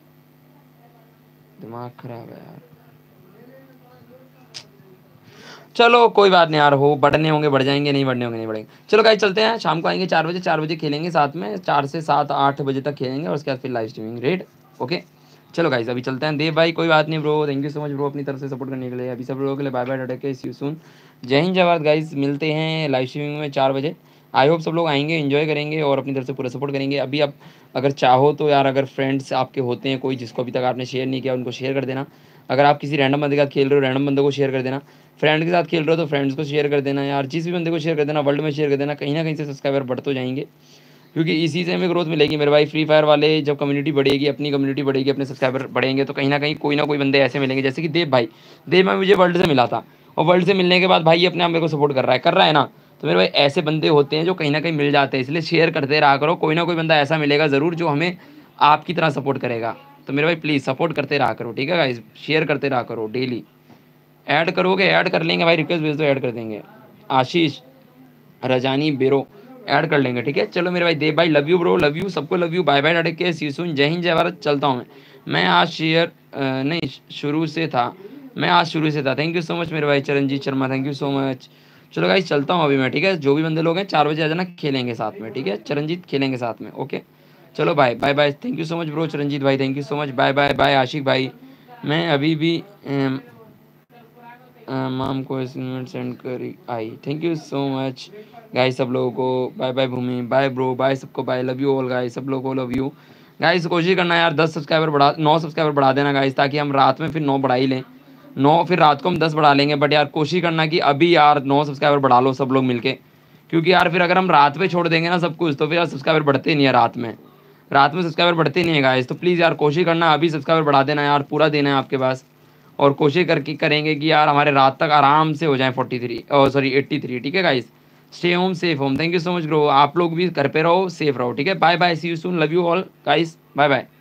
दिमाग खराब है यार। चलो कोई बात नहीं यार, हो बढ़ने होंगे बढ़ जाएंगे, नहीं बढ़ने होंगे नहीं बढ़ेंगे। चलो गाइस चलते हैं, शाम को आएंगे चार बजे, चार बजे खेलेंगे साथ में, चार से सात आठ बजे तक खेलेंगे और उसके बाद फिर लाइव स्ट्रीमिंग रेड। ओके चलो गाइस अभी चलते हैं। देव भाई कोई बात नहीं bro, thank you so much bro अपनी तरफ से सपोर्ट करने के लिए। अभी सब लोगों के लिए बाय बाय, टाटा के सी यू सून, जय हिंद जय भारत गाइस। मिलते हैं लाइव स्ट्रीमिंग में चार बजे। आई होप सब लोग आएंगे, एंजॉय करेंगे और अपनी तरफ से पूरा सपोर्ट करेंगे। अभी आप अगर चाहो तो यार, अगर फ्रेंड्स आपके होते हैं कोई जिसको अभी तक आपने शेयर नहीं किया, उनको शेयर कर देना। अगर आप किसी रैंडम बंदे के साथ खेल रहे हो, रैंडम बंदे को शेयर कर देना। फ्रेंड के साथ खेल रहे हो तो फ्रेंड्स को शेयर कर देना यार, जिस भी बंदे को शेयर कर देना, वर्ल्ड में शेयर कर देना। कहीं ना कहीं से सब्सक्राइबर बढ़ तो जाएंगे, क्योंकि इसी से हमें ग्रोथ मिलेगी मेरे भाई। फ्री फायर वाले जब कम्युनिटी बढ़ेगी, अपनी कम्युनिटी बढ़ेगी, अपने सब्सक्राइबर बढ़ेंगे, तो कहीं ना कहीं कोई ना कोई बंदे ऐसे मिलेंगे, जैसे कि देव भाई। देव भाई मुझे वर्ल्ड से मिला था, और वर्ल्ड से मिलने के बाद भाई अपने आप मेरे को सपोर्ट कर रहा है कर रहा है ना। तो मेरे भाई ऐसे बंदे होते हैं जो कहीं ना कहीं मिल जाते हैं, इसलिए शेयर करते रहा करो। कोई ना कोई बंदा ऐसा मिलेगा ज़रूर जो हमें आपकी तरह सपोर्ट करेगा। तो मेरे भाई प्लीज़ सपोर्ट करते रहा करो, ठीक है गाइस, शेयर करते रहा करो डेली। ऐड करोगे, ऐड कर लेंगे भाई, रिक्वेस्ट भेज दो ऐड कर देंगे। आशीष रजानी बेरो ऐड कर लेंगे, ठीक है। चलो मेरे भाई देव भाई love you bro, love you सबको, love you, bye bye, tata के सी यू सून, जय हिंद जय भारत। चलता हूँ मैं मैं आज शेयर नहीं शुरू से था, मैं आज शुरू से था। थैंक यू सो मच मेरे भाई Charanjit Sharma, thank you so much. चलो गाइस चलता हूँ अभी मैं, ठीक है। जो भी बंदे लोग हैं चार बजे आ जाना, खेलेंगे साथ में, ठीक है। चरणजीत खेलेंगे साथ में, ओके चलो bye bye bye. Thank you so much bro Charanjit भाई, thank you so much, bye bye bye. Ashiq भाई मैं अभी भी अम, माम को एसएमएस सेंड करी आई, thank you so much guys सब लोगों को। Bye bye Bhumi, bye bro, bye सबको, bye, love you all guys, सब लोगों को लव यू गाइस। कोशिश करना यार दस सब्सक्राइबर बढ़ा, नौ सब्सक्राइबर बढ़ा देना गाइस, ताकि हम रात में फिर नौ बढ़ा ही लें। नौ फिर रात को हम दस बढ़ा लेंगे, बट यार कोशिश करना कि अभी यार नौ सब्सक्राइबर बढ़ा लो सब लोग मिलके, क्योंकि यार फिर अगर हम रात में छोड़ देंगे ना सब कुछ, तो फिर यार सब्सक्राइबर बढ़ते नहीं है रात में, रात में सब्सक्राइबर बढ़ते नहीं है गाइस। तो प्लीज़ यार कोशिश करना अभी सब्सक्राइबर बढ़ा देना यार, पूरा देना है आपके पास। और कोशिश करके करेंगे कि यार हमारे रात तक आराम से हो जाए फोर्टी थ्री और सॉरी एट्टी थ्री, ठीक है guys. Stay home safe home, thank you so much bro, आप लोग भी घर पे रहो, सेफ रहो, ठीक है। Bye bye, see you soon, love you all guys, bye bye.